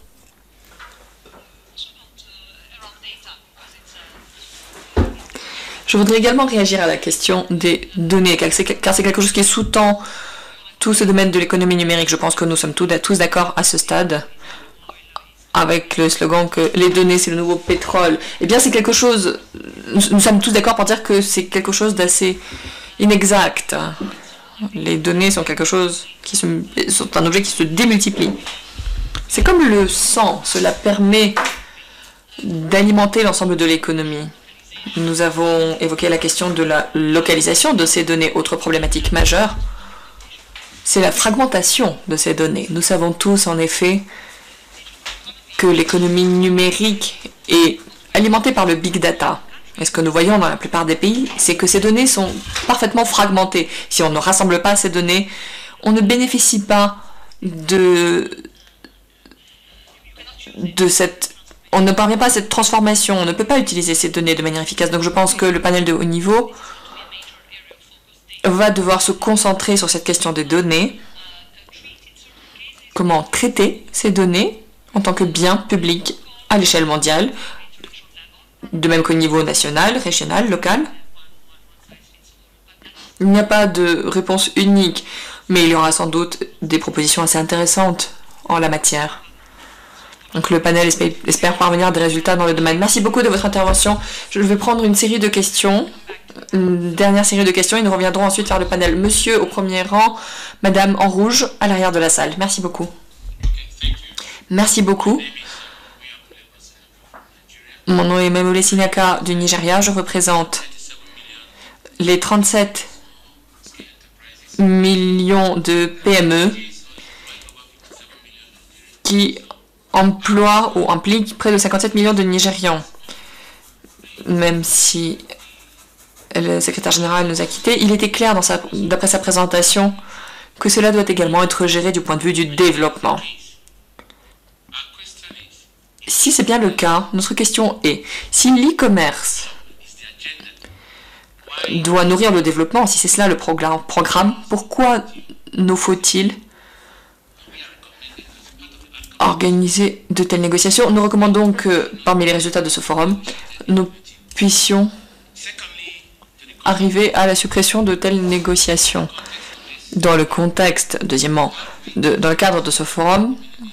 Je voudrais également réagir à la question des données, car c'est quelque chose qui sous-tend tout ce domaine de l'économie numérique. Je pense que nous sommes tous d'accord à ce stade avec le slogan que les données c'est le nouveau pétrole. Eh bien c'est quelque chose, nous sommes tous d'accord pour dire que c'est quelque chose d'assez inexact. Les données sont quelque chose sont un objet qui se démultiplie. C'est comme le sang, cela permet d'alimenter l'ensemble de l'économie. Nous avons évoqué la question de la localisation de ces données. Autre problématique majeure, c'est la fragmentation de ces données. Nous savons tous en effet que l'économie numérique est alimentée par le big data. Et ce que nous voyons dans la plupart des pays, c'est que ces données sont parfaitement fragmentées. Si on ne rassemble pas ces données, on ne bénéficie pas on ne parvient pas à cette transformation, on ne peut pas utiliser ces données de manière efficace. Donc je pense que le panel de haut niveau va devoir se concentrer sur cette question des données, comment traiter ces données en tant que bien public à l'échelle mondiale, de même qu'au niveau national, régional, local. Il n'y a pas de réponse unique, mais il y aura sans doute des propositions assez intéressantes en la matière. Donc le panel espère parvenir à des résultats dans le domaine. Merci beaucoup de votre intervention. Je vais prendre une série de questions, une dernière série de questions, et nous reviendrons ensuite vers le panel. Monsieur au premier rang, madame en rouge à l'arrière de la salle. Merci beaucoup. Merci beaucoup. Mon nom est Memole Sinaka du Nigeria. Je représente les 37 millions de PME qui emploient ou impliquent près de 57 millions de Nigérians. Même si le secrétaire général nous a quittés, il était clair d'après sa présentation que cela doit également être géré du point de vue du développement. Si c'est bien le cas, notre question est, si l'e-commerce doit nourrir le développement, si c'est cela le programme, pourquoi nous faut-il organiser de telles négociations? Nous recommandons que, parmi les résultats de ce forum, nous puissions arriver à la suppression de telles négociations. Dans le contexte, deuxièmement, dans le cadre de ce forum,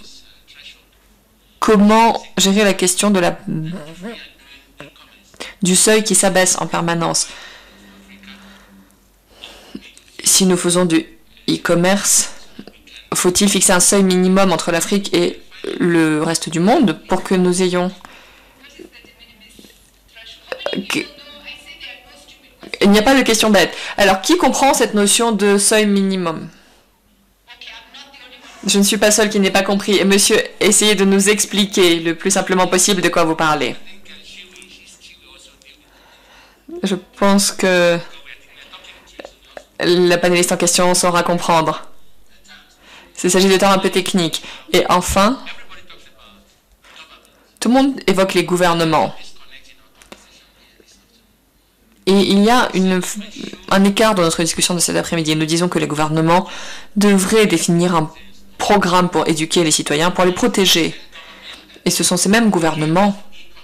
comment gérer la question du seuil qui s'abaisse en permanence? Si nous faisons du e-commerce, faut-il fixer un seuil minimum entre l'Afrique et le reste du monde pour que nous ayons... Il n'y a pas de question bête. Alors, qui comprend cette notion de seuil minimum? Je ne suis pas seul qui n'ait pas compris. Et monsieur, essayez de nous expliquer le plus simplement possible de quoi vous parlez. Je pense que la panéliste en question saura comprendre. Il s'agit de termes un peu techniques. Et enfin, tout le monde évoque les gouvernements. Et il y a un écart dans notre discussion de cet après-midi. Nous disons que les gouvernements devraient définir un programme pour éduquer les citoyens, pour les protéger. Et ce sont ces mêmes gouvernements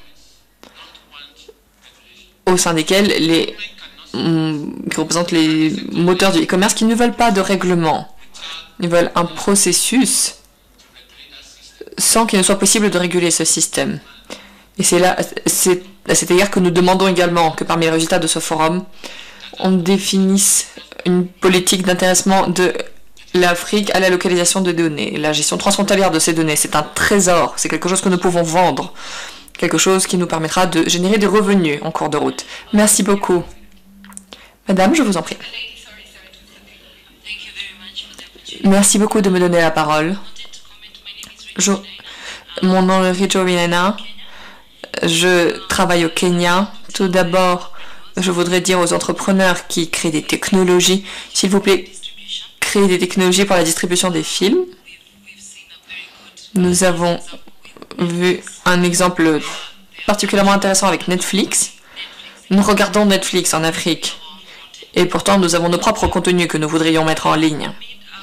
au sein desquels qui représentent les moteurs du e-commerce qui ne veulent pas de règlement. Ils veulent un processus sans qu'il ne soit possible de réguler ce système. Et c'est à cet égard que nous demandons également que parmi les résultats de ce forum, on définisse une politique d'intéressement de l'Afrique à la localisation de données. La gestion transfrontalière de ces données, c'est un trésor, c'est quelque chose que nous pouvons vendre, quelque chose qui nous permettra de générer des revenus en cours de route. Merci beaucoup. Madame, je vous en prie. Merci beaucoup de me donner la parole. Mon nom est Richo Vinena. Je travaille au Kenya. Tout d'abord, je voudrais dire aux entrepreneurs qui créent des technologies, s'il vous plaît, créez des technologies pour la distribution des films. Nous avons vu un exemple particulièrement intéressant avec Netflix. Nous regardons Netflix en Afrique et pourtant nous avons nos propres contenus que nous voudrions mettre en ligne.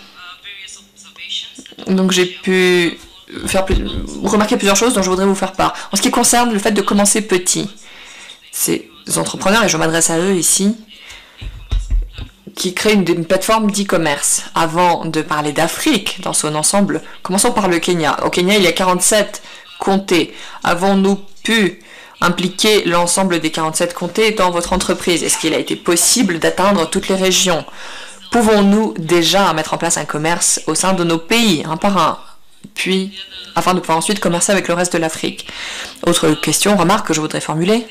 Donc j'ai pu remarquer plusieurs choses dont je voudrais vous faire part. En ce qui concerne le fait de commencer petit, c'est entrepreneurs, et je m'adresse à eux ici, qui créent une plateforme d'e-commerce. Avant de parler d'Afrique dans son ensemble, commençons par le Kenya. Au Kenya, il y a 47 comtés. Avons-nous pu impliquer l'ensemble des 47 comtés dans votre entreprise? Est-ce qu'il a été possible d'atteindre toutes les régions? Pouvons-nous déjà mettre en place un commerce au sein de nos pays, un par un, puis afin de pouvoir ensuite commercer avec le reste de l'Afrique? Autre question, remarque que je voudrais formuler.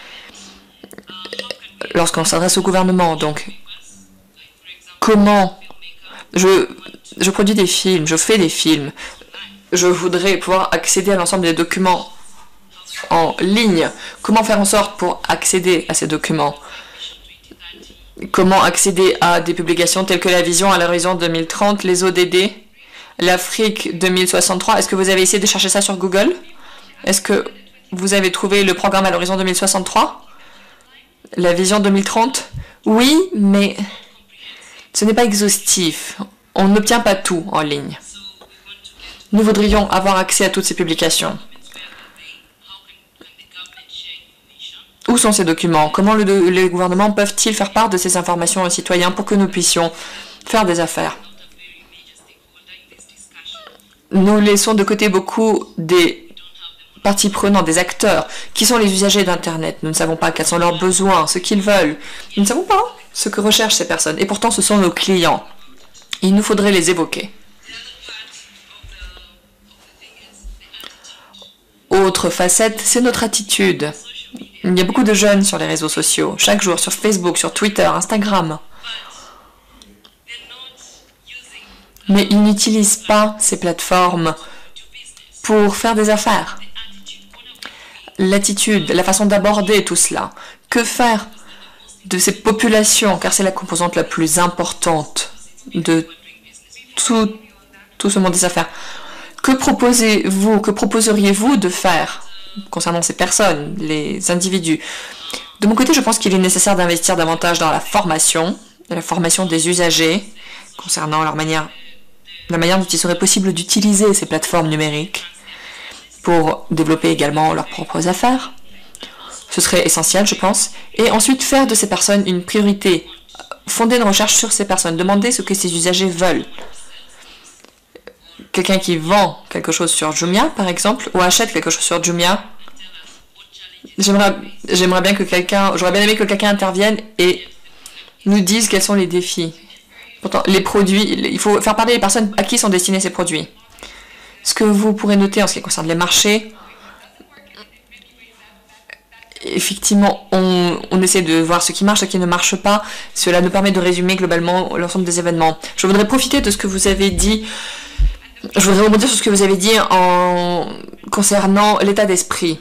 Lorsqu'on s'adresse au gouvernement, donc, comment je produis des films, je fais des films, je voudrais pouvoir accéder à l'ensemble des documents en ligne. Comment faire en sorte pour accéder à ces documents? Comment accéder à des publications telles que la vision à l'horizon 2030, les ODD, l'Afrique 2063? Est-ce que vous avez essayé de chercher ça sur Google? Est-ce que vous avez trouvé le programme à l'horizon 2063? La vision 2030? Oui, mais ce n'est pas exhaustif. On n'obtient pas tout en ligne. Nous voudrions avoir accès à toutes ces publications. Où sont ces documents? Comment les gouvernements peuvent-ils faire part de ces informations aux citoyens pour que nous puissions faire des affaires? Nous laissons de côté beaucoup des parties prenantes, des acteurs, qui sont les usagers d'Internet. Nous ne savons pas quels sont leurs besoins, ce qu'ils veulent. Nous ne savons pas ce que recherchent ces personnes. Et pourtant, ce sont nos clients. Il nous faudrait les évoquer. Autre facette, c'est notre attitude. Il y a beaucoup de jeunes sur les réseaux sociaux, chaque jour, sur Facebook, sur Twitter, Instagram. Mais ils n'utilisent pas ces plateformes pour faire des affaires. L'attitude, la façon d'aborder tout cela. Que faire de ces populations, car c'est la composante la plus importante de tout ce monde des affaires. Que proposez-vous, que proposeriez-vous de faire concernant ces personnes, les individus? De mon côté, je pense qu'il est nécessaire d'investir davantage dans la formation des usagers concernant la manière dont il serait possible d'utiliser ces plateformes numériques pour développer également leurs propres affaires. Ce serait essentiel, je pense. Et ensuite, faire de ces personnes une priorité. Fonder une recherche sur ces personnes. Demander ce que ces usagers veulent. Quelqu'un qui vend quelque chose sur Jumia, par exemple, ou achète quelque chose sur Jumia, j'aurais bien aimé que quelqu'un intervienne et nous dise quels sont les défis. Pourtant, les produits, il faut faire parler les personnes à qui sont destinés ces produits. Ce que vous pourrez noter en ce qui concerne les marchés, effectivement, on essaie de voir ce qui marche, ce qui ne marche pas. Cela nous permet de résumer globalement l'ensemble des événements. Je voudrais profiter de ce que vous avez dit. Je voudrais rebondir sur ce que vous avez dit concernant l'état d'esprit.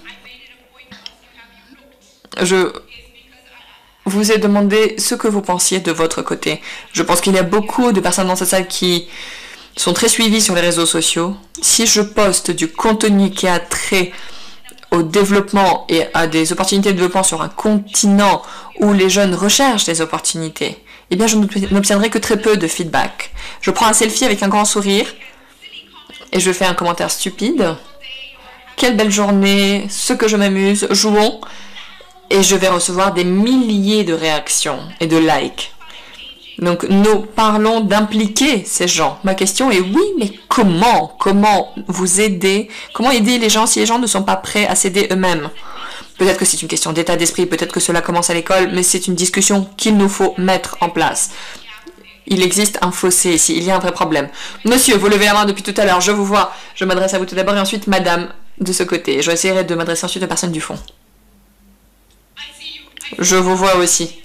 Je vous ai demandé ce que vous pensiez de votre côté. Je pense qu'il y a beaucoup de personnes dans cette salle qui sont très suivies sur les réseaux sociaux. Si je poste du contenu qui a trait au développement et à des opportunités de développement sur un continent où les jeunes recherchent des opportunités, eh bien je n'obtiendrai que très peu de feedback. Je prends un selfie avec un grand sourire et je fais un commentaire stupide. Quelle belle journée, ce que je m'amuse, jouons. Et je vais recevoir des milliers de réactions et de likes. Donc nous parlons d'impliquer ces gens. Ma question est oui, mais comment vous aider? Comment aider les gens si les gens ne sont pas prêts à s'aider eux-mêmes? Peut-être que c'est une question d'état d'esprit, peut-être que cela commence à l'école, mais c'est une discussion qu'il nous faut mettre en place. Il existe un fossé ici, il y a un vrai problème. Monsieur, vous levez la main depuis tout à l'heure, je vous vois. Je m'adresse à vous tout d'abord et ensuite madame de ce côté. Je essaierai de m'adresser ensuite aux personnes du fond. Je vous vois aussi.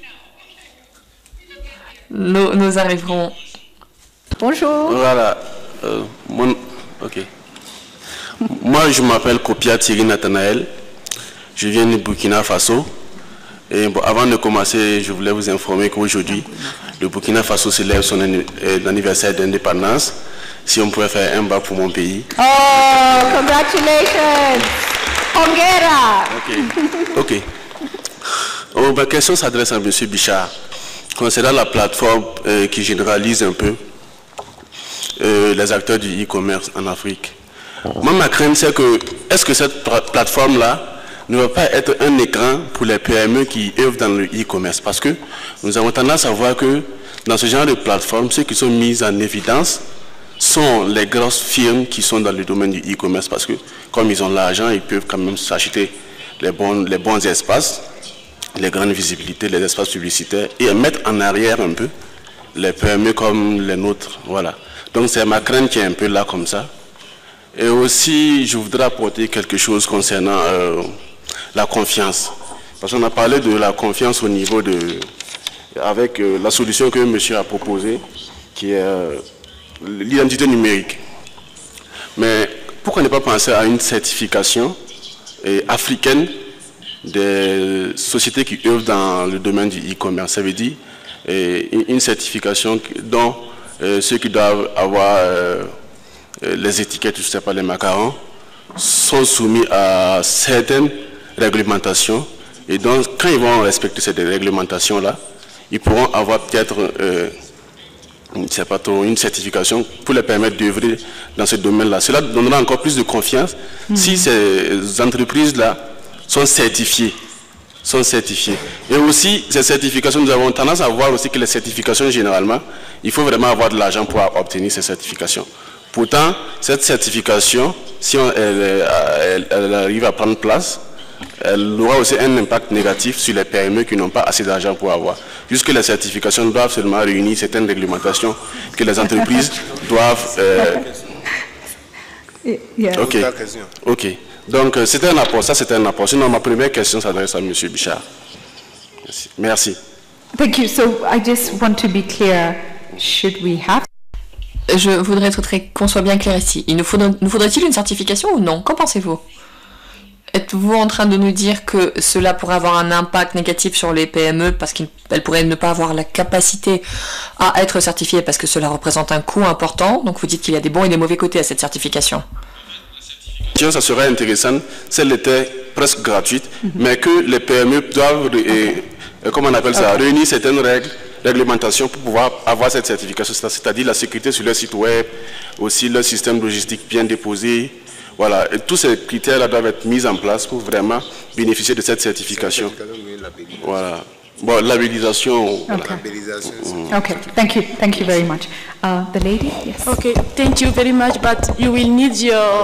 Nous arriverons. Bonjour. Voilà. Ok. Moi, je m'appelle Kopia Thierry Nathanaël. Je viens du Burkina Faso. Et bon, avant de commencer, je voulais vous informer qu'aujourd'hui, le Burkina Faso célèbre son anniversaire d'indépendance. Si on pouvait faire un bas pour mon pays. Oh, congratulations! Hongera! Ok. Oh, ma question s'adresse à M. Bichard. Concernant la plateforme qui généralise un peu les acteurs du e-commerce en Afrique. Moi, ma crainte, c'est que, est-ce que cette plateforme-là ne va pas être un écran pour les PME qui œuvrent dans le e-commerce. Parce que nous avons tendance à voir que dans ce genre de plateforme, ceux qui sont mis en évidence sont les grosses firmes qui sont dans le domaine du e-commerce. Parce que comme ils ont l'argent, ils peuvent quand même s'acheter les bons espaces, les grandes visibilités, les espaces publicitaires et mettre en arrière un peu les PME comme les nôtres. Voilà. Donc c'est ma crainte qui est un peu là comme ça. Et aussi, je voudrais apporter quelque chose concernant la confiance. Parce qu'on a parlé de la confiance au niveau de... avec la solution que monsieur a proposée, qui est l'identité numérique. Mais pourquoi ne pas penser à une certification africaine des sociétés qui œuvrent dans le domaine du e-commerce? Ça veut dire une certification dont ceux qui doivent avoir les étiquettes, je ne sais pas, les macarons, sont soumis à certaines réglementations. Et donc, quand ils vont respecter ces réglementations-là, ils pourront avoir peut-être une certification pour les permettre d'œuvrer dans ce domaine-là. Cela donnera encore plus de confiance si ces entreprises-là sont certifiées. Et aussi, ces certifications, nous avons tendance à voir aussi que les certifications, généralement, il faut vraiment avoir de l'argent pour obtenir ces certifications. Pourtant, cette certification, si elle arrive à prendre place, elle aura aussi un impact négatif sur les PME qui n'ont pas assez d'argent pour avoir. Puisque les certifications doivent seulement réunir certaines réglementations que les entreprises doivent... Ok. Donc, c'était un apport. Ça, c'était un apport. Sinon, ma première question s'adresse à M. Bichard. Merci. Thank you. So, I just want to be clear. Should we have... Je voudrais qu'on soit bien clair ici. Nous faudrait-il une certification ou non? Qu'en pensez-vous? Êtes-vous en train de nous dire que cela pourrait avoir un impact négatif sur les PME parce qu'elles pourraient ne pas avoir la capacité à être certifiées parce que cela représente un coût important? Donc vous dites qu'il y a des bons et des mauvais côtés à cette certification. Ça serait intéressant si elle était presque gratuite, mais que les PME doivent, comment on appelle ça, réunir certaines réglementations pour pouvoir avoir cette certification, c'est-à-dire la sécurité sur leur site web, aussi leur système logistique bien déposé. Voilà, et tous ces critères-là doivent être mis en place pour vraiment bénéficier de cette certification. Voilà. Bon, labellisation. Okay, thank you very much. The lady, yes. Okay, thank you very much, but you will need your...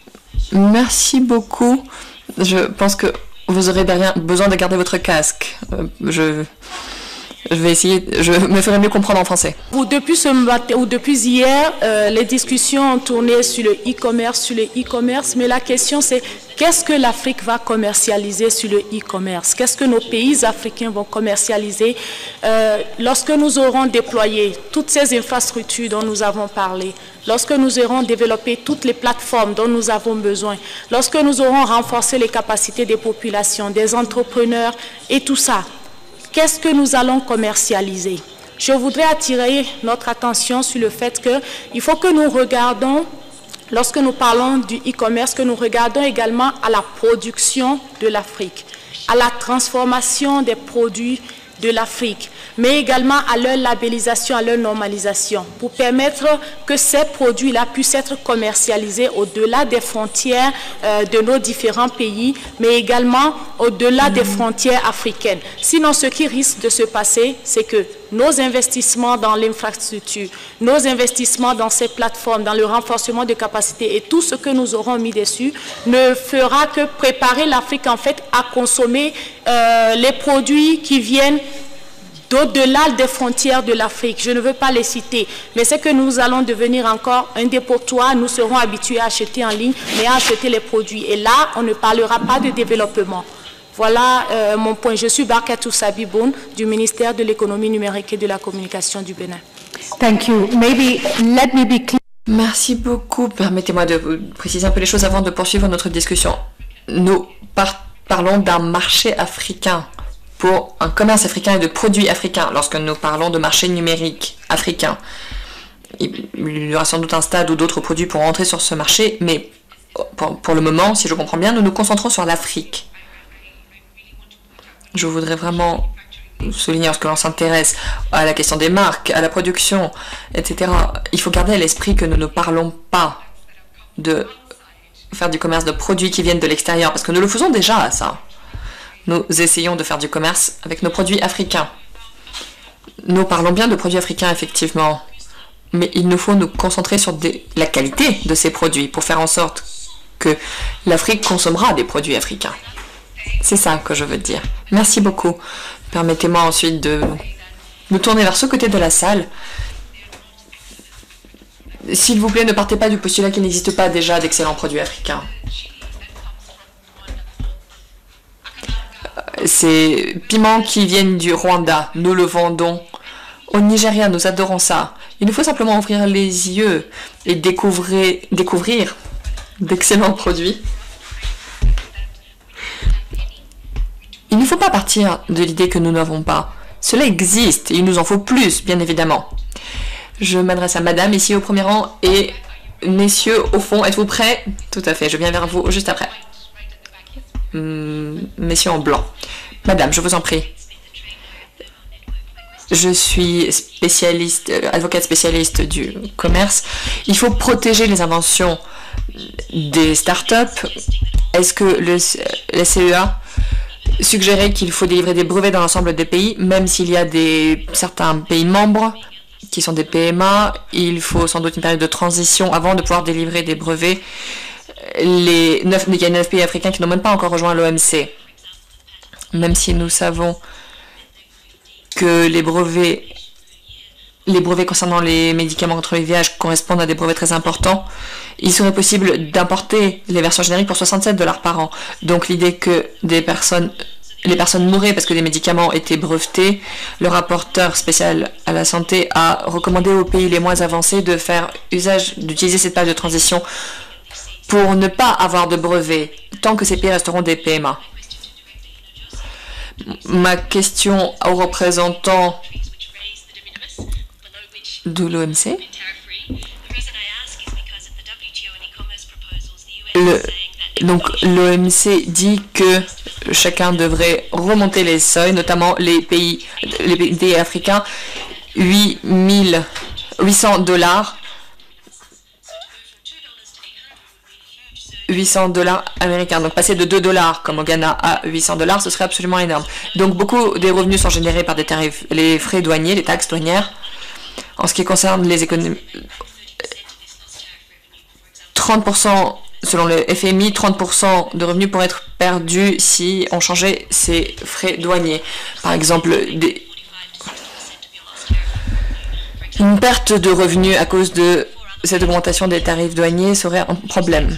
Merci beaucoup. Je pense que vous aurez besoin de garder votre casque. Je vais essayer, je me ferai mieux comprendre en français. Depuis ce matin ou depuis hier, les discussions ont tourné sur le e-commerce, mais la question c'est qu'est-ce que l'Afrique va commercialiser sur le e-commerce? Qu'est-ce que nos pays africains vont commercialiser lorsque nous aurons déployé toutes ces infrastructures dont nous avons parlé, lorsque nous aurons développé toutes les plateformes dont nous avons besoin, lorsque nous aurons renforcé les capacités des populations, des entrepreneurs et tout ça? Qu'est-ce que nous allons commercialiser? Je voudrais attirer notre attention sur le fait qu'il faut que nous regardons, lorsque nous parlons du e-commerce, que nous regardons également à la production de l'Afrique, à la transformation des produits de l'Afrique, mais également à leur labellisation, à leur normalisation, pour permettre que ces produits-là puissent être commercialisés au-delà des frontières de nos différents pays, mais également au-delà des frontières africaines. Sinon, ce qui risque de se passer, c'est que nos investissements dans l'infrastructure, nos investissements dans ces plateformes, dans le renforcement de capacités et tout ce que nous aurons mis dessus ne fera que préparer l'Afrique en fait à consommer les produits qui viennent d'au-delà des frontières de l'Afrique. Je ne veux pas les citer, mais c'est que nous allons devenir encore un dépotoir. Nous serons habitués à acheter en ligne, mais à acheter les produits. Et là, on ne parlera pas de développement. Voilà mon point. Je suis Barkatou Sabiboun du ministère de l'économie numérique et de la communication du Bénin. Thank you. Maybe let me be clear. Merci beaucoup. Permettez-moi de préciser un peu les choses avant de poursuivre notre discussion. Nous parlons d'un marché africain, pour un commerce africain et de produits africains, lorsque nous parlons de marché numérique africain. Il y aura sans doute un stade où d'autres produits pourront entrer sur ce marché, mais pour le moment, si je comprends bien, nous nous concentrons sur l'Afrique. Je voudrais vraiment souligner, lorsque l'on s'intéresse à la question des marques, à la production, etc., il faut garder à l'esprit que nous ne parlons pas de faire du commerce de produits qui viennent de l'extérieur, parce que nous le faisons déjà, ça. Nous essayons de faire du commerce avec nos produits africains. Nous parlons bien de produits africains, effectivement, mais il nous faut nous concentrer sur la qualité de ces produits pour faire en sorte que l'Afrique consommera des produits africains. C'est ça que je veux dire. Merci beaucoup. Permettez-moi ensuite de me tourner vers ce côté de la salle. S'il vous plaît, ne partez pas du postulat qu'il n'existe pas déjà d'excellents produits africains. Ces piments qui viennent du Rwanda, nous le vendons au Nigeria, nous adorons ça. Il nous faut simplement ouvrir les yeux et découvrir d'excellents produits. Il ne faut pas partir de l'idée que nous n'avons pas. Cela existe et il nous en faut plus, bien évidemment. Je m'adresse à madame ici au premier rang et messieurs au fond. Êtes-vous prêts? Tout à fait, je viens vers vous juste après. Messieurs en blanc. Madame, je vous en prie. Je suis avocate spécialiste du commerce. Il faut protéger les inventions des startups. Est-ce que la CEA suggérait qu'il faut délivrer des brevets dans l'ensemble des pays, même s'il y a certains pays membres qui sont des PMA, il faut sans doute une période de transition avant de pouvoir délivrer des brevets. Il y a 9 pays africains qui n'ont même pas encore rejoint l'OMC. Même si nous savons que les brevets concernant les médicaments contre les VIH correspondent à des brevets très importants, il serait possible d'importer les versions génériques pour 67 $ par an. Donc l'idée que les personnes mouraient parce que des médicaments étaient brevetés, le rapporteur spécial à la santé a recommandé aux pays les moins avancés de faire usage, d'utiliser cette période de transition pour ne pas avoir de brevets, tant que ces pays resteront des PMA. Ma question aux représentants de l'OMC. Donc l'OMC dit que chacun devrait remonter les seuils, notamment les pays africains, 800 $. 800 $ américains. Donc passer de 2 $ comme au Ghana à 800 $, ce serait absolument énorme. Donc beaucoup des revenus sont générés par des tarifs, les frais douaniers, les taxes douanières. En ce qui concerne les économies, 30%, selon le FMI, 30% de revenus pourraient être perdus si on changeait ces frais douaniers. Par exemple, une perte de revenus à cause de cette augmentation des tarifs douaniers serait un problème.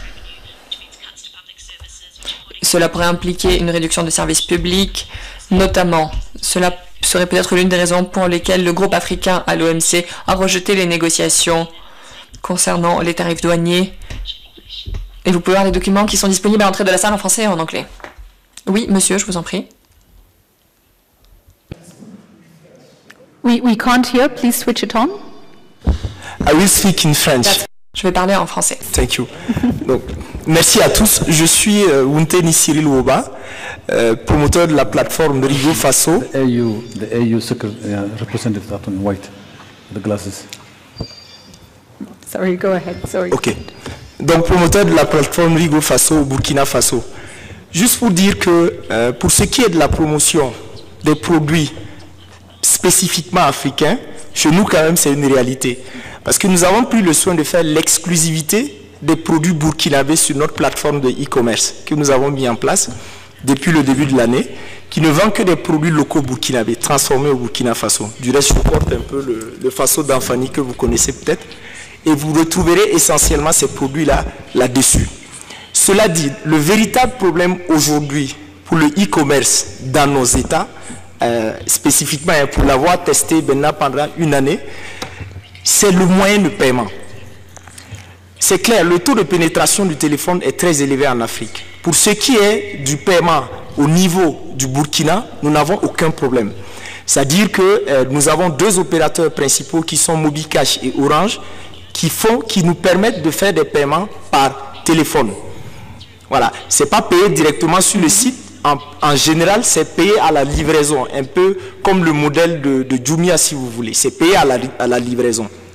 Cela pourrait impliquer une réduction de services publics, notamment. Cela serait peut-être l'une des raisons pour lesquelles le groupe africain à l'OMC a rejeté les négociations concernant les tarifs douaniers. Et vous pouvez voir les documents qui sont disponibles à l'entrée de la salle en français et en anglais. Oui, monsieur, je vous en prie. We can't hear. Please switch it on. I will speak in French. Je vais parler en français. Thank you. Donc, merci à tous. Je suis Wunteni Cyril Woba, promoteur de la plateforme de Rigo Faso. The AU representative that on white, the glasses. Sorry, go ahead. Sorry. Ok. Donc, promoteur de la plateforme Rigo Faso au Burkina Faso. Juste pour dire que pour ce qui est de la promotion des produits spécifiquement africains, chez nous quand même c'est une réalité. Parce que nous avons pris le soin de faire l'exclusivité des produits burkinabés sur notre plateforme de e-commerce que nous avons mis en place depuis le début de l'année, qui ne vend que des produits locaux burkinabés, transformés au Burkina Faso. Du reste, je porte un peu le Faso d'Anfani que vous connaissez peut-être, et vous retrouverez essentiellement ces produits-là là-dessus. Cela dit, le véritable problème aujourd'hui pour le e-commerce dans nos États, spécifiquement pour l'avoir testé maintenant pendant une année, c'est le moyen de paiement. C'est clair, le taux de pénétration du téléphone est très élevé en Afrique. Pour ce qui est du paiement au niveau du Burkina, nous n'avons aucun problème. C'est-à-dire que nous avons deux opérateurs principaux qui sont Mobicash et Orange, qui nous permettent de faire des paiements par téléphone. Voilà, ce n'est pas payé directement sur le site. En général, c'est payé à la livraison, un peu comme le modèle de Jumia si vous voulez. C'est payé à la livraison.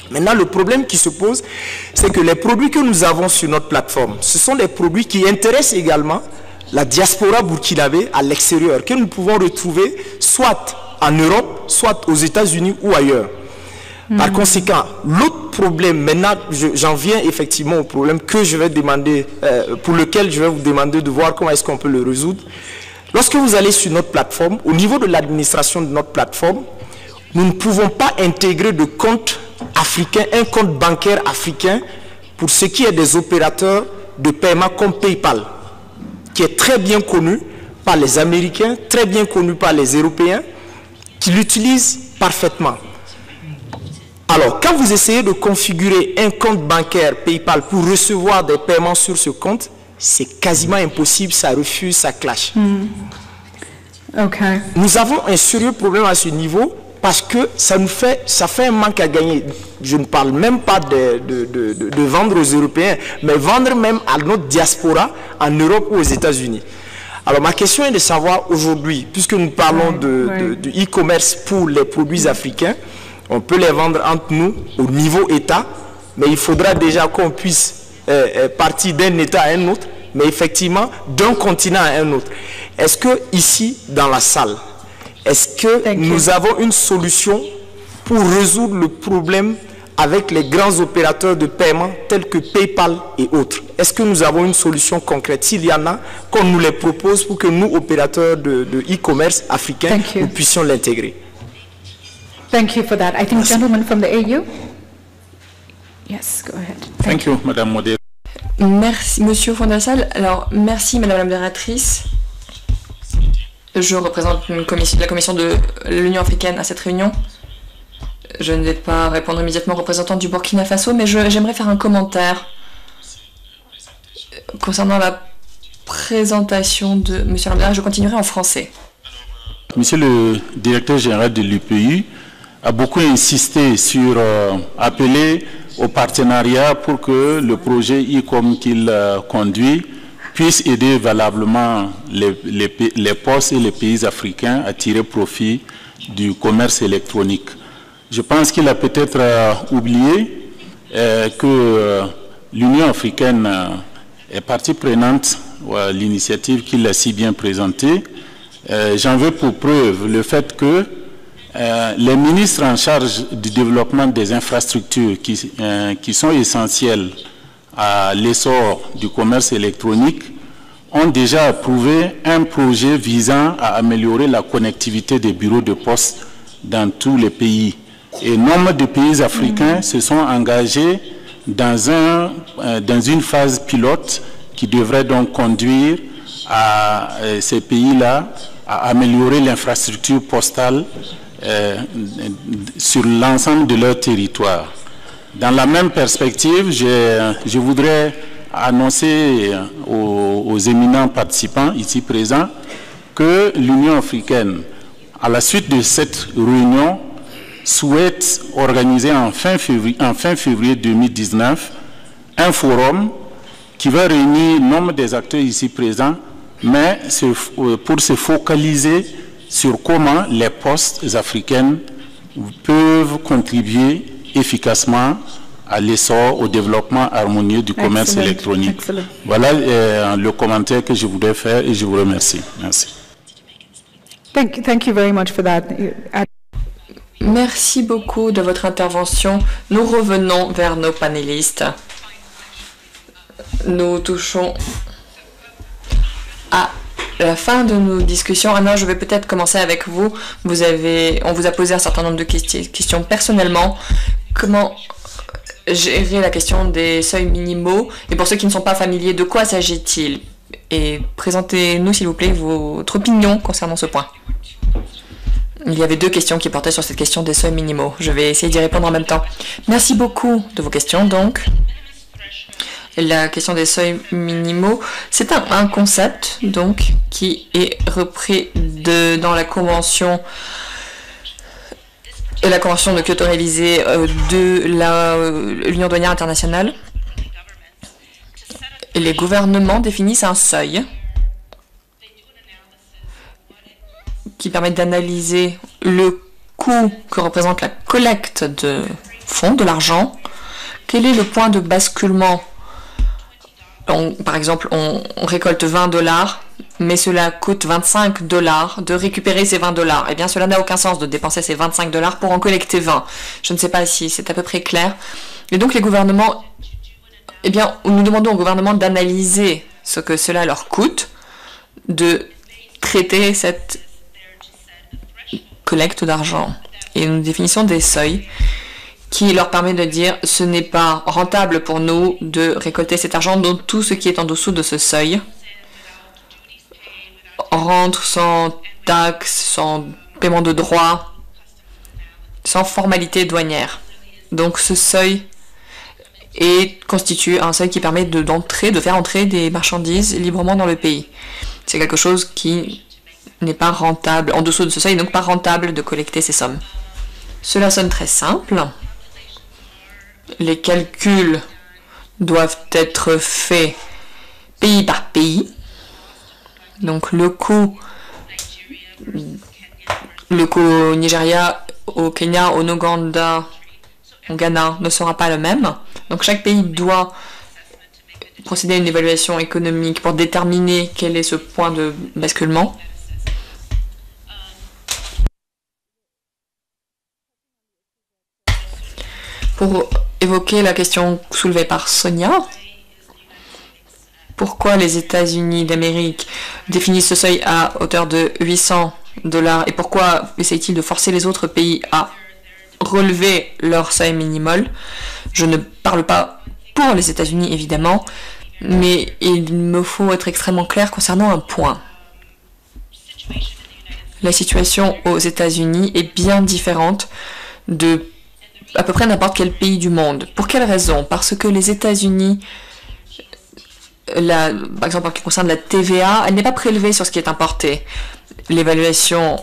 Maintenant, le problème qui se pose, c'est que les produits que nous avons sur notre plateforme, ce sont des produits qui intéressent également la diaspora burkinabé à l'extérieur, que nous pouvons retrouver soit en Europe, soit aux États-Unis ou ailleurs. Par conséquent, l'autre problème, maintenant, j'en viens effectivement au problème que je vais demander, pour lequel je vais vous demander de voir comment est-ce qu'on peut le résoudre. Lorsque vous allez sur notre plateforme, au niveau de l'administration de notre plateforme, nous ne pouvons pas intégrer de compte africain, un compte bancaire africain pour ce qui est des opérateurs de paiement comme PayPal, qui est très bien connu par les Américains, très bien connu par les Européens, qui l'utilisent parfaitement. Alors, quand vous essayez de configurer un compte bancaire PayPal pour recevoir des paiements sur ce compte, c'est quasiment impossible, ça refuse, ça clash. Okay. Nous avons un sérieux problème à ce niveau parce que ça fait un manque à gagner. Je ne parle même pas de vendre aux Européens, mais vendre même à notre diaspora en Europe ou aux États-Unis. Alors ma question est de savoir aujourd'hui, puisque nous parlons de e-commerce pour les produits africains, on peut les vendre entre nous au niveau État, mais il faudra déjà qu'on puisse partir d'un État à un autre, mais effectivement d'un continent à un autre. Est-ce que ici, dans la salle, est-ce que nous avons une solution pour résoudre le problème avec les grands opérateurs de paiement tels que PayPal et autres? Est-ce que nous avons une solution concrète? S'il y en a, qu'on nous les propose pour que nous, opérateurs de e-commerce africains, nous puissions l'intégrer. Thank you for that. I think gentleman from the AU. Yes, go ahead. Thank you, Madame Modé. Merci, Monsieur Fondassal. Alors, merci, Madame la modératrice. Je représente la commission de l'Union africaine à cette réunion. Je ne vais pas répondre immédiatement aux représentants du Burkina Faso, mais j'aimerais faire un commentaire concernant la présentation de Monsieur Lambert. Je continuerai en français. Monsieur le directeur général de l'UPU a beaucoup insisté sur appeler au partenariat pour que le projet e-com qu'il conduit puisse aider valablement les postes et les pays africains à tirer profit du commerce électronique. Je pense qu'il a peut-être oublié que l'Union africaine est partie prenante à l'initiative qu'il a si bien présentée. J'en veux pour preuve le fait que les ministres en charge du développement des infrastructures qui sont essentielles à l'essor du commerce électronique ont déjà approuvé un projet visant à améliorer la connectivité des bureaux de poste dans tous les pays. Et nombre de pays africains se sont engagés dans une phase pilote qui devrait donc conduire à ces pays-là à améliorer l'infrastructure postale sur l'ensemble de leur territoire. Dans la même perspective, je voudrais annoncer aux éminents participants ici présents que l'Union africaine, à la suite de cette réunion, souhaite organiser en fin février 2019 un forum qui va réunir nombre des acteurs ici présents, mais pour se focaliser sur comment les postes africaines peuvent contribuer efficacement à l'essor, au développement harmonieux du commerce électronique. Excellent. Voilà le commentaire que je voudrais faire et je vous remercie. Merci. Thank you very much for that. Merci beaucoup de votre intervention. Nous revenons vers nos panélistes. Nous touchons à la fin de nos discussions. Anna, je vais peut-être commencer avec vous. On vous a posé un certain nombre de questions personnellement. Comment gérer la question des seuils minimaux? Et pour ceux qui ne sont pas familiers, de quoi s'agit-il? Et présentez-nous, s'il vous plaît, votre opinion concernant ce point. Il y avait deux questions qui portaient sur cette question des seuils minimaux. Je vais essayer d'y répondre en même temps. Merci beaucoup de vos questions, donc. La question des seuils minimaux, c'est un concept, donc, qui est repris dans la convention de Kyoto révisée de l'Union douanière internationale. Et les gouvernements définissent un seuil qui permet d'analyser le coût que représente la collecte de fonds, de l'argent. Quel est le point de basculement? Par exemple, on récolte $20, mais cela coûte $25 de récupérer ces $20. Eh bien, cela n'a aucun sens de dépenser ces $25 pour en collecter 20. Je ne sais pas si c'est à peu près clair. Et donc, les gouvernements, eh bien, nous demandons au gouvernement d'analyser ce que cela leur coûte, de traiter cette collecte d'argent. Et nous définissons des seuils qui leur permet de dire ce n'est pas rentable pour nous de récolter cet argent, donc tout ce qui est en dessous de ce seuil rentre sans taxe, sans paiement de droits, sans formalité douanière. Donc ce seuil constitue un seuil qui permet de faire entrer des marchandises librement dans le pays. C'est quelque chose qui n'est pas rentable. En dessous de ce seuil, il n'est donc pas rentable de collecter ces sommes. Cela sonne très simple. Les calculs doivent être faits pays par pays. Donc le coût au Nigeria, au Kenya, au Ouganda, au Ghana ne sera pas le même. Donc chaque pays doit procéder à une évaluation économique pour déterminer quel est ce point de basculement. Pour évoquer la question soulevée par Sonia, pourquoi les États-Unis d'Amérique définissent ce seuil à hauteur de $800 et pourquoi essayent-ils de forcer les autres pays à relever leur seuil minimal? Je ne parle pas pour les États-Unis évidemment, mais il me faut être extrêmement clair concernant un point. La situation aux États-Unis est bien différente de à peu près n'importe quel pays du monde. Pour quelle raison? Parce que les États-Unis, par exemple en ce qui concerne la TVA, elle n'est pas prélevée sur ce qui est importé. L'évaluation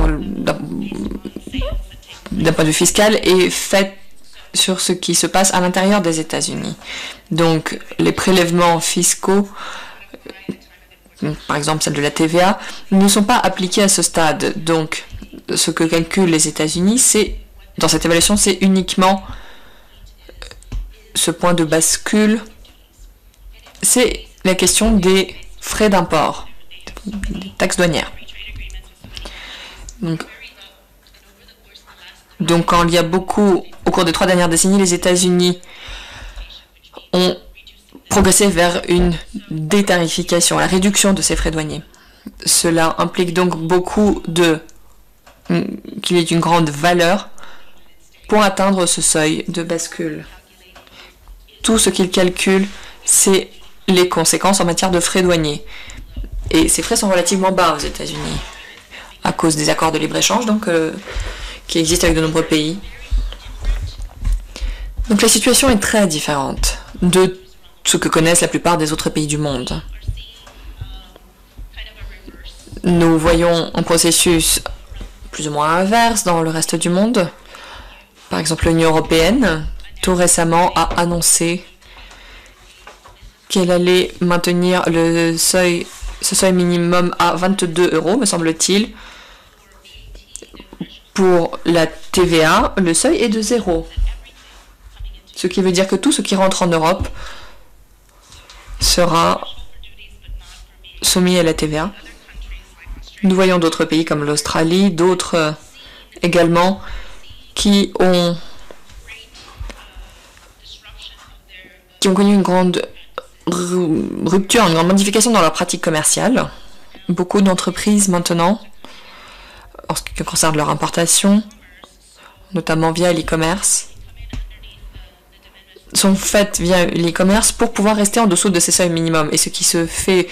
d'un point de vue fiscal est faite sur ce qui se passe à l'intérieur des États-Unis. Donc les prélèvements fiscaux, par exemple celle de la TVA, ne sont pas appliqués à ce stade. Donc ce que calculent les États-Unis, dans cette évaluation, c'est uniquement ce point de bascule. C'est la question des frais d'import, des taxes douanières. Donc quand il y a beaucoup, au cours des 3 dernières décennies, les États-Unis ont progressé vers une détarification, la réduction de ces frais douaniers. Cela implique donc qu'il y ait une grande valeur pour atteindre ce seuil de bascule. Tout ce qu'ils calculent, c'est les conséquences en matière de frais douaniers. Et ces frais sont relativement bas aux États-Unis, à cause des accords de libre-échange qui existent avec de nombreux pays. Donc la situation est très différente de ce que connaissent la plupart des autres pays du monde. Nous voyons un processus plus ou moins inverse dans le reste du monde. Par exemple, l'Union européenne, tout récemment, a annoncé qu'elle allait maintenir ce seuil minimum à 22 €, me semble-t-il. Pour la TVA, le seuil est de 0. Ce qui veut dire que tout ce qui rentre en Europe sera soumis à la TVA. Nous voyons d'autres pays comme l'Australie, d'autres également, qui ont connu une grande rupture, une grande modification dans leur pratique commerciale. Beaucoup d'entreprises maintenant, en ce qui concerne leur importation, notamment via l'e-commerce, sont faites via l'e-commerce pour pouvoir rester en dessous de ces seuils minimums. Et ce qui se fait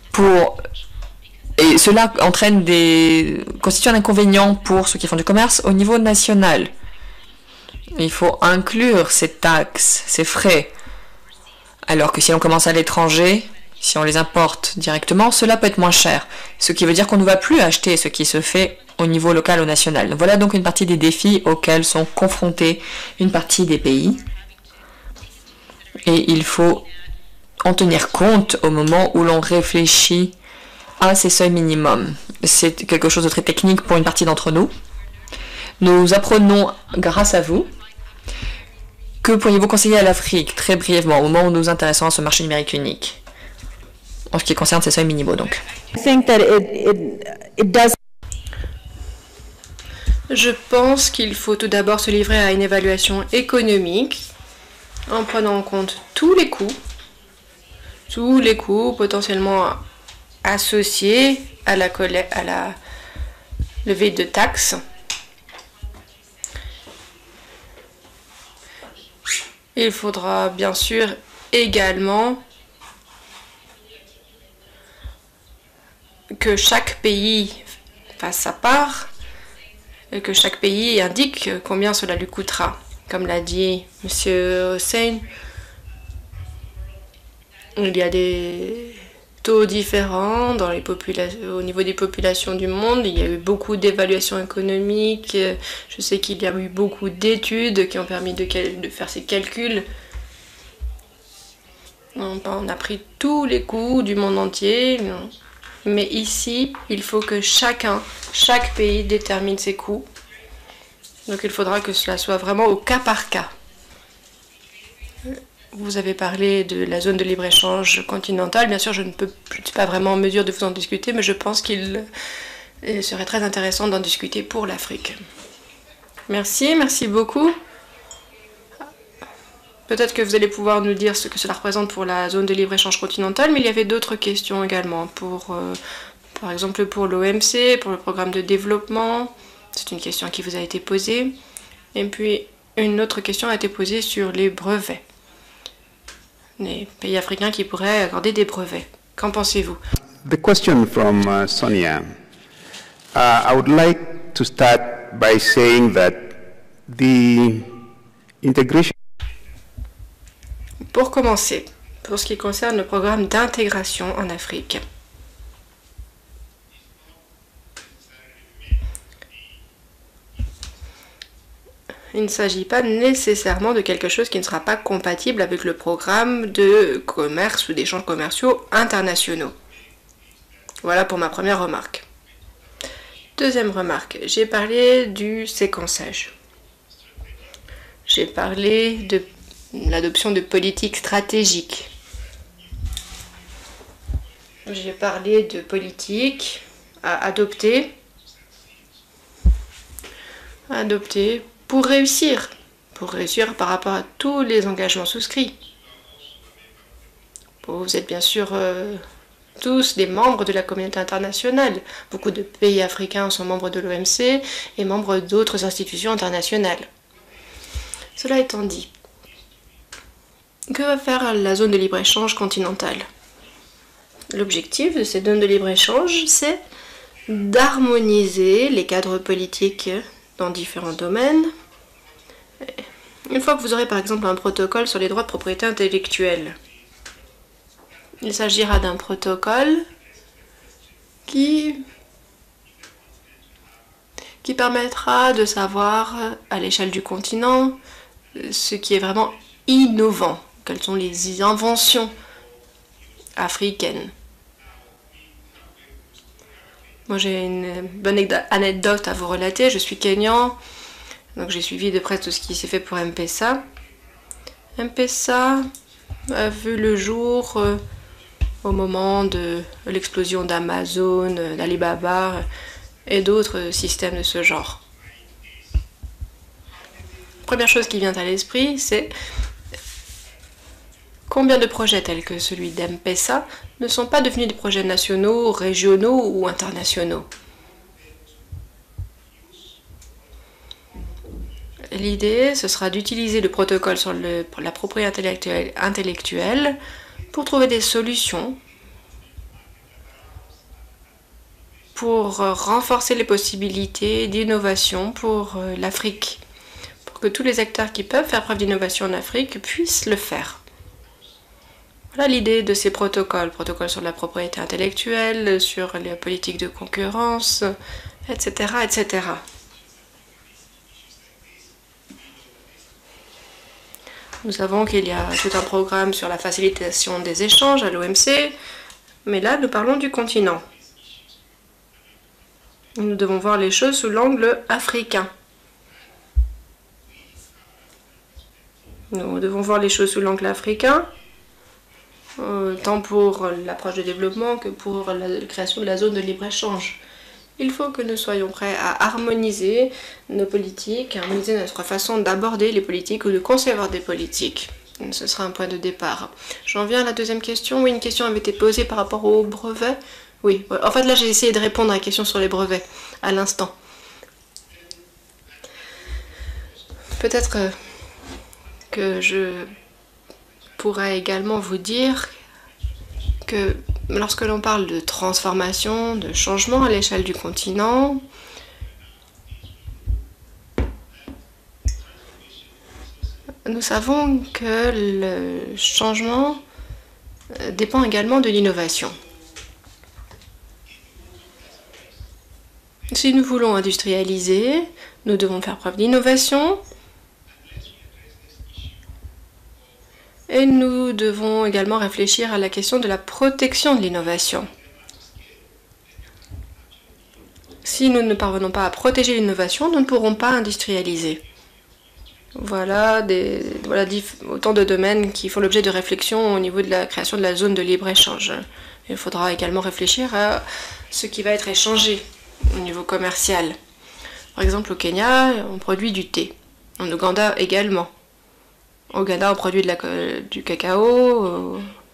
et cela constitue un inconvénient pour ceux qui font du commerce au niveau national. Il faut inclure ces taxes, ces frais. Alors que si on commence à l'étranger, si on les importe directement, cela peut être moins cher. Ce qui veut dire qu'on ne va plus acheter ce qui se fait au niveau local ou national. Voilà donc une partie des défis auxquels sont confrontés une partie des pays. Et il faut en tenir compte au moment où l'on réfléchit à ces seuils minimums. C'est quelque chose de très technique pour une partie d'entre nous. Nous apprenons grâce à vous. Que pourriez-vous conseiller à l'Afrique, très brièvement, au moment où nous nous intéressons à ce marché numérique unique, en ce qui concerne ces seuils minimaux, donc? Je pense qu'il faut tout d'abord se livrer à une évaluation économique en prenant en compte tous les coûts potentiellement associés à la levée de taxes. Il faudra bien sûr également que chaque pays fasse sa part et que chaque pays indique combien cela lui coûtera. Comme l'a dit M. Hossein, il y a des taux différents au niveau des populations du monde. Il y a eu beaucoup d'évaluations économiques. Je sais qu'il y a eu beaucoup d'études qui ont permis de faire ces calculs. On a pris tous les coûts du monde entier. Mais ici, il faut que chaque pays détermine ses coûts. Donc il faudra que cela soit vraiment au cas par cas. Vous avez parlé de la zone de libre-échange continentale. Bien sûr, je ne suis pas vraiment en mesure de vous en discuter, mais je pense qu'il serait très intéressant d'en discuter pour l'Afrique. Merci beaucoup. Peut-être que vous allez pouvoir nous dire ce que cela représente pour la zone de libre-échange continentale, mais il y avait d'autres questions également, par exemple pour l'OMC, pour le programme de développement. C'est une question qui vous a été posée. Et puis, une autre question a été posée sur les brevets. Les pays africains qui pourraient accorder des brevets. Qu'en pensez-vous? The question from Sonia. I would like to start by saying that the integration. Pour commencer, pour ce qui concerne le programme d'intégration en Afrique, il ne s'agit pas nécessairement de quelque chose qui ne sera pas compatible avec le programme de commerce ou d'échanges commerciaux internationaux. Voilà pour ma première remarque. Deuxième remarque, j'ai parlé du séquençage. J'ai parlé de l'adoption de politiques stratégiques. J'ai parlé de politiques à adopter pour réussir par rapport à tous les engagements souscrits. Vous êtes bien sûr tous des membres de la communauté internationale. Beaucoup de pays africains sont membres de l'OMC et membres d'autres institutions internationales. Cela étant dit, que va faire la zone de libre-échange continentale? L'objectif de cette zone de libre-échange, c'est d'harmoniser les cadres politiques dans différents domaines. Une fois que vous aurez par exemple un protocole sur les droits de propriété intellectuelle, il s'agira d'un protocole qui permettra de savoir à l'échelle du continent ce qui est vraiment innovant, quelles sont les inventions africaines. Moi j'ai une bonne anecdote à vous relater. Je suis kényan, donc j'ai suivi de près tout ce qui s'est fait pour M-Pesa. M-Pesa a vu le jour au moment de l'explosion d'Amazon, d'Alibaba et d'autres systèmes de ce genre. Première chose qui vient à l'esprit, c'est combien de projets tels que celui d'M-Pesa ne sont pas devenus des projets nationaux, régionaux ou internationaux. L'idée, ce sera d'utiliser le protocole sur la propriété intellectuelle pour trouver des solutions pour renforcer les possibilités d'innovation pour l'Afrique, pour que tous les acteurs qui peuvent faire preuve d'innovation en Afrique puissent le faire. Voilà l'idée de ces protocoles, protocoles sur la propriété intellectuelle, sur les politiques de concurrence, etc., etc. Nous savons qu'il y a tout un programme sur la facilitation des échanges à l'OMC, mais là, nous parlons du continent. Nous devons voir les choses sous l'angle africain. Nous devons voir les choses sous l'angle africain, tant pour l'approche de développement que pour la création de la zone de libre-échange. Il faut que nous soyons prêts à harmoniser nos politiques, à harmoniser notre façon d'aborder les politiques ou de concevoir des politiques. Ce sera un point de départ. J'en viens à la deuxième question. Oui, une question avait été posée par rapport aux brevets. Oui, en fait là j'ai essayé de répondre à la question sur les brevets à l'instant. Peut-être que je pourrais également vous dire que lorsque l'on parle de transformation, de changement à l'échelle du continent, nous savons que le changement dépend également de l'innovation. Si nous voulons industrialiser, nous devons faire preuve d'innovation et nous devons également réfléchir à la question de la protection de l'innovation. Si nous ne parvenons pas à protéger l'innovation, nous ne pourrons pas industrialiser. Voilà, autant de domaines qui font l'objet de réflexion au niveau de la création de la zone de libre-échange. Il faudra également réfléchir à ce qui va être échangé au niveau commercial. Par exemple, au Kenya, on produit du thé. En Ouganda également. Au Ghana, on produit du cacao.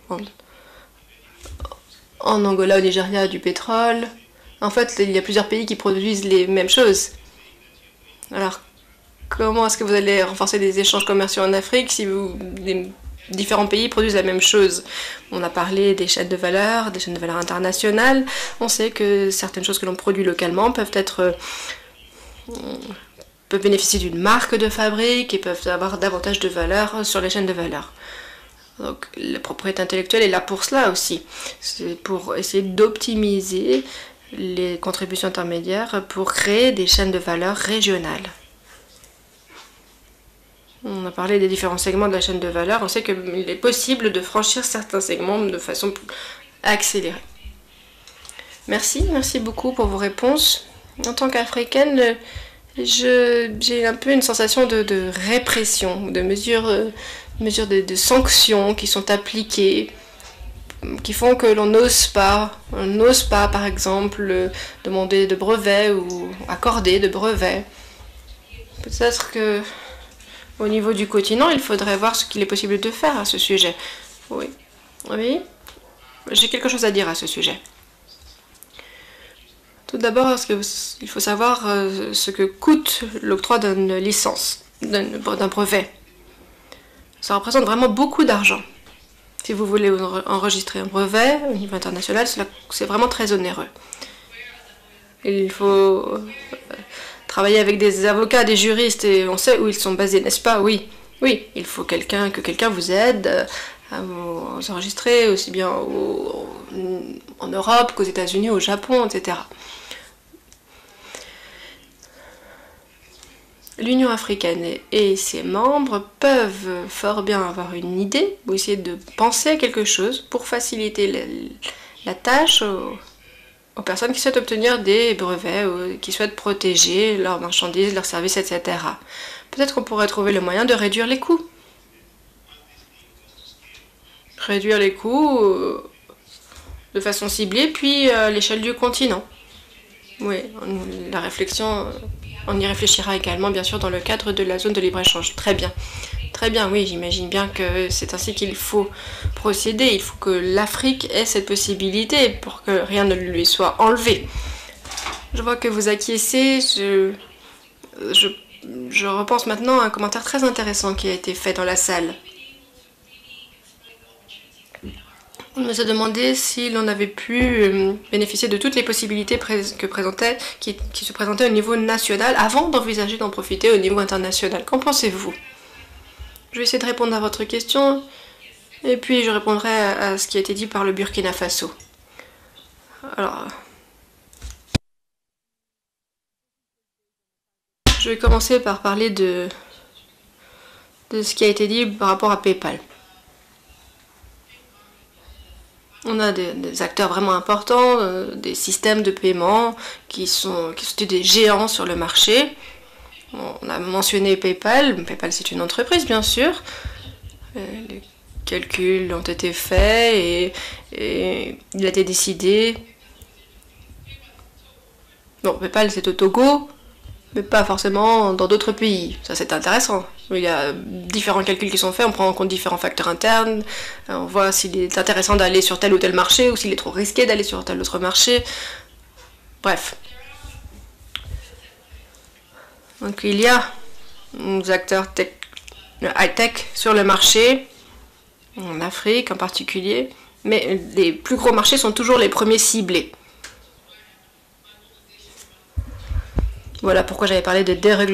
En Angola, au Nigeria, du pétrole. En fait, il y a plusieurs pays qui produisent les mêmes choses. Alors, comment est-ce que vous allez renforcer les échanges commerciaux en Afrique si les différents pays produisent la même chose? On a parlé des chaînes de valeur internationales. On sait que certaines choses que l'on produit localement peuvent bénéficier d'une marque de fabrique et peuvent avoir davantage de valeur sur les chaînes de valeur. Donc la propriété intellectuelle est là pour cela aussi. C'est pour essayer d'optimiser les contributions intermédiaires pour créer des chaînes de valeur régionales. On a parlé des différents segments de la chaîne de valeur. On sait qu'il est possible de franchir certains segments de façon accélérée. Merci beaucoup pour vos réponses. En tant qu'Africaine, j'ai un peu une sensation de répression, de mesures de sanctions qui sont appliquées, qui font que l'on n'ose pas. On n'ose pas, par exemple, demander de brevets ou accorder de brevets. Peut-être que au niveau du continent, il faudrait voir ce qu'il est possible de faire à ce sujet. Oui. J'ai quelque chose à dire à ce sujet. Tout d'abord, il faut savoir ce que coûte l'octroi d'une licence, d'un brevet. Ça représente vraiment beaucoup d'argent. Si vous voulez enregistrer un brevet au niveau international, c'est vraiment très onéreux. Il faut travailler avec des avocats, des juristes, et on sait où ils sont basés, n'est-ce pas? Oui, il faut que quelqu'un vous aide à vous enregistrer, aussi bien en Europe qu'aux États-Unis, au Japon, etc. L'Union africaine et ses membres peuvent fort bien avoir une idée ou essayer de penser à quelque chose pour faciliter la tâche aux personnes qui souhaitent obtenir des brevets ou qui souhaitent protéger leurs marchandises, leurs services, etc. Peut-être qu'on pourrait trouver le moyen de réduire les coûts. Réduire les coûts de façon ciblée, puis à l'échelle du continent. Oui, la réflexion, on y réfléchira également, bien sûr, dans le cadre de la zone de libre-échange. Très bien. Très bien, oui, j'imagine bien que c'est ainsi qu'il faut procéder. Il faut que l'Afrique ait cette possibilité pour que rien ne lui soit enlevé. Je vois que vous acquiescez. Je repense maintenant à un commentaire très intéressant qui a été fait dans la salle. On nous a demandé si l'on avait pu bénéficier de toutes les possibilités qui se présentaient au niveau national avant d'envisager d'en profiter au niveau international. Qu'en pensez-vous? Je vais essayer de répondre à votre question et puis je répondrai à ce qui a été dit par le Burkina Faso. Alors, je vais commencer par parler de ce qui a été dit par rapport à PayPal. On a des acteurs vraiment importants, des systèmes de paiement qui sont des géants sur le marché. On a mentionné PayPal. PayPal, c'est une entreprise, bien sûr. Les calculs ont été faits et il a été décidé. Bon, PayPal, c'est au Togo, mais pas forcément dans d'autres pays. Ça, c'est intéressant. Il y a différents calculs qui sont faits, on prend en compte différents facteurs internes, on voit s'il est intéressant d'aller sur tel ou tel marché ou s'il est trop risqué d'aller sur tel autre marché. Bref. Donc il y a des acteurs high-tech sur le marché, en Afrique en particulier, mais les plus gros marchés sont toujours les premiers ciblés. Voilà pourquoi j'avais parlé de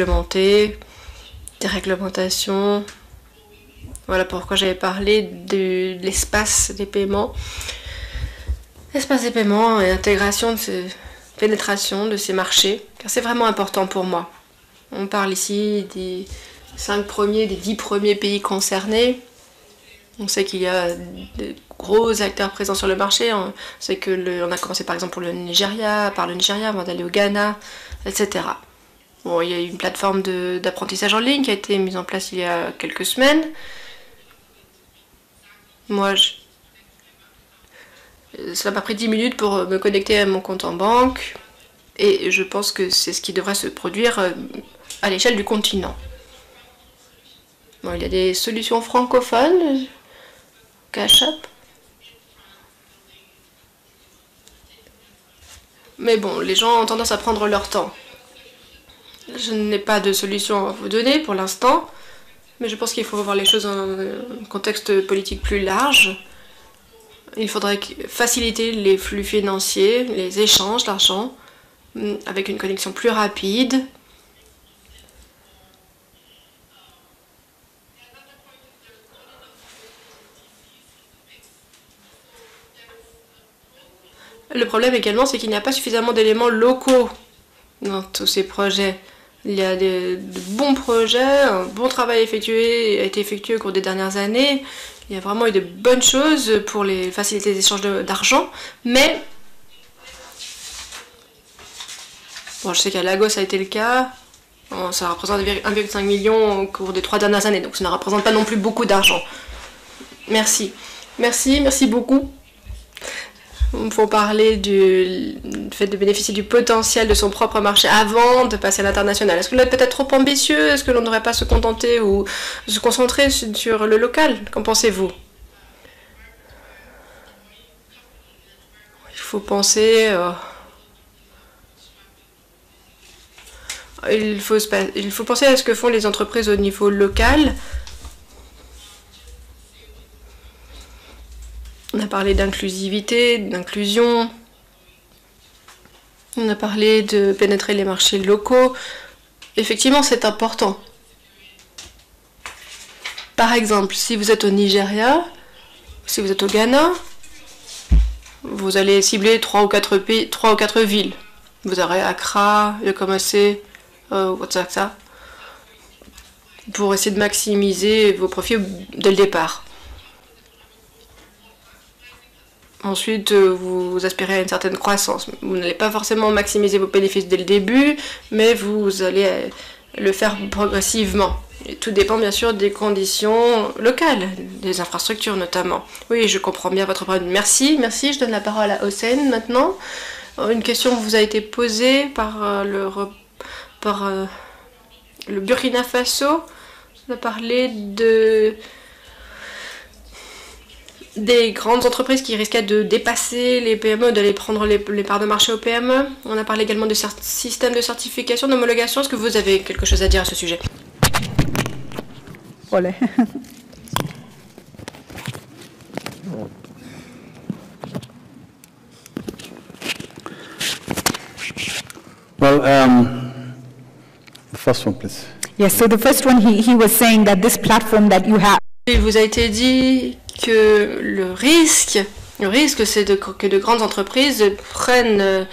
déréglementation. Voilà pourquoi j'avais parlé de l'espace des paiements. L'espace des paiements et intégration de pénétration de ces marchés, car c'est vraiment important pour moi. On parle ici des 5 premiers, des 10 premiers pays concernés. On sait qu'il y a de gros acteurs présents sur le marché. On sait que on a commencé par exemple par le Nigeria avant d'aller au Ghana, etc. Bon, il y a une plateforme d'apprentissage en ligne qui a été mise en place il y a quelques semaines. Moi, ça m'a pris 10 minutes pour me connecter à mon compte en banque. Et je pense que c'est ce qui devrait se produire à l'échelle du continent. Bon, il y a des solutions francophones, Cash App. Mais bon, les gens ont tendance à prendre leur temps. Je n'ai pas de solution à vous donner pour l'instant, mais je pense qu'il faut voir les choses dans un contexte politique plus large. Il faudrait faciliter les flux financiers, les échanges d'argent, avec une connexion plus rapide. Le problème également, c'est qu'il n'y a pas suffisamment d'éléments locaux dans tous ces projets. Il y a de bons projets, un bon travail a été effectué au cours des dernières années. Il y a vraiment eu de bonnes choses pour les faciliter les échanges d'argent, mais bon, je sais qu'à Lagos ça a été le cas. Bon, ça représente 1,5 million au cours des 3 dernières années, donc ça ne représente pas non plus beaucoup d'argent. Merci. Merci beaucoup. Il faut parler du fait de bénéficier du potentiel de son propre marché avant de passer à l'international. Est-ce que l'on est peut-être trop ambitieux? Est-ce que l'on ne devrait pas se contenter ou se concentrer sur le local? Qu'en pensez-vous? Il faut penser... il faut penser à ce que font les entreprises au niveau local. On a parlé d'inclusivité, d'inclusion. On a parlé de pénétrer les marchés locaux. Effectivement, c'est important. Par exemple, si vous êtes au Nigeria, si vous êtes au Ghana, vous allez cibler 3 ou 4 villes. Vous aurez Accra, Yokomassé, Ouatsaksa, pour essayer de maximiser vos profits dès le départ. Ensuite, vous aspirez à une certaine croissance. Vous n'allez pas forcément maximiser vos bénéfices dès le début, mais vous allez le faire progressivement. Et tout dépend bien sûr des conditions locales, des infrastructures notamment. Oui, je comprends bien votre problème. Merci. Je donne la parole à Hossein maintenant. Une question vous a été posée par le Burkina Faso. On a parlé des grandes entreprises qui risquaient de dépasser les PME, d'aller prendre les parts de marché aux PME. On a parlé également de système de certification, d'homologation. Est-ce que vous avez quelque chose à dire à ce sujet? Olé. Well, the first one, please. Yes, so the first one, he was saying that this platform that you have. Il vous a été dit que le risque c'est que de grandes entreprises prennent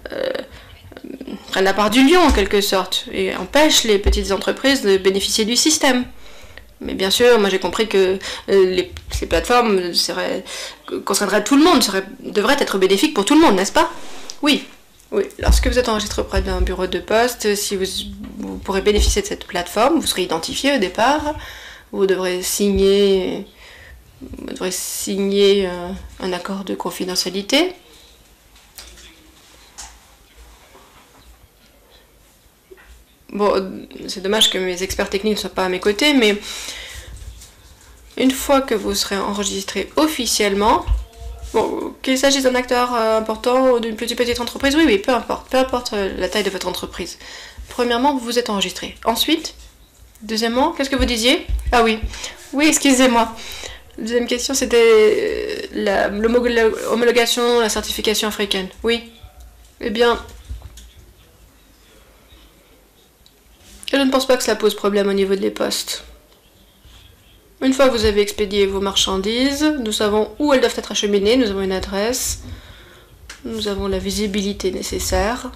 la part du lion en quelque sorte et empêchent les petites entreprises de bénéficier du système. Mais bien sûr, moi j'ai compris que ces plateformes concerneraient tout le monde, devraient être bénéfiques pour tout le monde, n'est-ce pas? Oui, Oui, lorsque vous êtes enregistré auprès d'un bureau de poste, si vous pourrez bénéficier de cette plateforme, vous serez identifié au départ, vous devrez signer un accord de confidentialité. Bon, c'est dommage que mes experts techniques ne soient pas à mes côtés, mais une fois que vous serez enregistré officiellement, bon, qu'il s'agisse d'un acteur important ou d'une petite entreprise, oui, peu importe la taille de votre entreprise. Premièrement, vous êtes enregistré. Ensuite, deuxièmement, qu'est-ce que vous disiez? Ah oui, excusez-moi. Deuxième question, c'était l'homologation, la certification africaine. Oui. Eh bien, je ne pense pas que cela pose problème au niveau des postes. Une fois que vous avez expédié vos marchandises, nous savons où elles doivent être acheminées, nous avons une adresse, nous avons la visibilité nécessaire.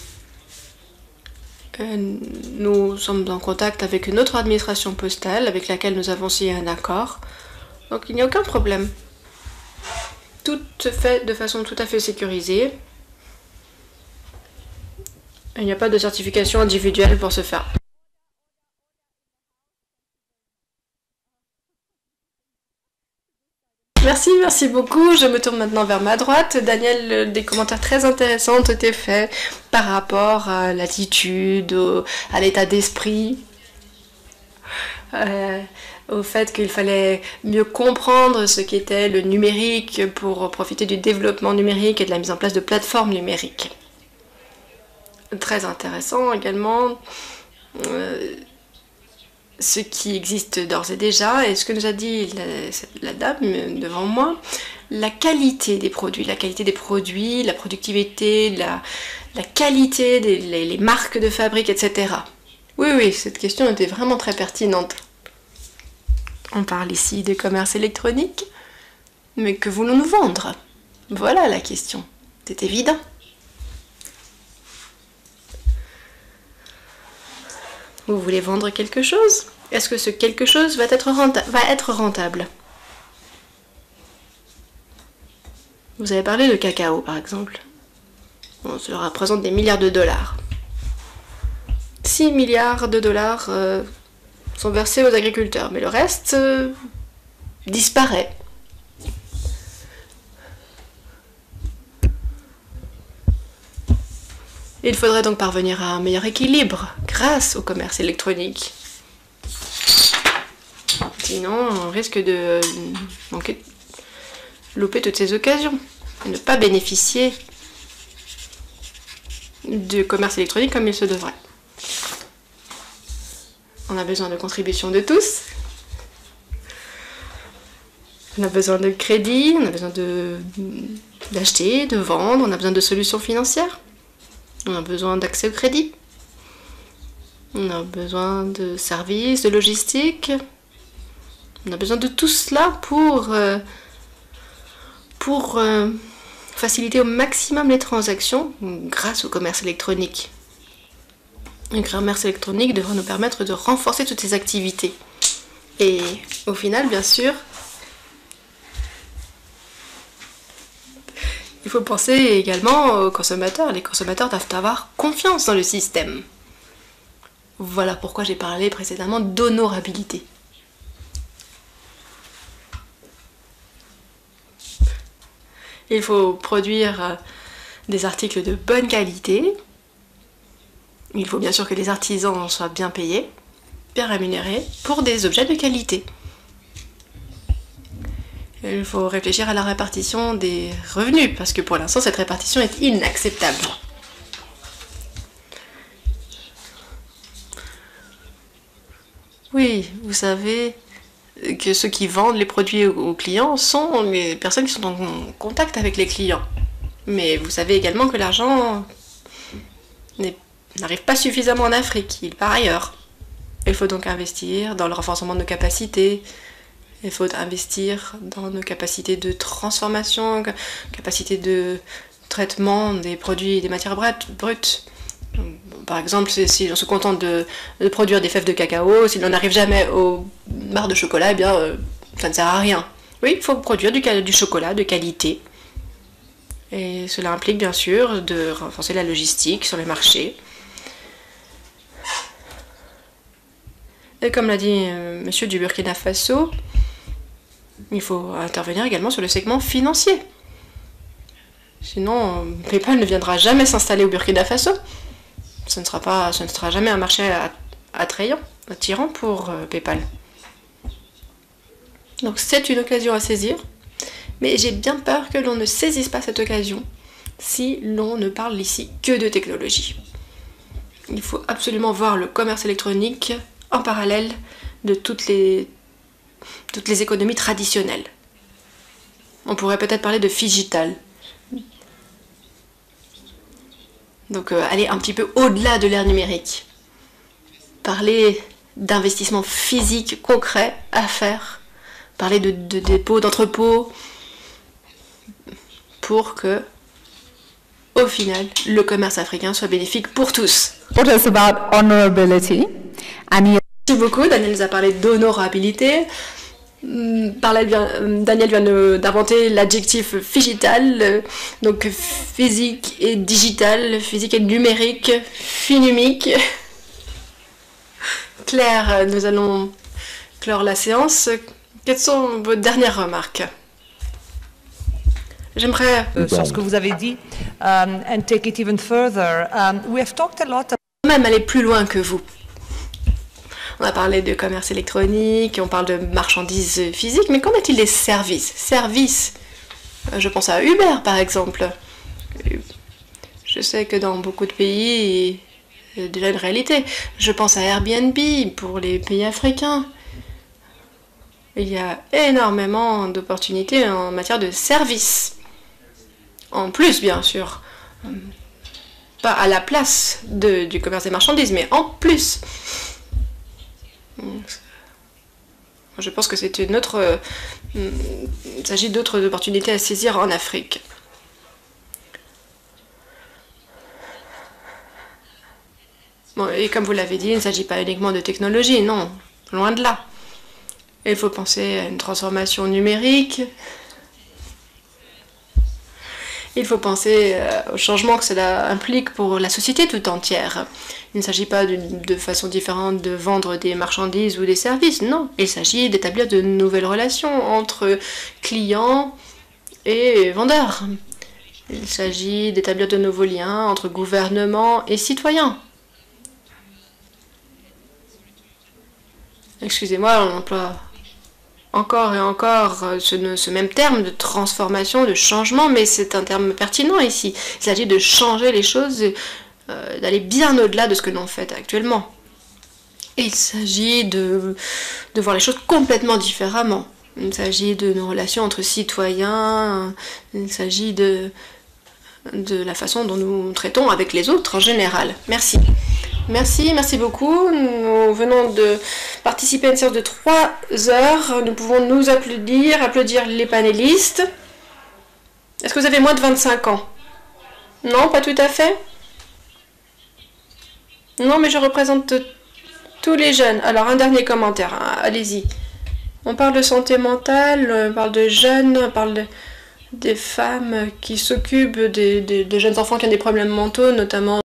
Nous sommes en contact avec une autre administration postale avec laquelle nous avons signé un accord. Donc il n'y a aucun problème. Tout se fait de façon tout à fait sécurisée. Il n'y a pas de certification individuelle pour ce faire. Merci beaucoup. Je me tourne maintenant vers ma droite. Daniel, des commentaires très intéressants ont été faits par rapport à l'attitude, à l'état d'esprit, au fait qu'il fallait mieux comprendre ce qu'était le numérique pour profiter du développement numérique et de la mise en place de plateformes numériques. Très intéressant également. Ce qui existe d'ores et déjà, et ce que nous a dit la dame devant moi, la qualité des produits, la productivité, la qualité, les marques de fabrique, etc. Oui, cette question était vraiment très pertinente. On parle ici de commerce électronique, mais que voulons-nous vendre? Voilà la question. C'est évident. Vous voulez vendre quelque chose? Est-ce que ce quelque chose va être rentable? Vous avez parlé de cacao, par exemple. Bon, cela représente des milliards de dollars. 6 milliards de dollars sont versés aux agriculteurs, mais le reste disparaît. Il faudrait donc parvenir à un meilleur équilibre grâce au commerce électronique. Sinon, on risque de louper toutes ces occasions et ne pas bénéficier du commerce électronique comme il se devrait. On a besoin de contributions de tous. On a besoin de crédit, on a besoin d'acheter, de vendre, on a besoin de solutions financières. On a besoin d'accès au crédit. On a besoin de services, de logistique. On a besoin de tout cela pour faciliter au maximum les transactions grâce au commerce électronique. Le commerce électronique devrait nous permettre de renforcer toutes ces activités. Et au final, bien sûr, il faut penser également aux consommateurs. Les consommateurs doivent avoir confiance dans le système. Voilà pourquoi j'ai parlé précédemment d'honorabilité. Il faut produire des articles de bonne qualité. Il faut bien sûr que les artisans soient bien payés, bien rémunérés, pour des objets de qualité. Il faut réfléchir à la répartition des revenus, parce que pour l'instant, cette répartition est inacceptable. Oui, vous savez que ceux qui vendent les produits aux clients sont les personnes qui sont en contact avec les clients. Mais vous savez également que l'argent n'arrive pas suffisamment en Afrique, il part ailleurs. Il faut donc investir dans le renforcement de nos capacités. Il faut investir dans nos capacités de transformation, capacités de traitement des produits et des matières brutes. Par exemple, si on se contente de produire des fèves de cacao, si l'on n'arrive jamais aux barres de chocolat, eh bien, ça ne sert à rien. Oui, il faut produire du chocolat de qualité. Et cela implique bien sûr de renforcer la logistique sur les marchés. Et comme l'a dit monsieur du Burkina Faso, il faut intervenir également sur le segment financier. Sinon, PayPal ne viendra jamais s'installer au Burkina Faso. Ce ne sera jamais un marché attirant pour PayPal. Donc c'est une occasion à saisir, mais j'ai bien peur que l'on ne saisisse pas cette occasion si l'on ne parle ici que de technologie. Il faut absolument voir le commerce électronique en parallèle de toutes les économies traditionnelles. On pourrait peut-être parler de phygital. Donc aller un petit peu au-delà de l'ère numérique. Parler d'investissements physiques concrets à faire. Parler de dépôts, d'entrepôts. Pour que, au final, le commerce africain soit bénéfique pour tous. What is about honorability? Merci beaucoup. Daniel nous a parlé d'honorabilité. Daniel vient d'inventer l'adjectif phygital, donc physique et digital, physique et numérique, finumique. Claire, nous allons clore la séance. Quelles sont vos dernières remarques? J'aimerais sur ce que vous avez dit, and take it even further. We have talked a lot. Même aller plus loin que vous. On a parlé de commerce électronique, on parle de marchandises physiques, mais qu'en est-il des services? Services, je pense à Uber par exemple. Je sais que dans beaucoup de pays, c'est déjà une réalité. Je pense à Airbnb pour les pays africains. Il y a énormément d'opportunités en matière de services. En plus, bien sûr. Pas à la place du commerce des marchandises, mais en plus. Je pense que c'est une autre. Il s'agit d'autres opportunités à saisir en Afrique. Bon, et comme vous l'avez dit, il ne s'agit pas uniquement de technologie, non, loin de là. Il faut penser à une transformation numérique. Il faut penser au changement que cela implique pour la société tout entière. Il ne s'agit pas de façon différente de vendre des marchandises ou des services, non. Il s'agit d'établir de nouvelles relations entre clients et vendeurs. Il s'agit d'établir de nouveaux liens entre gouvernement et citoyens. Excusez-moi, on emploie encore et encore ce même terme de transformation, de changement, mais c'est un terme pertinent ici. Il s'agit de changer les choses, d'aller bien au-delà de ce que l'on fait actuellement. Et il s'agit de voir les choses complètement différemment. Il s'agit de nos relations entre citoyens, il s'agit de la façon dont nous traitons avec les autres en général. Merci. Merci beaucoup. Nous venons de participer à une séance de 3 heures. Nous pouvons nous applaudir les panélistes. Est-ce que vous avez moins de 25 ans? Non, pas tout à fait? Non, mais je représente tous les jeunes. Alors, un dernier commentaire. Allez-y. On parle de santé mentale, on parle de jeunes, on parle des femmes qui s'occupent des jeunes enfants qui ont des problèmes mentaux, notamment